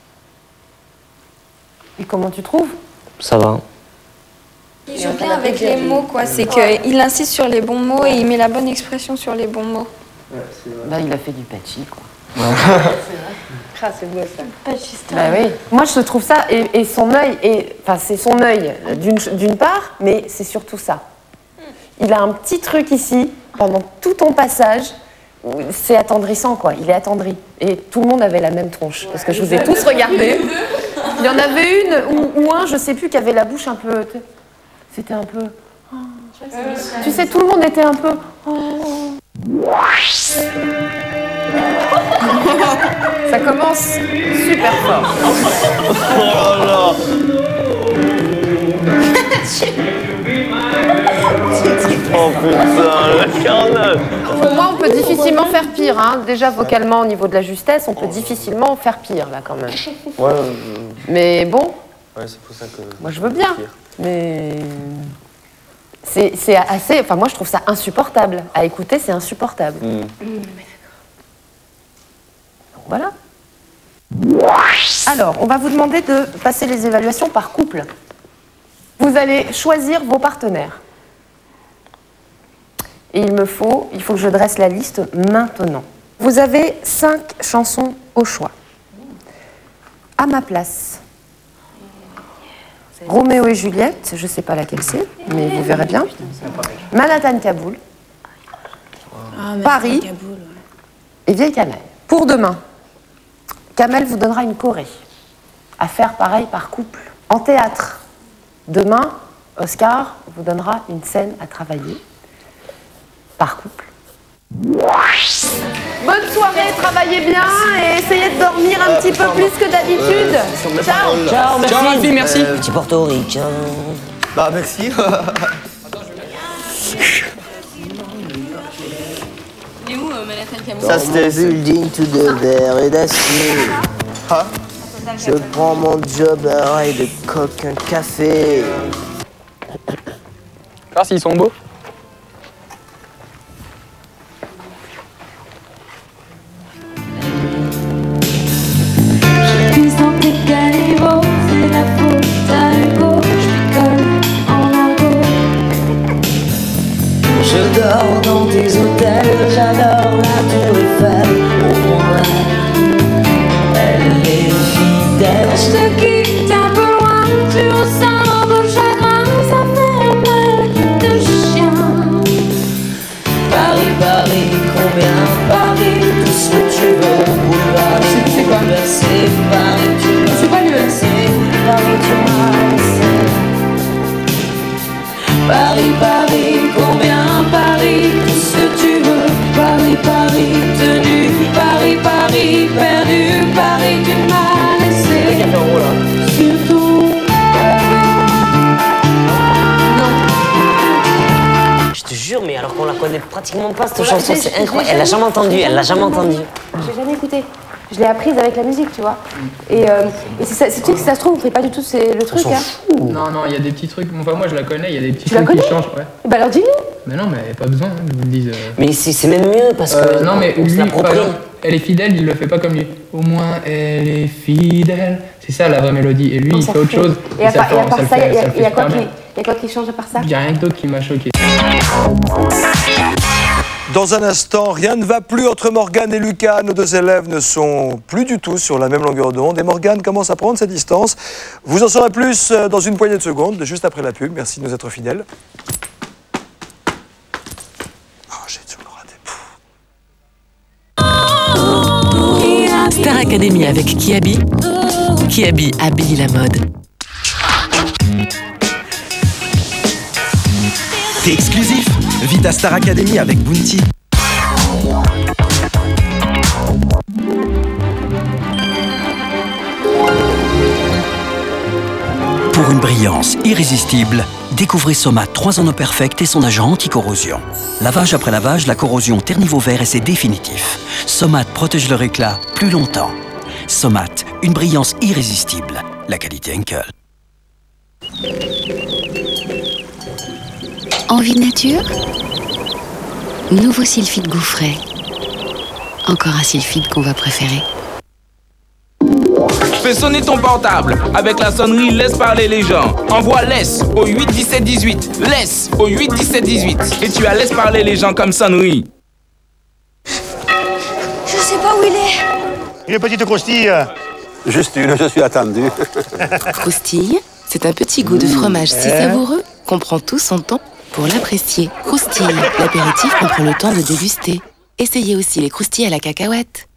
Et comment tu trouves? Ça va. Il joue bien avec les mots, quoi. C'est qu'il insiste sur les bons mots et il met la bonne expression sur les bons mots. Bah, il a fait du patchy, quoi. Ah, c'est beau ça. Bah oui. Moi, je trouve ça, et son œil, enfin, c'est son œil d'une part, mais c'est surtout ça. Il a un petit truc ici, pendant tout ton passage, c'est attendrissant, quoi. Il est attendri. Et tout le monde avait la même tronche, parce que je vous ai tous regardés. Il y en avait une ou un, je sais plus, qui avait la bouche un peu... C'était un peu... Oh. Tu sais, tout le monde était un peu... Oh. Ça commence super fort. Oh là. Oh putain, le 49. Pour moi, on peut difficilement faire pire. Hein. Déjà, vocalement, au niveau de la justesse, on peut difficilement faire pire, là, quand même. Ouais, Mais bon, ouais, c'est pour ça que... moi, je veux bien. Mais c'est assez... Enfin, moi, je trouve ça insupportable. À écouter, c'est insupportable. Voilà. Alors, on va vous demander de passer les évaluations par couple. Vous allez choisir vos partenaires. Et il faut que je dresse la liste maintenant. Vous avez 5 chansons au choix. À ma place. Roméo et Juliette, je ne sais pas laquelle c'est, mais vous verrez bien. Manhattan Kaboul. Paris. Et Vieille Canaille. Pour demain, Kamel vous donnera une choré. À faire pareil par couple. En théâtre, demain, Oscar vous donnera une scène à travailler par couple. Bonne soirée, travaillez bien et essayez de dormir un petit peu plus que d'habitude. Ciao. Ciao, merci. Ciao, ma fille, merci. Petit portoricain. Bah, merci. Il est où, Manhattan Kaboul? Ça, c'était building to the verre et d'acier. Je prends mon job à rail de coq, un café. Voir s'ils sont beaux. C'est la faute à Hugo, je picole en argot. Je dors dans tes hôtels, j'adore la tour Eiffel. Au moins, elle est fidèle. Je te quitte un peu loin, tu ressens mon chagrin, ça fait un mal de chien. Paris, Paris, combien Paris, tout ce que tu veux. Boulevard, c'est quoi? C'est Paris, tu m'as. C'est pas mieux. Paris, tu m'as laissé. Paris, Paris, combien Paris, tout ce que tu veux. Paris, Paris, tenu. Paris, Paris, perdu. Paris, tu m'as laissé. Surtout Je te jure, mais alors qu'on la connaît pratiquement pas cette chanson, c'est incroyable. Elle l'a jamais entendue, elle l'a jamais entendue. J'ai jamais écouté. Je l'ai apprise avec la musique, tu vois. Et c'est ça, tu sais que si ça se trouve, on fait pas du tout le truc. Hein. Non, non, il y a des petits trucs. Enfin, moi, je la connais, il y a des petits Tu la trucs qui connais changent. Ouais. Bah alors dis-nous. Mais non, mais pas besoin, hein, je vous le dise. Mais c'est même mieux parce que. Non, mais on se lui, par l'approprie. exemple, elle est fidèle, il le fait pas comme lui. Au moins, elle est fidèle. C'est ça la vraie mélodie. Et lui, il fait autre chose. Et à part ça, il y a super bien. quoi qui change à part ça? Il n'y a rien d'autre qui m'a choqué. Dans un instant, rien ne va plus entre Morgane et Lucas. Nos deux élèves ne sont plus du tout sur la même longueur d'onde. Et Morgane commence à prendre ses distances. Vous en saurez plus dans une poignée de secondes, juste après la pub. Merci de nous être fidèles. J'ai tout raté. Star Academy avec Kiabi. Kiabi habille la mode. T'es exclusif. Vite à Star Academy avec Bounty. Pour une brillance irrésistible, découvrez Somat 3 en eau perfecte et son agent anti-corrosion. Lavage après lavage, la corrosion ternit vos verres et c'est définitif. Somat protège leur éclat plus longtemps. Somat, une brillance irrésistible. La qualité Henkel. Envie de nature? Nouveau Sylphide Gouffret. Encore un Sylphide qu'on va préférer. Fais sonner ton portable avec la sonnerie Laisse parler les gens. Envoie Laisse au 8 17 18. Laisse au 8 17 18. Et tu as Laisse parler les gens comme sonnerie. Je sais pas où il est. Une petite croustille. Juste une, je suis attendu. Croustille, c'est un petit goût de fromage si savoureux qu'on prend tout son temps pour l'apprécier. Croustille, l'apéritif qu'on prend le temps de déguster. Essayez aussi les croustilles à la cacahuète.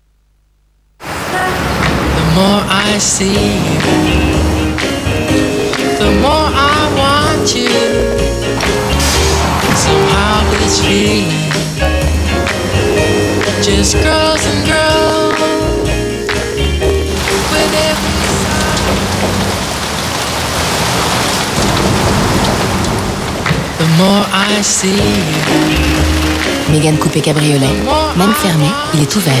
The more I see you, the more I want you. Somehow this feeling, just grows and grows with every sigh. The more more I see. Mégane Coupé Cabriolet, même fermé, il est ouvert.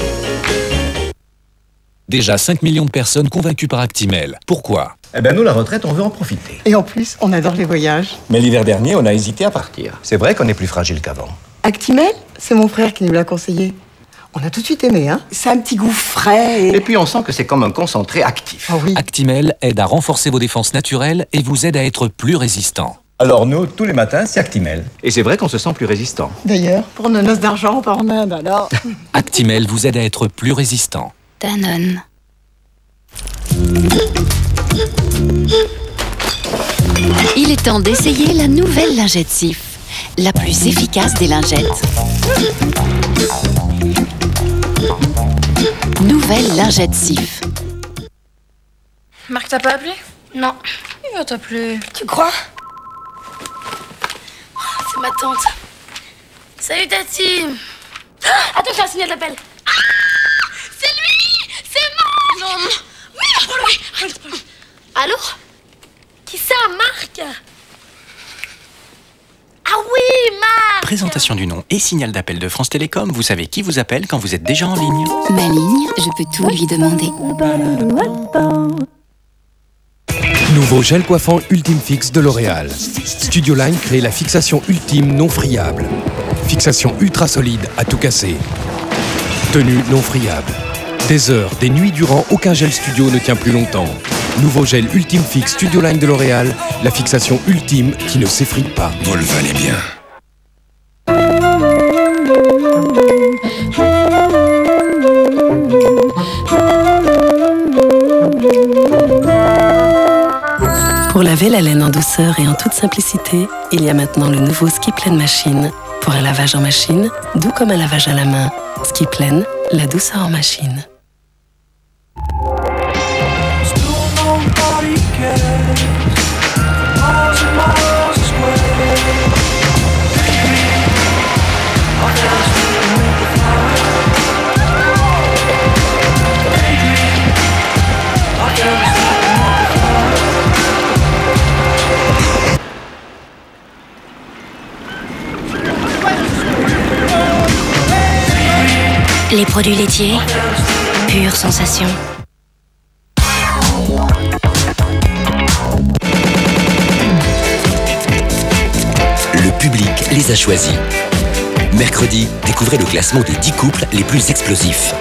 Déjà 5 millions de personnes convaincues par Actimel. Pourquoi? Eh ben nous, la retraite, on veut en profiter. Et en plus, on adore les voyages. Mais l'hiver dernier, on a hésité à partir. C'est vrai qu'on est plus fragile qu'avant. Actimel, c'est mon frère qui nous l'a conseillé. On a tout de suite aimé, hein. C'est un petit goût frais Et puis on sent que c'est comme un concentré actif. Ah oui. Actimel aide à renforcer vos défenses naturelles et vous aide à être plus résistant. Alors nous, tous les matins, c'est Actimel. Et c'est vrai qu'on se sent plus résistant. D'ailleurs, pour nos noces d'argent, on part en Inde, alors. Actimel vous aide à être plus résistant. Danone. Il est temps d'essayer la nouvelle lingette Cif, la plus efficace des lingettes. Nouvelle lingette Cif. Marc, t'as pas appelé? Non. Il va t'appeler. Tu crois? Oh, c'est ma tante. Salut Tati. Attends, je fais un signal d'appel. Ah, c'est lui. C'est Marc. Non. Oui, lui. Allô? Qui ça, Marc? Ah oui, Marc. Présentation du nom et signal d'appel de France Télécom, vous savez qui vous appelle quand vous êtes déjà en ligne. Ma ligne, je peux tout lui demander. Nouveau gel coiffant Ultime Fix de L'Oréal. Studio Line crée la fixation ultime non friable. Fixation ultra solide à tout casser. Tenue non friable. Des heures, des nuits durant, aucun gel studio ne tient plus longtemps. Nouveau gel Ultime Fix Studio Line de L'Oréal, la fixation ultime qui ne s'effrite pas. Vous le valez bien. Pour laver la laine en douceur et en toute simplicité, il y a maintenant le nouveau Skiplen Machine. Pour un lavage en machine, doux comme un lavage à la main. Skiplen, la douceur en machine. Les produits laitiers, pure sensation. Le public les a choisis. Mercredi, découvrez le classement des 10 couples les plus explosifs.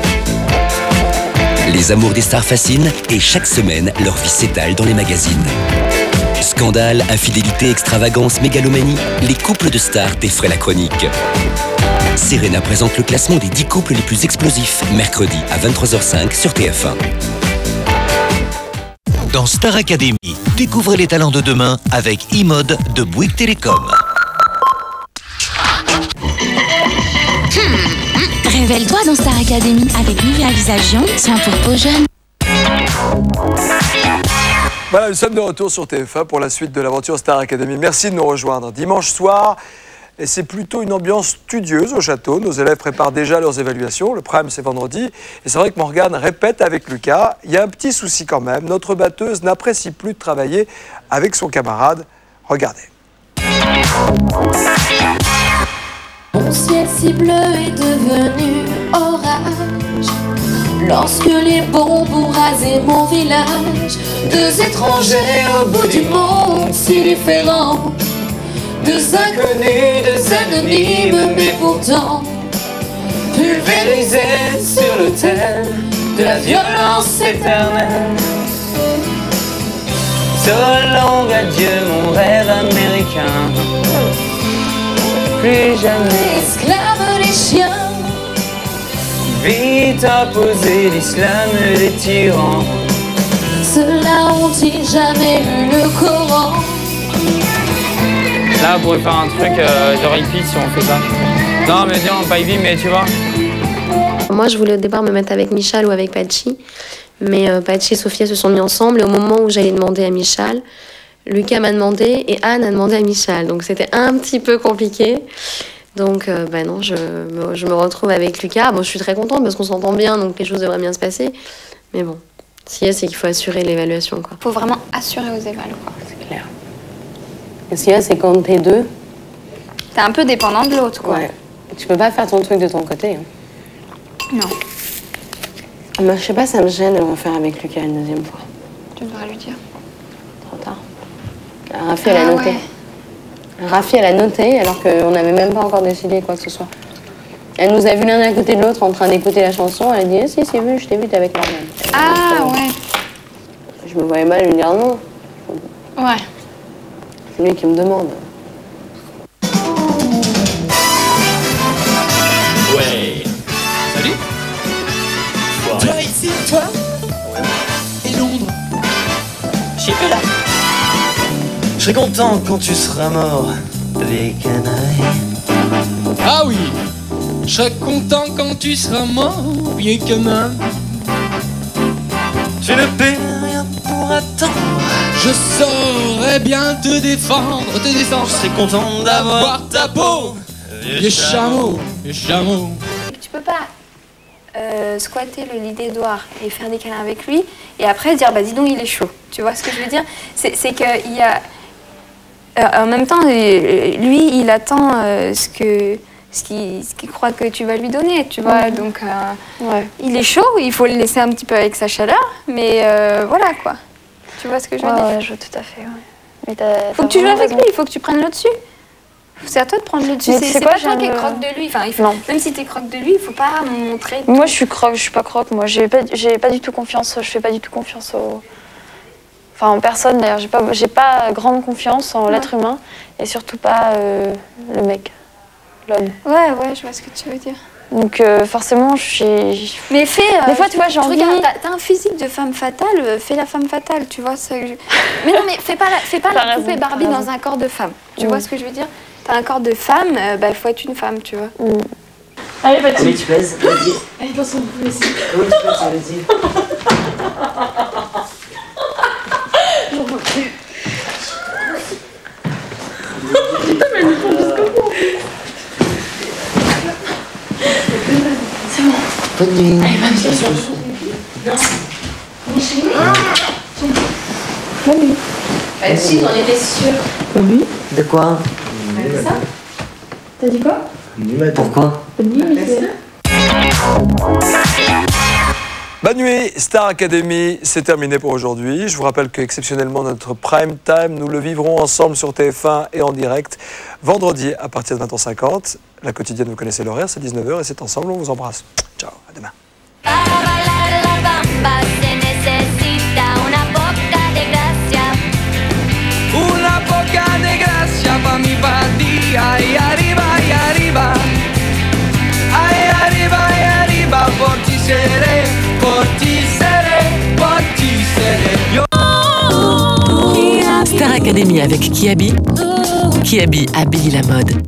Les amours des stars fascinent et chaque semaine, leur vie s'étale dans les magazines. Scandale, infidélité, extravagance, mégalomanie, les couples de stars défraient la chronique. Serena présente le classement des 10 couples les plus explosifs, mercredi à 23h05 sur TF1. Dans Star Academy, découvrez les talents de demain avec e-mode de Bouygues Télécom. Révèle-toi dans Star Academy avec Nivea Visage Young, soin pour peau jeune. Voilà, nous sommes de retour sur TF1 pour la suite de l'aventure Star Academy. Merci de nous rejoindre. Dimanche soir, et c'est plutôt une ambiance studieuse au château. Nos élèves préparent déjà leurs évaluations. Le prime, c'est vendredi. Et c'est vrai que Morgane répète avec Lucas. Il y a un petit souci quand même. Notre batteuse n'apprécie plus de travailler avec son camarade. Regardez. Mon ciel si bleu est devenu orage lorsque les bombes rasaient mon village. Deux étrangers au bout du monde si différents, deux inconnus, deux anonymes, mais pourtant pulvérisés sur l'autel de la violence éternelle. So long adieu mon rêve américain. Plus jamais esclaves les chiens, vite opposé l'islam des tyrans. ceux-là ont-ils jamais lu le Coran? Là, on pourrait faire un truc genre hippie si on fait ça. Non, mais non, pas hippie, mais tu vois. Moi, je voulais au départ me mettre avec Michal ou avec Pachi, mais Pachi et Sophia se sont mis ensemble, et au moment où j'allais demander à Michal, Lucas m'a demandé et Anne a demandé à Michal, donc c'était un petit peu compliqué. Donc non, je me retrouve avec Lucas. Bon, je suis très contente parce qu'on s'entend bien, donc les choses devraient bien se passer. Mais bon, ce qu'il y a, c'est qu'il faut assurer l'évaluation, quoi. Faut vraiment assurer aux évals, quoi. C'est clair. Ce qu'il y a, c'est quand t'es deux. T'es un peu dépendant de l'autre, quoi. Ouais. Tu peux pas faire ton truc de ton côté. Hein. Non. Moi, je sais pas, ça me gêne de le refaire avec Lucas une deuxième fois. Tu devrais lui dire. Trop tard. Rafi, elle a noté. Ouais. Rafi, elle a noté alors qu'on n'avait même pas encore décidé quoi que ce soit. Elle nous a vu l'un à côté de l'autre en train d'écouter la chanson. Elle a dit si, c'est vu, je t'ai vu, t'es avec Morgane. Ah ouais. Je me voyais mal lui dire non. Ouais. C'est lui qui me demande. Ouais. Salut. Toi ici, toi et Londres. Je suis plus là. Je serai content quand tu seras mort, les canailles. Ah oui, je serai content quand tu seras mort, vieux canaille. Tu ne paies rien pour attendre. Je saurais bien te défendre, te descendre. Je serai content d'avoir ta peau, vieux chameau, vieux chameau. Tu peux pas squatter le lit d'Edouard et faire des câlins avec lui et après dire bah dis donc il est chaud. Tu vois ce que je veux dire? C'est qu'il y a en même temps lui il attend ce qu'il croit que tu vas lui donner, tu vois. Donc ouais. Il est chaud, il faut le laisser un petit peu avec sa chaleur, mais voilà quoi. Tu vois ce que je veux dire? Ouais, je vois tout à fait. Ouais. Mais faut que tu joues avec lui, il faut que tu prennes le dessus. C'est à toi de prendre le dessus. C'est pas toi qui croque de lui. Enfin, même si t'es croque de lui, il faut pas montrer. Moi, je suis croque, je suis pas croque. Moi, j'ai pas du tout confiance. Je fais pas du tout confiance en personne. D'ailleurs, j'ai pas grande confiance en l'être humain et surtout pas le mec, l'homme. Ouais, je vois ce que tu veux dire. Donc forcément, je suis. Mais fais. Des fois, tu vois, j'ai envie. T'as un physique de femme fatale. Fais la femme fatale, tu vois. Mais non, mais fais pas la poupée Barbie dans un corps de femme. Tu vois ce que je veux dire? T'as un corps de femme, il faut être une femme, tu vois. Allez, vas-y. Oui, tu pèses, vas-y. Allez, dans son boule aussi. Oui, tu pèses, vas-y. J'en peux plus. Putain, mais ils font jusqu'au bout. C'est bon. Bonne nuit. Allez, bonne nuit. Bonne nuit. Bah, si, on était sûrs. Bonne nuit. De quoi? Ça? T'as dit quoi? Pourquoi? Bonne nuit, Michel. Bonne nuit, Star Academy, c'est terminé pour aujourd'hui. Je vous rappelle qu'exceptionnellement, notre prime time, nous le vivrons ensemble sur TF1 et en direct, vendredi à partir de 20h50. La quotidienne, vous connaissez l'horaire, c'est 19h et c'est ensemble, on vous embrasse. Ciao, à demain. Una poca de gracia pa' mi patria y arriba, por ti seré, por ti seré, por ti seré. Yo. Star Academy avec Kiabi. Kiabi habille la mode.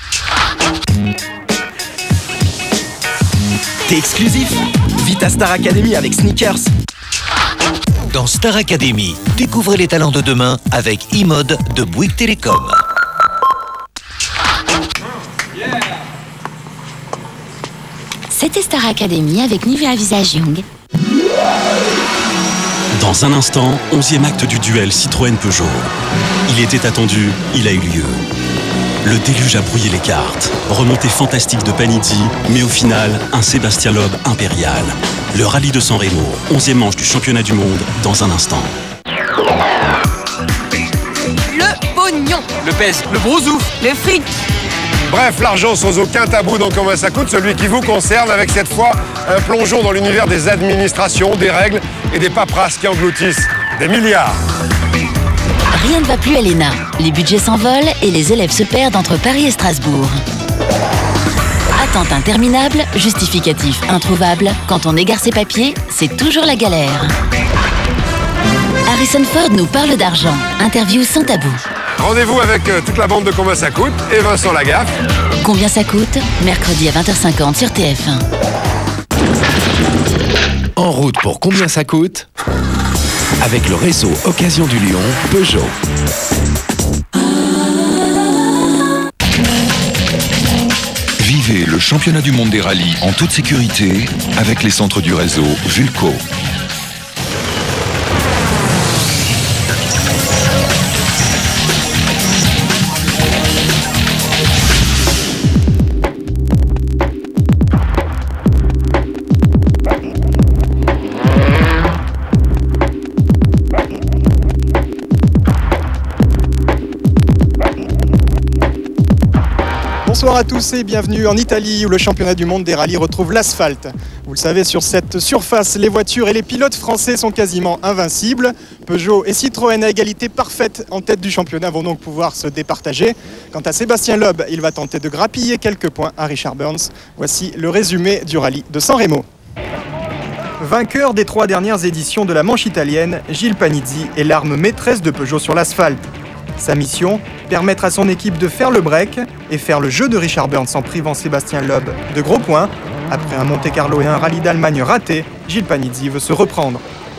T'es exclusif? Vite à Star Academy avec Sneakers. Dans Star Academy, découvrez les talents de demain avec e-mode de Bouygues Télécom. C'était Star Academy avec Nivea Visage Young. Dans un instant, 11e acte du duel Citroën-Peugeot. Il était attendu, il a eu lieu. Le déluge a brouillé les cartes. Remontée fantastique de Panizzi, mais au final, un Sébastien Loeb impérial. Le rallye de San Remo, 11e manche du championnat du monde, dans un instant. Le pognon, Le pèse, le gros ouf, le fric. Bref, l'argent sans aucun tabou dans Comment ça coûte, celui qui vous concerne, avec cette fois un plongeon dans l'univers des administrations, des règles et des paperasses qui engloutissent des milliards. Rien ne va plus à l'ENA. Les budgets s'envolent et les élèves se perdent entre Paris et Strasbourg. Attente interminable, justificatif introuvable. Quand on égare ses papiers, c'est toujours la galère. Harrison Ford nous parle d'argent. Interview sans tabou. Rendez-vous avec toute la bande de Comment ça coûte et Vincent Lagaffe. Combien ça coûte? Mercredi à 20h50 sur TF1. En route pour Combien ça coûte? Avec le réseau Occasion du Lion, Peugeot. Vivez le championnat du monde des rallyes en toute sécurité avec les centres du réseau Vulco. Bonsoir à tous et bienvenue en Italie où le championnat du monde des rallyes retrouve l'asphalte. Vous le savez, sur cette surface, les voitures et les pilotes français sont quasiment invincibles. Peugeot et Citroën à égalité parfaite en tête du championnat vont donc pouvoir se départager. Quant à Sébastien Loeb, il va tenter de grappiller quelques points à Richard Burns. Voici le résumé du rallye de San Remo. Vainqueur des 3 dernières éditions de la Manche italienne, Gilles Panizzi est l'arme maîtresse de Peugeot sur l'asphalte. Sa mission, permettre à son équipe de faire le break et faire le jeu de Richard Burns en privant Sébastien Loeb de gros points. Après un Monte-Carlo et un rallye d'Allemagne raté, Gilles Panizzi veut se reprendre.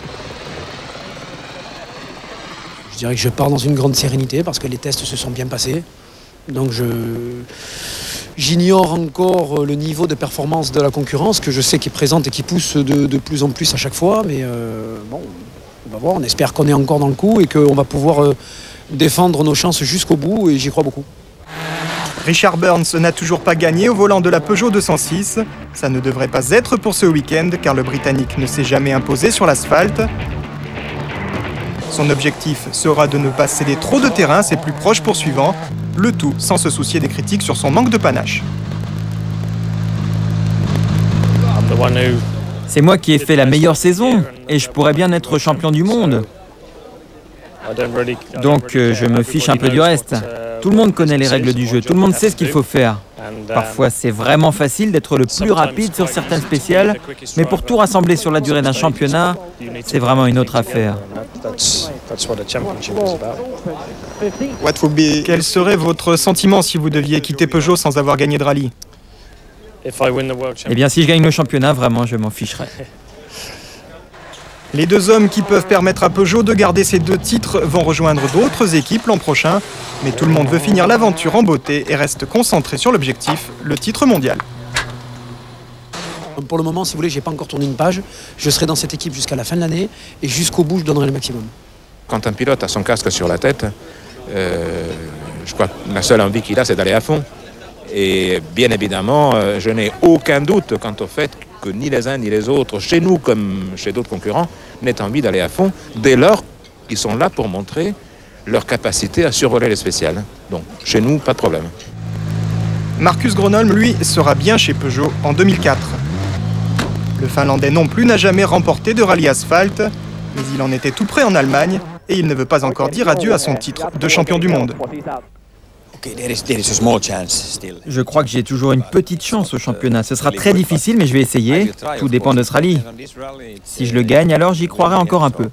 Je dirais que je pars dans une grande sérénité parce que les tests se sont bien passés. Donc j'ignore encore le niveau de performance de la concurrence que je sais qui est présente et qui pousse de plus en plus à chaque fois. Mais bon, on va voir, on espère qu'on est encore dans le coup et qu'on va pouvoir défendre nos chances jusqu'au bout et j'y crois beaucoup. Richard Burns n'a toujours pas gagné au volant de la Peugeot 206. Ça ne devrait pas être pour ce week-end car le Britannique ne s'est jamais imposé sur l'asphalte. Son objectif sera de ne pas céder trop de terrain à ses plus proches poursuivants, le tout sans se soucier des critiques sur son manque de panache. C'est moi qui ai fait la meilleure saison et je pourrais bien être champion du monde. Donc je me fiche un peu du reste. Tout le monde connaît les règles du jeu, tout le monde sait ce qu'il faut faire. Parfois c'est vraiment facile d'être le plus rapide sur certaines spéciales, mais pour tout rassembler sur la durée d'un championnat, c'est vraiment une autre affaire. Quel serait votre sentiment si vous deviez quitter Peugeot sans avoir gagné de rallye? Eh bien si je gagne le championnat, vraiment je m'en ficherais. Les 2 hommes qui peuvent permettre à Peugeot de garder ces 2 titres vont rejoindre d'autres équipes l'an prochain. Mais tout le monde veut finir l'aventure en beauté et reste concentré sur l'objectif, le titre mondial. Pour le moment, si vous voulez, j'ai pas encore tourné une page. Je serai dans cette équipe jusqu'à la fin de l'année et jusqu'au bout, je donnerai le maximum. Quand un pilote a son casque sur la tête, je crois que la seule envie qu'il a, c'est d'aller à fond. Et bien évidemment, je n'ai aucun doute quant au fait que ni les uns ni les autres, chez nous comme chez d'autres concurrents, n'aient envie d'aller à fond dès lors qu'ils sont là pour montrer leur capacité à survoler les spéciales. Donc chez nous, pas de problème. Marcus Gronholm, lui, sera bien chez Peugeot en 2004. Le Finlandais non plus n'a jamais remporté de rallye asphalte, mais il en était tout près en Allemagne et il ne veut pas encore dire adieu à son titre de champion du monde. Je crois que j'ai toujours une petite chance au championnat. Ce sera très difficile, mais je vais essayer. Tout dépend de ce rallye. Si je le gagne, alors j'y croirai encore un peu.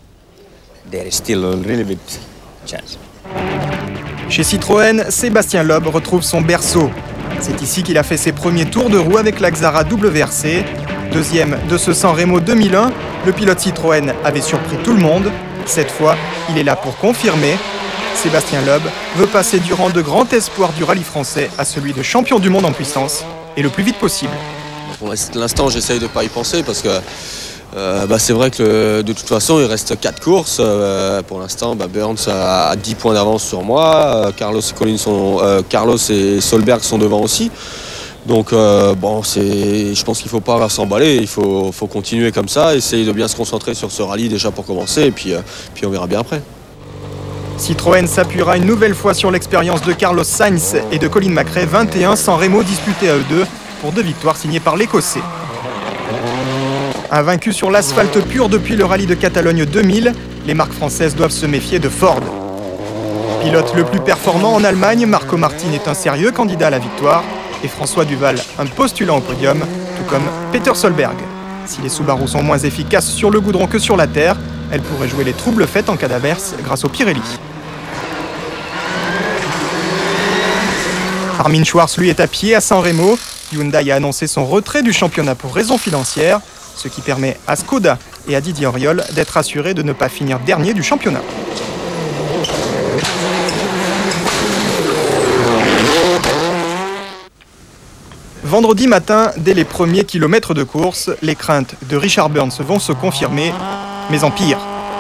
Chez Citroën, Sébastien Loeb retrouve son berceau. C'est ici qu'il a fait ses premiers tours de roue avec la Xara WRC. Deuxième de ce San Remo 2001, le pilote Citroën avait surpris tout le monde. Cette fois, il est là pour confirmer. Sébastien Loeb veut passer du rang de grand espoir du rallye français à celui de champion du monde en puissance, et le plus vite possible. Pour l'instant, j'essaye de ne pas y penser parce que c'est vrai que de toute façon, il reste 4 courses. Pour l'instant, Burns a 10 points d'avance sur moi. Carlos et Solberg sont devant aussi. Donc je pense qu'il ne faut pas s'emballer, il faut continuer comme ça, essayer de bien se concentrer sur ce rallye déjà pour commencer, et puis on verra bien après. Citroën s'appuiera une nouvelle fois sur l'expérience de Carlos Sainz et de Colin McRae, 21 San Remo disputés à eux deux, pour 2 victoires signées par l'Écossais. Invaincu sur l'asphalte pur depuis le rallye de Catalogne 2000, les marques françaises doivent se méfier de Ford. Pilote le plus performant en Allemagne, Marco Martin est un sérieux candidat à la victoire, et François Duval un postulant au podium, tout comme Peter Solberg. Si les Subaru sont moins efficaces sur le goudron que sur la terre, elles pourraient jouer les troubles faits en cas d'averse grâce au Pirelli. Armin Schwarz, lui, est à pied à San Remo. Hyundai a annoncé son retrait du championnat pour raisons financières, ce qui permet à Skoda et à Didier Auriol d'être assurés de ne pas finir dernier du championnat. Vendredi matin, dès les premiers kilomètres de course, les craintes de Richard Burns vont se confirmer, mais en pire.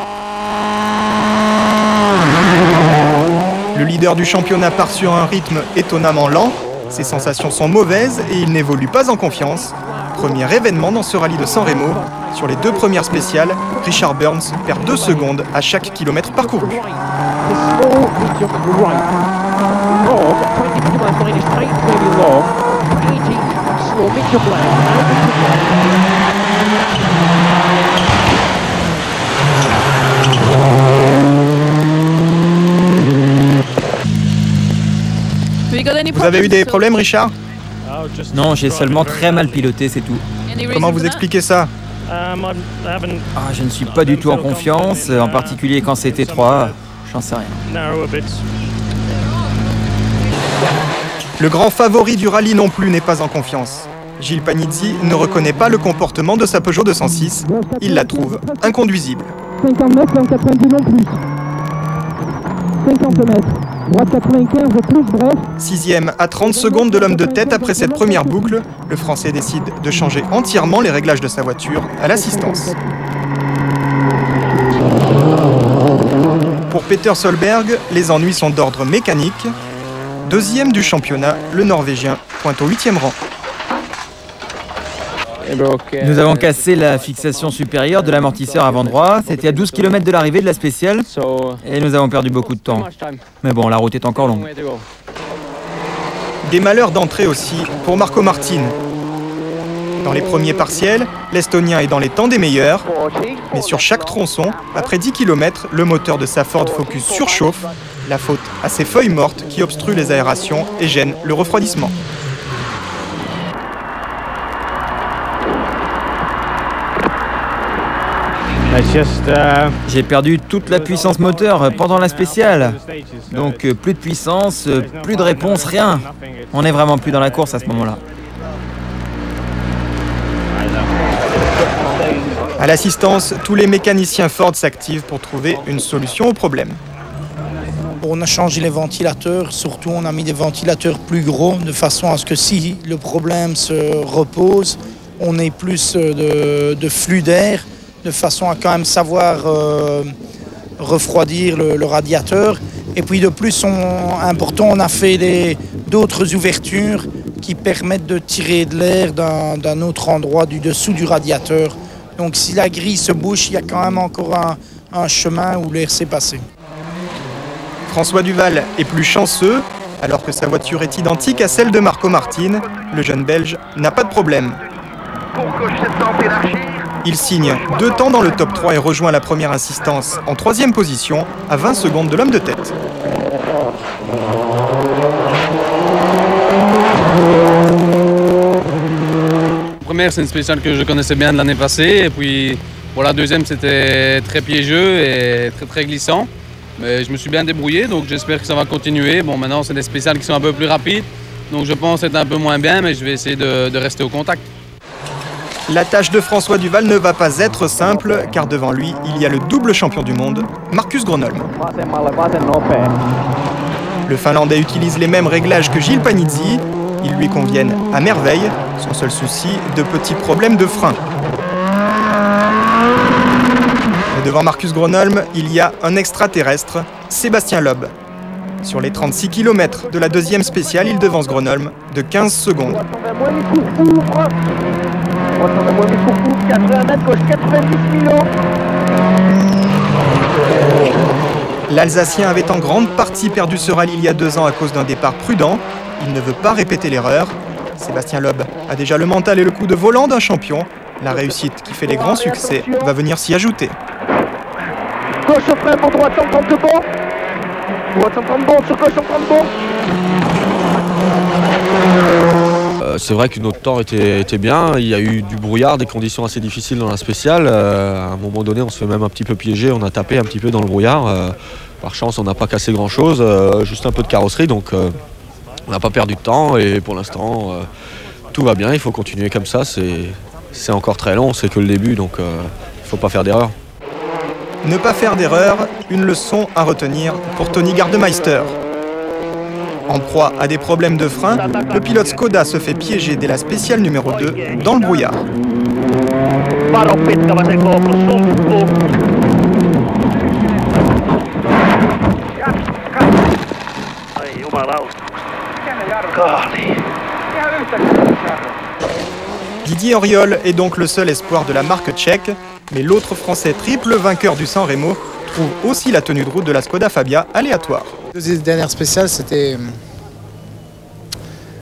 Le leader du championnat part sur un rythme étonnamment lent, ses sensations sont mauvaises et il n'évolue pas en confiance. Premier événement dans ce rallye de San Remo, sur les 2 premières spéciales, Richard Burns perd 2 secondes à chaque kilomètre parcouru. Vous avez eu des problèmes, Richard? Non, j'ai seulement très mal piloté, c'est tout. Comment vous expliquez ça? Je ne suis pas du tout en confiance, en particulier quand c'est étroit. J'en sais rien. Le grand favori du rallye non plus n'est pas en confiance. Gilles Panizzi ne reconnaît pas le comportement de sa Peugeot 206. Il la trouve inconduisible. 59 et en 90 non plus. 50 mètres. Droite 95 plus bref. 6e à 30 secondes de l'homme de tête après cette première boucle, le Français décide de changer entièrement les réglages de sa voiture à l'assistance. Pour Peter Solberg, les ennuis sont d'ordre mécanique. 2e du championnat, le Norvégien pointe au 8e rang. Nous avons cassé la fixation supérieure de l'amortisseur avant droit. C'était à 12 km de l'arrivée de la spéciale. Et nous avons perdu beaucoup de temps. Mais bon, la route est encore longue. Des malheurs d'entrée aussi pour Marco Martin. Dans les premiers partiels, l'Estonien est dans les temps des meilleurs. Mais sur chaque tronçon, après 10 km, le moteur de sa Ford Focus surchauffe. La faute à ses feuilles mortes qui obstruent les aérations et gênent le refroidissement. J'ai perdu toute la puissance moteur pendant la spéciale. Donc plus de puissance, plus de réponse, rien. On n'est vraiment plus dans la course à ce moment-là. À l'assistance, tous les mécaniciens Ford s'activent pour trouver une solution au problème. On a changé les ventilateurs, surtout on a mis des ventilateurs plus gros, de façon à ce que si le problème se repose, on ait plus de flux d'air, de façon à quand même savoir refroidir le radiateur. Et puis de plus, important, on a fait d'autres ouvertures qui permettent de tirer de l'air d'un autre endroit du dessous du radiateur. Donc si la grille se bouche, il y a quand même encore un chemin où l'air s'est passé. François Duval est plus chanceux. Alors que sa voiture est identique à celle de Marco Martin, le jeune Belge n'a pas de problème. Il signe 2 temps dans le top 3 et rejoint la première assistance en 3e position, à 20 secondes de l'homme de tête. Première, c'est une spéciale que je connaissais bien de l'année passée. Et puis, voilà, deuxième, c'était très piégeux et très glissant. Mais je me suis bien débrouillé, donc j'espère que ça va continuer. Bon, maintenant, c'est des spéciales qui sont un peu plus rapides. Donc je pense être un peu moins bien, mais je vais essayer de rester au contact. La tâche de François Duval ne va pas être simple, car devant lui, il y a le double champion du monde, Marcus Grönholm. Le Finlandais utilise les mêmes réglages que Gilles Panizzi. Ils lui conviennent à merveille. Son seul souci, de petits problèmes de frein. Mais devant Marcus Grönholm, il y a un extraterrestre, Sébastien Loeb. Sur les 36 km de la 2e spéciale, il devance Grönholm de 15 secondes. L'Alsacien avait en grande partie perdu ce rallye il y a 2 ans à cause d'un départ prudent. Il ne veut pas répéter l'erreur. Sébastien Loeb a déjà le mental et le coup de volant d'un champion. La réussite qui fait les grands succès va venir s'y ajouter. Gauche au frein pour droite, 130 de bon. Droite 130 bon, sur gauche 130 bon. C'est vrai que notre temps était bien, il y a eu du brouillard, des conditions assez difficiles dans la spéciale. À un moment donné, on se fait même un petit peu piéger, on a tapé un petit peu dans le brouillard. Par chance, on n'a pas cassé grand-chose, juste un peu de carrosserie, donc on n'a pas perdu de temps et pour l'instant, tout va bien, il faut continuer comme ça. C'est encore très long, c'est que le début, donc il ne faut pas faire d'erreur. Ne pas faire d'erreur, une leçon à retenir pour Tony Gardemeister. En proie à des problèmes de frein, le pilote Skoda se fait piéger dès la spéciale numéro 2 dans le brouillard. Didier Auriol est donc le seul espoir de la marque tchèque, mais l'autre Français triple vainqueur du San Remo trouve aussi la tenue de route de la Skoda Fabia aléatoire. Les dernières spéciales, c'était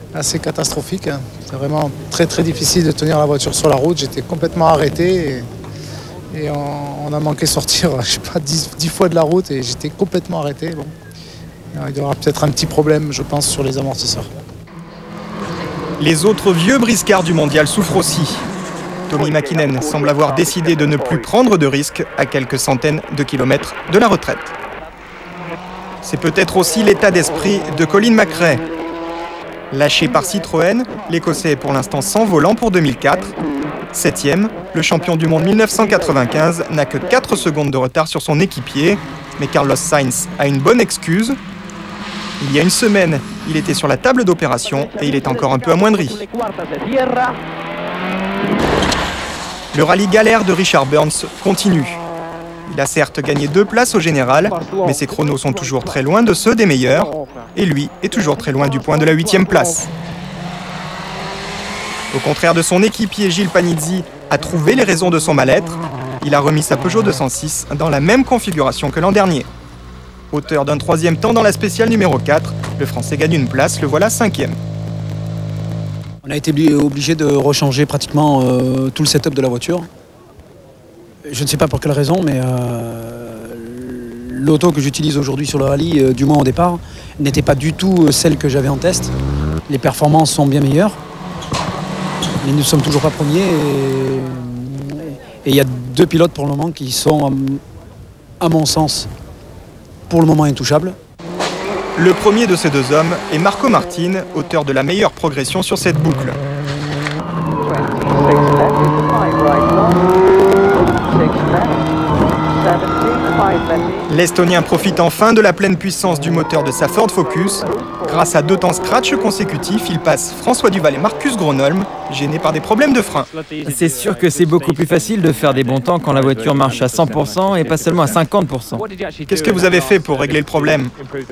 assez catastrophique. C'est vraiment très très difficile de tenir la voiture sur la route. J'étais complètement arrêté et on a manqué sortir, je sais pas, 10 fois de la route et j'étais complètement arrêté. Bon. Il y aura peut-être un petit problème, je pense, sur les amortisseurs. Les autres vieux briscards du mondial souffrent aussi. Tommi Mäkinen semble avoir décidé de ne plus prendre de risques à quelques centaines de kilomètres de la retraite. C'est peut-être aussi l'état d'esprit de Colin McRae. Lâché par Citroën, l'Écossais est pour l'instant sans volant pour 2004. 7e, le champion du monde 1995 n'a que 4 secondes de retard sur son équipier, mais Carlos Sainz a une bonne excuse. Il y a une semaine, il était sur la table d'opération et il est encore un peu amoindri. Le rallye galère de Richard Burns continue. Il a certes gagné 2 places au général, mais ses chronos sont toujours très loin de ceux des meilleurs, et lui est toujours très loin du point de la 8e place. Au contraire de son équipier Gilles Panizzi a trouvé les raisons de son mal-être, il a remis sa Peugeot 206 dans la même configuration que l'an dernier. Auteur d'un 3e temps dans la spéciale numéro 4, le Français gagne une place, le voilà 5e. On a été obligé de rechanger pratiquement tout le setup de la voiture. Je ne sais pas pour quelle raison, mais l'auto que j'utilise aujourd'hui sur le rallye, du moins au départ, n'était pas du tout celle que j'avais en test. Les performances sont bien meilleures, mais nous ne sommes toujours pas premiers. Et il y a 2 pilotes pour le moment qui sont, à mon sens, pour le moment intouchables. Le premier de ces 2 hommes est Marco Martin, auteur de la meilleure progression sur cette boucle. L'Estonien profite enfin de la pleine puissance du moteur de sa Ford Focus. Grâce à 2 temps scratch consécutifs, il passe François Duval et Marcus Gronholm, gênés par des problèmes de frein. C'est sûr que c'est beaucoup plus facile de faire des bons temps quand la voiture marche à 100% et pas seulement à 50%. Qu'est-ce que vous avez fait pour régler le problème ?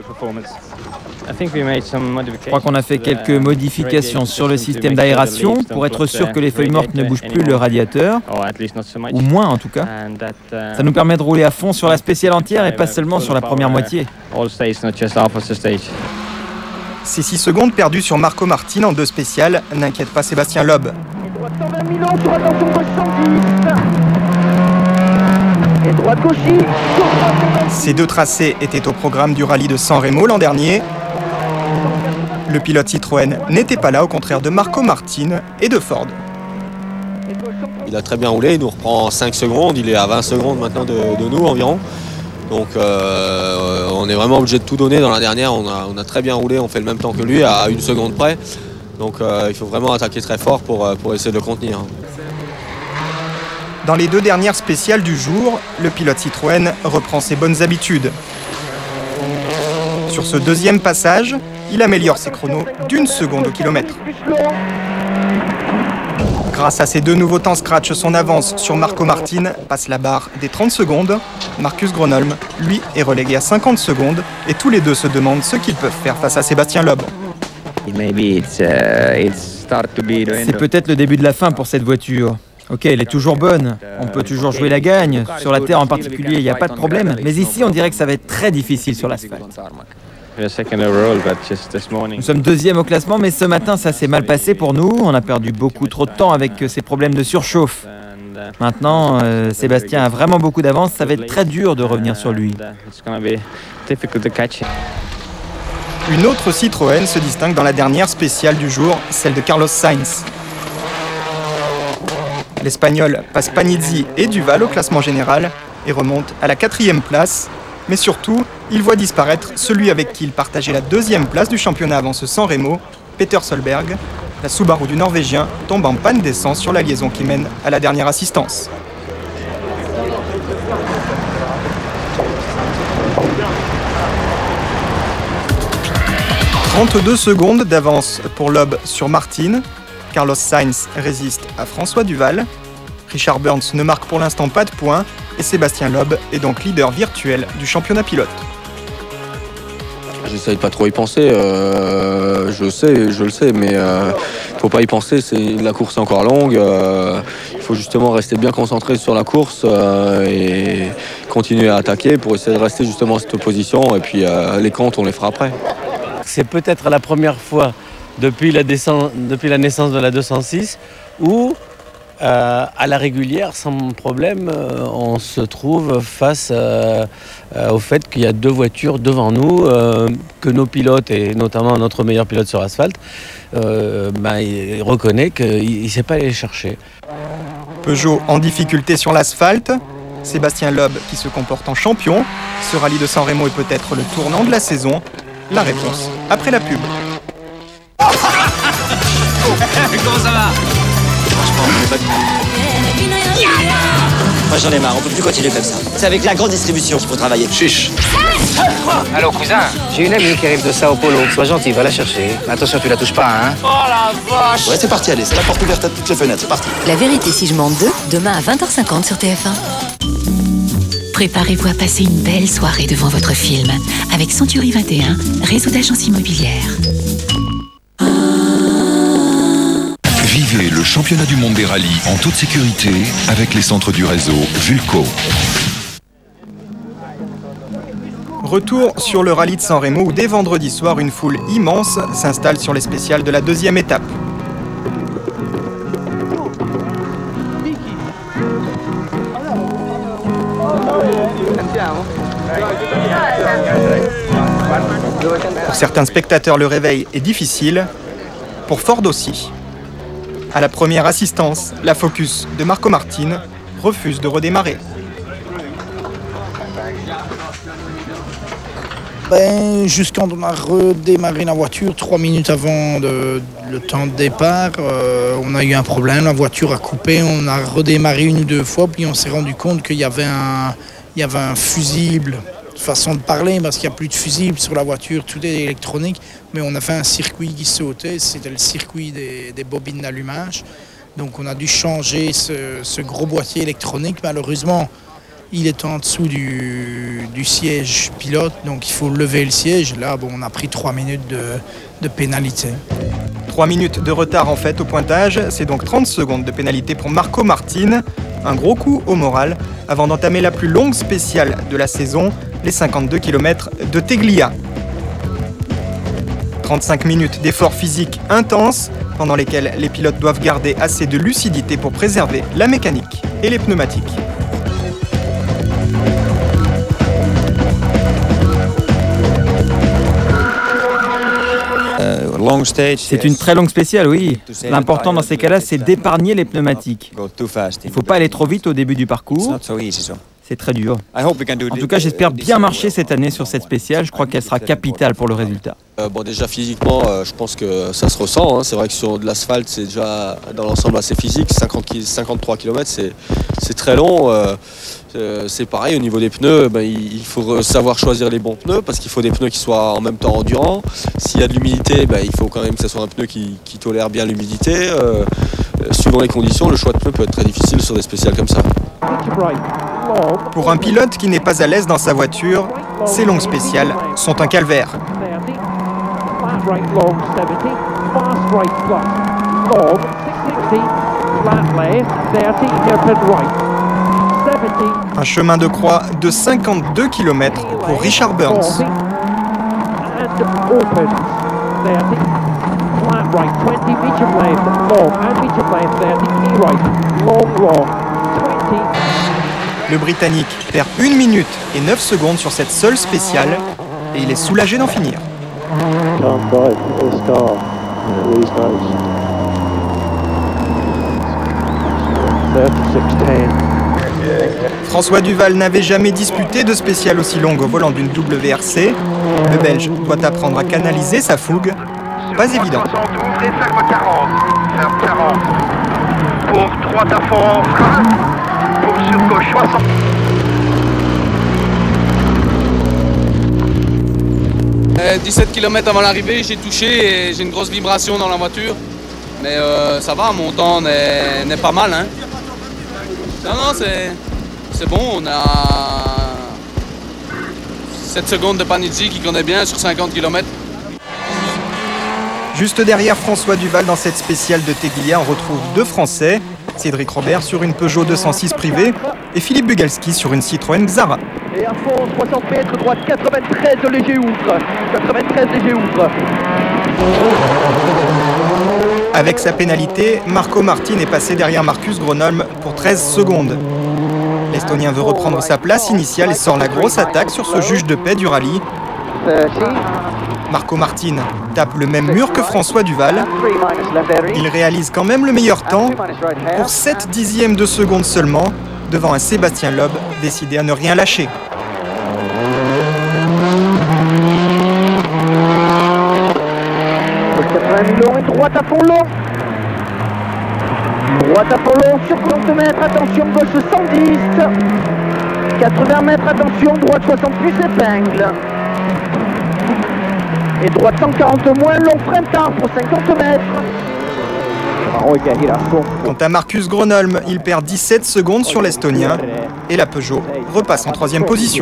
Je crois qu'on a fait quelques modifications sur le système d'aération pour être sûr que les feuilles mortes ne bougent plus le radiateur, ou moins en tout cas. Ça nous permet de rouler à fond sur la spéciale entière et pas seulement sur la première moitié. Ces 6 secondes perdues sur Marco Martin en 2 spéciales n'inquiètent pas Sébastien Loeb. Ces 2 tracés étaient au programme du rallye de San Remo l'an dernier. Le pilote Citroën n'était pas là, au contraire de Marco Martin et de Ford. Il a très bien roulé, il nous reprend 5 secondes, il est à 20 secondes maintenant de nous environ. Donc on est vraiment obligé de tout donner dans la dernière, on a très bien roulé, on fait le même temps que lui à 1 seconde près. Donc il faut vraiment attaquer très fort pour essayer de le contenir. Dans les 2 dernières spéciales du jour, le pilote Citroën reprend ses bonnes habitudes. Sur ce 2e passage, il améliore ses chronos d'1 seconde au kilomètre. Grâce à ces 2 nouveaux temps scratch, son avance sur Marco Martin passe la barre des 30 secondes. Marcus Gronholm, lui, est relégué à 50 secondes et tous les 2 se demandent ce qu'ils peuvent faire face à Sébastien Loeb. C'est peut-être le début de la fin pour cette voiture. Ok, elle est toujours bonne, on peut toujours jouer la gagne, sur la terre en particulier, il n'y a pas de problème, mais ici on dirait que ça va être très difficile sur l'asphalte. Nous sommes 2e au classement, mais ce matin ça s'est mal passé pour nous, on a perdu beaucoup trop de temps avec ces problèmes de surchauffe. Maintenant, Sébastien a vraiment beaucoup d'avance, ça va être très dur de revenir sur lui. Une autre Citroën se distingue dans la dernière spéciale du jour, celle de Carlos Sainz. L'Espagnol passe Panizzi et Duval au classement général et remonte à la 4e place. Mais surtout, il voit disparaître celui avec qui il partageait la 2e place du championnat avant ce San Remo, Peter Solberg. La Subaru du Norvégien tombe en panne d'essence sur la liaison qui mène à la dernière assistance. « 32 secondes d'avance pour Loeb sur Martin. Carlos Sainz résiste à François Duval. Richard Burns ne marque pour l'instant pas de points et Sébastien Loeb est donc leader virtuel du championnat pilote. J'essaye pas trop y penser, je le sais, mais faut pas y penser, la course est encore longue, il faut justement rester bien concentré sur la course et continuer à attaquer pour essayer de rester justement à cette position et puis les comptes on les fera après. C'est peut-être la première fois depuis la naissance de la 206, où à la régulière, sans problème, on se trouve face au fait qu'il y a deux voitures devant nous, que nos pilotes, et notamment notre meilleur pilote sur asphalte, il reconnaît qu'il ne sait pas aller les chercher. Peugeot en difficulté sur l'asphalte, Sébastien Loeb qui se comporte en champion. Ce rallye de San Remo est peut-être le tournant de la saison. La réponse après la pub. Comment ça va? Moi j'en ai marre, on peut plus continuer comme ça. C'est avec la grande distribution qu'il faut travailler. Chiche. Allô cousin, j'ai une amie qui arrive de Sao Paulo. Sois gentil, va la chercher. Attention, tu la touches pas, hein. Oh la vache. Ouais, c'est parti, allez, c'est la porte ouverte à toutes les fenêtres, c'est parti. La vérité si je mente 2, demain à 20h50 sur TF1. Préparez-vous à passer une belle soirée devant votre film avec Century 21, réseau d'agences immobilières. Vivez le championnat du monde des rallyes en toute sécurité avec les centres du réseau Vulco. Retour sur le rallye de San Remo où dès vendredi soir, une foule immense s'installe sur les spéciales de la deuxième étape. Pour certains spectateurs, le réveil est difficile. Pour Ford aussi. À la première assistance, la Focus de Marco Martin refuse de redémarrer. Jusqu'à on a redémarré la voiture 3 minutes avant le temps de départ, on a eu un problème, la voiture a coupé, on a redémarré 1 ou 2 fois, puis on s'est rendu compte qu'il y avait un fusible, façon de parler, parce qu'il n'y a plus de fusible sur la voiture, tout est électronique, mais on a fait un circuit qui sautait, c'était le circuit des bobines d'allumage, donc on a dû changer ce gros boîtier électronique, malheureusement. Il est en dessous du siège pilote, donc il faut lever le siège. Là, bon, on a pris 3 minutes de pénalité. 3 minutes de retard en fait au pointage, c'est donc 30 secondes de pénalité pour Marco Martin. Un gros coup au moral avant d'entamer la plus longue spéciale de la saison, les 52 km de Teglia. 35 minutes d'efforts physiques intenses pendant lesquels les pilotes doivent garder assez de lucidité pour préserver la mécanique et les pneumatiques. C'est une très longue spéciale, oui. L'important dans ces cas-là, c'est d'épargner les pneumatiques. Il ne faut pas aller trop vite au début du parcours. C'est très dur. En tout cas, j'espère bien marcher cette année sur cette spéciale. Je crois qu'elle sera capitale pour le résultat. Déjà physiquement, je pense que ça se ressent. Hein. C'est vrai que sur de l'asphalte, c'est déjà dans l'ensemble assez physique. 53 km, c'est très long. C'est pareil au niveau des pneus. Il faut savoir choisir les bons pneus parce qu'il faut des pneus qui soient en même temps endurants. S'il y a de l'humidité, il faut quand même que ce soit un pneu qui tolère bien l'humidité. Suivant les conditions, le choix de pneus peut être très difficile sur des spéciales comme ça. Pour un pilote qui n'est pas à l'aise dans sa voiture, ces longues spéciales sont un calvaire. Un chemin de croix de 52 km pour Richard Burns. Le Britannique perd 1 minute et 9 secondes sur cette seule spéciale et il est soulagé d'en finir. François Duval n'avait jamais disputé de spéciale aussi longue au volant d'une WRC. Le Belge doit apprendre à canaliser sa fougue. Pas évident. Et ferme 40. Pour 3 tafons en frein. Pour sur gauche 60. « 17 km avant l'arrivée, j'ai touché et j'ai une grosse vibration dans la voiture. Mais ça va, mon temps n'est pas mal. Hein. Non, c'est bon. On a 7 secondes de Panizzi qui connaît bien sur 50 km. Juste derrière François Duval dans cette spéciale de Teglia, on retrouve 2 Français. Cédric Robert sur une Peugeot 206 privée et Philippe Bugalski sur une Citroën Xara. Et à fond, 60 mètres, droite 93 léger outre. 93 léger outre. Avec sa pénalité, Marco Martin est passé derrière Marcus Gronholm pour 13 secondes. L'Estonien veut reprendre sa place initiale et sort la grosse attaque sur ce juge de paix du rallye. Marco Martin tape le même mur que François Duval. Il réalise quand même le meilleur temps pour 7 dixièmes de seconde seulement devant un Sébastien Loeb décidé à ne rien lâcher. Droite à fond long. Droite à fond long sur 40 mètres, attention, gauche 110. 80 mètres, attention, droite 60 plus épingle. Et droite 140 moins, long frein tard pour 50 mètres. Quant à Marcus Gronholm, il perd 17 secondes sur l'Estonien et la Peugeot repasse en 3e position.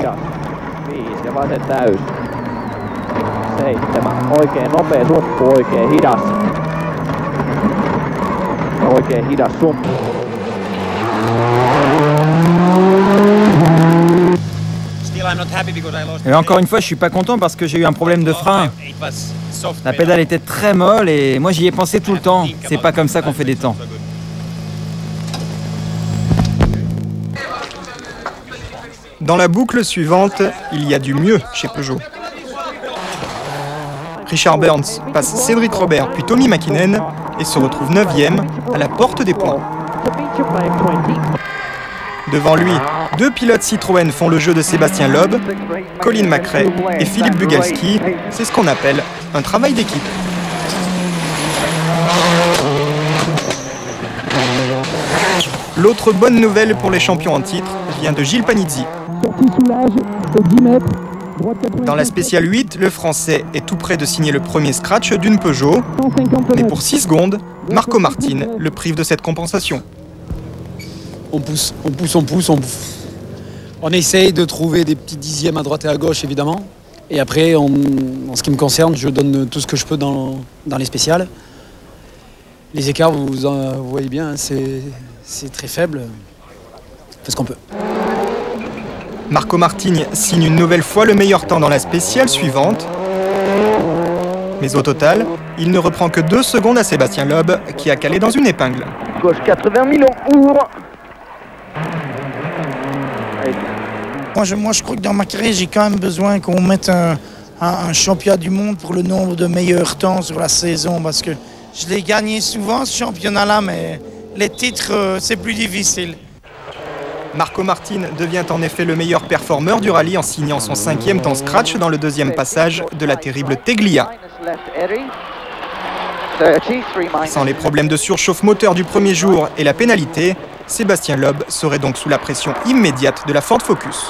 Et encore une fois, je suis pas content parce que j'ai eu un problème de frein. La pédale était très molle et moi j'y ai pensé tout le temps. C'est pas comme ça qu'on fait des temps. Dans la boucle suivante, il y a du mieux chez Peugeot. Richard Burns passe Cédric Robert puis Tommi Mäkinen et se retrouve 9e à la porte des points. Devant lui, 2 pilotes Citroën font le jeu de Sébastien Loeb, Colin McRae et Philippe Bugalski. C'est ce qu'on appelle un travail d'équipe. L'autre bonne nouvelle pour les champions en titre vient de Gilles Panizzi. Dans la spéciale 8, le Français est tout près de signer le premier scratch d'une Peugeot. Mais pour 6 secondes, Marco Martin le prive de cette compensation. On pousse. On essaye de trouver des petits dixièmes à droite et à gauche, évidemment. Et après, en ce qui me concerne, je donne tout ce que je peux dans les spéciales. Les écarts, vous voyez bien, c'est très faible. On fait ce qu'on peut. Marco Martin signe une nouvelle fois le meilleur temps dans la spéciale suivante. Mais au total, il ne reprend que 2 secondes à Sébastien Loeb, qui a calé dans une épingle. Gauche 80 000, on ouvre. Moi, je crois que dans ma carrière, j'ai quand même besoin qu'on mette un championnat du monde pour le nombre de meilleurs temps sur la saison, parce que je l'ai gagné souvent, ce championnat-là, mais les titres, c'est plus difficile. Marco Martin devient en effet le meilleur performeur du rallye en signant son 5e temps scratch dans le 2e passage de la terrible Teglia. Sans les problèmes de surchauffe moteur du premier jour et la pénalité, Sébastien Loeb serait donc sous la pression immédiate de la Ford Focus.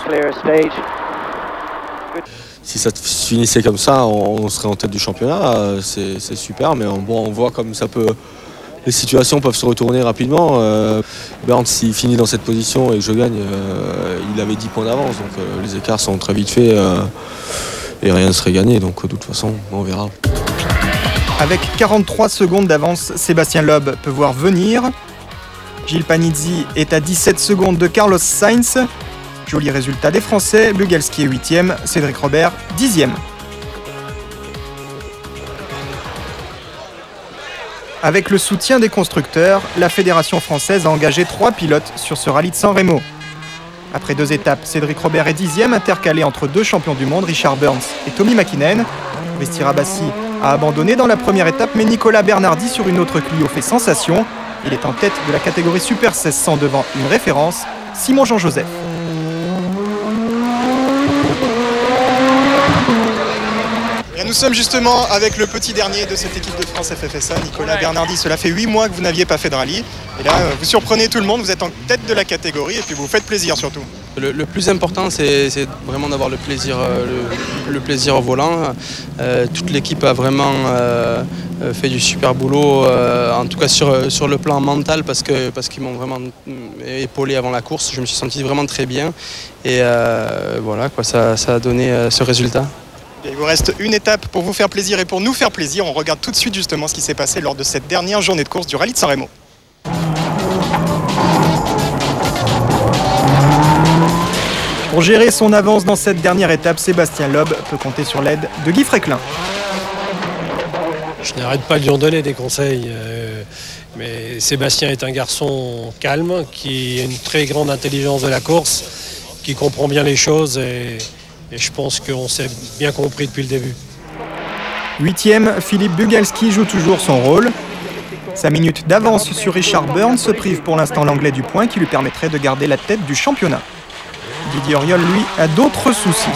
Si ça finissait comme ça, on serait en tête du championnat, c'est super, mais on voit comme ça peut... Les situations peuvent se retourner rapidement. Burns, s'il finit dans cette position et que je gagne, il avait 10 points d'avance. Donc les écarts sont très vite faits et rien ne serait gagné. Donc de toute façon, on verra. Avec 43 secondes d'avance, Sébastien Loeb peut voir venir. Gilles Panizzi est à 17 secondes de Carlos Sainz. Joli résultat des Français. Bugalski est 8e, Cédric Robert 10e. Avec le soutien des constructeurs, la Fédération française a engagé 3 pilotes sur ce rallye de San Remo. Après 2 étapes, Cédric Robert est 10e, intercalé entre 2 champions du monde, Richard Burns et Tommi Mäkinen. Vestir Abassi a abandonné dans la première étape, mais Nicolas Bernardi sur une autre Clio fait sensation. Il est en tête de la catégorie Super 1600 devant une référence, Simon Jean-Joseph. Nous sommes justement avec le petit dernier de cette équipe de France FFSA, Nicolas Bernardi. Cela fait 8 mois que vous n'aviez pas fait de rallye. Et là, vous surprenez tout le monde, vous êtes en tête de la catégorie et puis vous faites plaisir surtout. Le plus important, c'est vraiment d'avoir le plaisir au volant. Toute l'équipe a vraiment fait du super boulot, en tout cas sur le plan mental, parce qu'ils m'ont vraiment épaulé avant la course. Je me suis senti vraiment très bien et voilà, quoi, ça a donné ce résultat. Il vous reste une étape pour vous faire plaisir et pour nous faire plaisir. On regarde tout de suite justement ce qui s'est passé lors de cette dernière journée de course du rallye de San Remo. Pour gérer son avance dans cette dernière étape, Sébastien Loeb peut compter sur l'aide de Guy Fréquelin. Je n'arrête pas de lui en donner des conseils, mais Sébastien est un garçon calme, qui a une très grande intelligence de la course, qui comprend bien les choses et je pense qu'on s'est bien compris depuis le début. 8e, Philippe Bugalski joue toujours son rôle. Sa minute d'avance sur Richard Burns se prive pour l'instant l'anglais du point qui lui permettrait de garder la tête du championnat. Didier Auriol, lui, a d'autres soucis.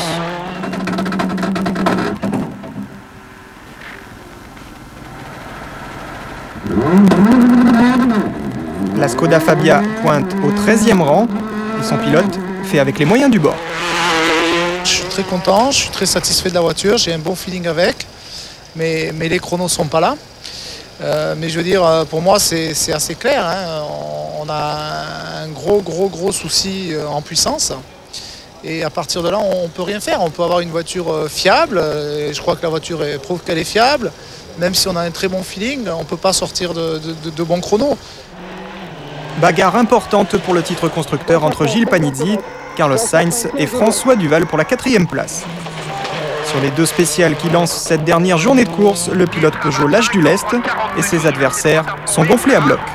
La Skoda Fabia pointe au 13e rang et son pilote fait avec les moyens du bord. Je suis très content, je suis très satisfait de la voiture, j'ai un bon feeling avec, mais les chronos ne sont pas là. Mais je veux dire, pour moi, c'est assez clair. Hein. On a un gros souci en puissance. Et à partir de là, on ne peut rien faire. On peut avoir une voiture fiable. Et je crois que la voiture prouve qu'elle est fiable. Même si on a un très bon feeling, on ne peut pas sortir de bons chronos. Bagarre importante pour le titre constructeur entre Gilles Panizzi, Carlos Sainz et François Duval pour la 4e place. Sur les deux spéciales qui lancent cette dernière journée de course, le pilote Peugeot lâche du lest et ses adversaires sont gonflés à bloc.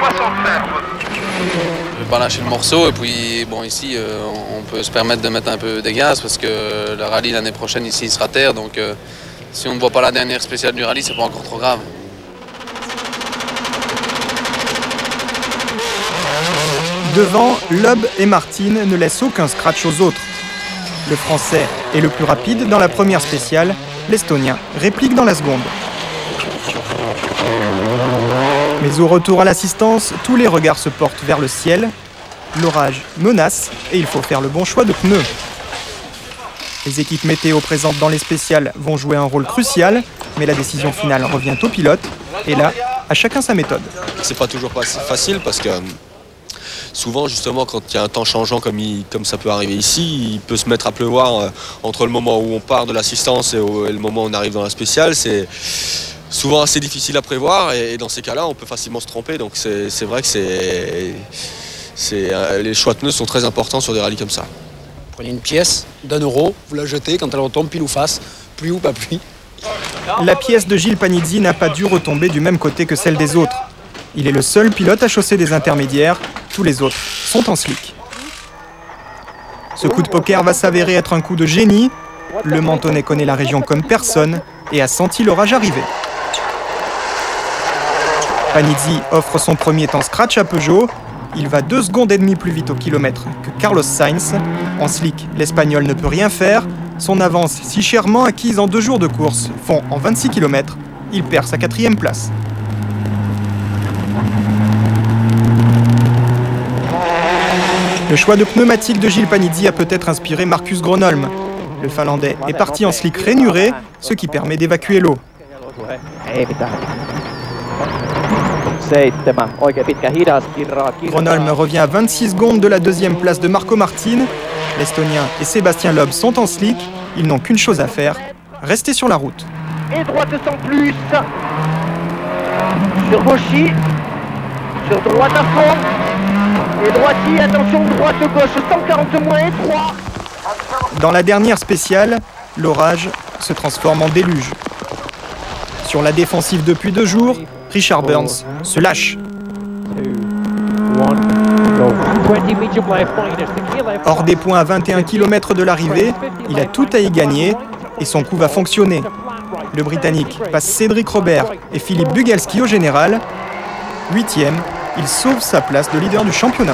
Je vais pas lâcher le morceau et puis bon ici on peut se permettre de mettre un peu des gaz parce que le rallye l'année prochaine ici il sera terre donc si on ne voit pas la dernière spéciale du rallye c'est pas encore trop grave. Devant, Loeb et Martin ne laissent aucun scratch aux autres. Le Français est le plus rapide dans la première spéciale, l'Estonien réplique dans la seconde. Mais au retour à l'assistance, tous les regards se portent vers le ciel. L'orage menace et il faut faire le bon choix de pneus. Les équipes météo présentes dans les spéciales vont jouer un rôle crucial, mais la décision finale revient au pilote. Et là, à chacun sa méthode. C'est pas toujours facile parce que souvent, justement, quand il y a un temps changeant comme ça peut arriver ici, il peut se mettre à pleuvoir entre le moment où on part de l'assistance et le moment où on arrive dans la spéciale. C'est souvent assez difficile à prévoir et dans ces cas-là, on peut facilement se tromper. Donc c'est vrai que les choix de pneus sont très importants sur des rallyes comme ça. Prenez une pièce d'1 €, vous la jetez, quand elle retombe pile ou face, pluie ou pas pluie. La pièce de Gilles Panizzi n'a pas dû retomber du même côté que celle des autres. Il est le seul pilote à chausser des intermédiaires, tous les autres sont en slick. Ce coup de poker va s'avérer être un coup de génie. Le Mentonais connaît la région comme personne et a senti l'orage arriver. Panizzi offre son premier temps scratch à Peugeot. Il va 2,5 secondes plus vite au kilomètre que Carlos Sainz. En slick, l'Espagnol ne peut rien faire. Son avance, si chèrement acquise en 2 jours de course, fond en 26 km. Il perd sa 4e place. Le choix de pneumatique de Gilles Panizzi a peut-être inspiré Marcus Gronholm. Le Finlandais est parti en slick rainuré, ce qui permet d'évacuer l'eau. Gronholm revient à 26 secondes de la 2e place de Marco Martin. L'Estonien et Sébastien Loeb sont en slick. Ils n'ont qu'une chose à faire, rester sur la route. Et droite sans plus. Sur Bauchy. Sur droite à fond. Et droitier, attention, droite-gauche, 140 moins et 3. Dans la dernière spéciale, l'orage se transforme en déluge. Sur la défensive depuis 2 jours, Richard Burns se lâche. Hors des points à 21 km de l'arrivée, il a tout à y gagner et son coup va fonctionner. Le Britannique passe Cédric Robert et Philippe Bugalski au général. 8e, il sauve sa place de leader du championnat.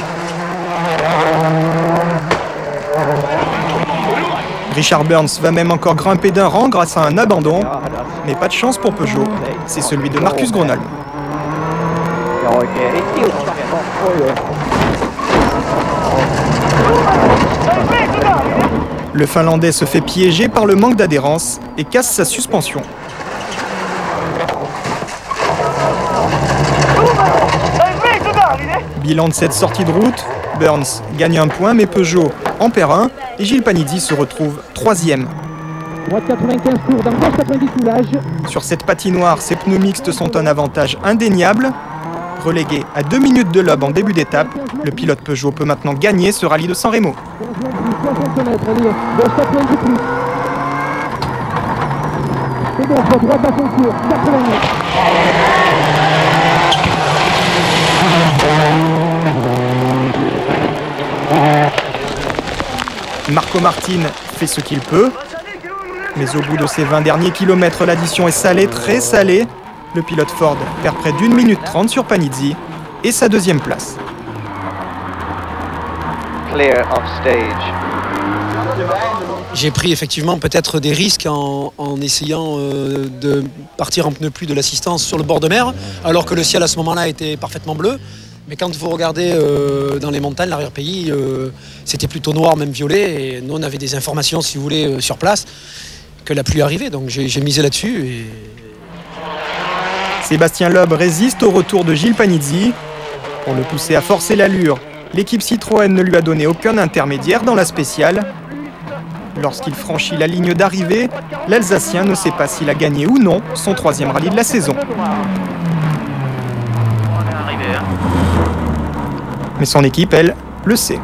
Richard Burns va même encore grimper d'1 rang grâce à un abandon, mais pas de chance pour Peugeot, c'est celui de Marcus Gronholm. Le Finlandais se fait piéger par le manque d'adhérence et casse sa suspension. Bilan de cette sortie de route, Burns gagne 1 point mais Peugeot en perd 1 et Gilles Panizzi se retrouve 3e. Sur cette patinoire, ces pneus mixtes sont un avantage indéniable. Relégué à 2 minutes de Loeb en début d'étape, le pilote Peugeot peut maintenant gagner ce rallye de San Remo. 60 mètres, il de 80 de plus. C'est bon, pour droite à concours, 80 mètres. Marco Martin fait ce qu'il peut, mais au bout de ces 20 derniers kilomètres, l'addition est salée, très salée. Le pilote Ford perd près d'1 minute 30 sur Panizzi et sa deuxième place. Clear off stage. J'ai pris effectivement peut-être des risques en essayant de partir en pneu pluie de l'assistance sur le bord de mer, alors que le ciel à ce moment-là était parfaitement bleu. Mais quand vous regardez dans les montagnes, l'arrière-pays, c'était plutôt noir, même violet. Et nous, on avait des informations, si vous voulez, sur place, que la pluie arrivait. Donc j'ai misé là-dessus. Et... Sébastien Loeb résiste au retour de Gilles Panizzi. Pour le pousser à forcer l'allure, l'équipe Citroën ne lui a donné aucun intermédiaire dans la spéciale. Lorsqu'il franchit la ligne d'arrivée, l'Alsacien ne sait pas s'il a gagné ou non son 3e rallye de la saison. Mais son équipe, elle, le sait.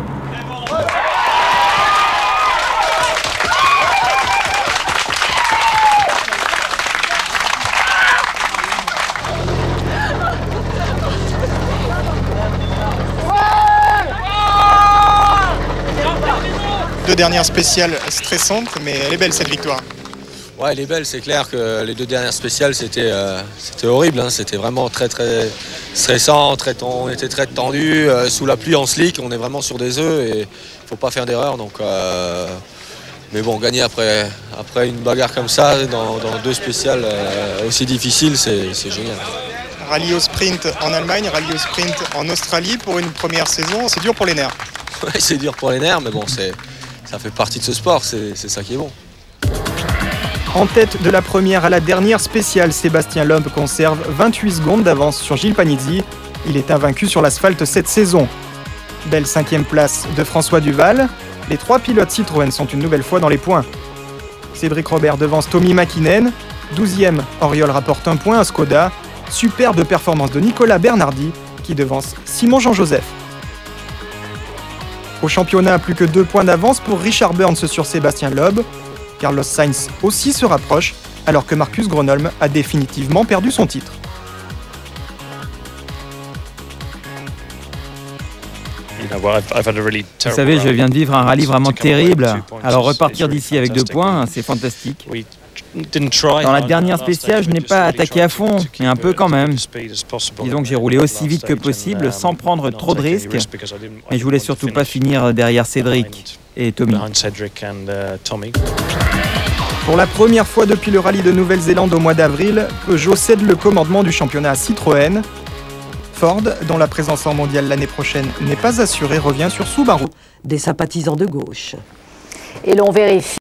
Deux dernières spéciales stressantes, mais elle est belle cette victoire. Ouais, elle est belle, c'est clair que les deux dernières spéciales c'était horrible, hein. C'était vraiment très stressant, on était très tendu, sous la pluie en slick, on est vraiment sur des œufs et il ne faut pas faire d'erreur. Mais bon, gagner après une bagarre comme ça, dans deux spéciales aussi difficiles, c'est génial. Rallye au sprint en Allemagne, rallye au sprint en Australie pour une première saison, c'est dur pour les nerfs. Ouais, c'est dur pour les nerfs, mais bon, ça fait partie de ce sport, c'est ça qui est bon. En tête de la première à la dernière spéciale, Sébastien Loeb conserve 28 secondes d'avance sur Gilles Panizzi. Il est invaincu sur l'asphalte cette saison. Belle 5e place de François Duval. Les 3 pilotes Citroën sont une nouvelle fois dans les points. Cédric Robert devance Tommy Mäkinen. 12e, Auriol rapporte 1 point à Skoda. Superbe performance de Nicolas Bernardi qui devance Simon Jean-Joseph. Au championnat, plus que 2 points d'avance pour Richard Burns sur Sébastien Loeb. Carlos Sainz aussi se rapproche, alors que Marcus Gronholm a définitivement perdu son titre. Vous savez, je viens de vivre un rallye vraiment terrible. Alors repartir d'ici avec 2 points, c'est fantastique. Dans la dernière spéciale, je n'ai pas attaqué à fond, mais un peu quand même. Disons que j'ai roulé aussi vite que possible sans prendre trop de risques, mais je voulais surtout pas finir derrière Cédric et Tommy. Pour la première fois depuis le rallye de Nouvelle-Zélande au mois d'avril, Peugeot cède le commandement du championnat à Citroën. Ford, dont la présence en mondial l'année prochaine n'est pas assurée, revient sur Subaru. Des sympathisants de gauche. Et l'on vérifie.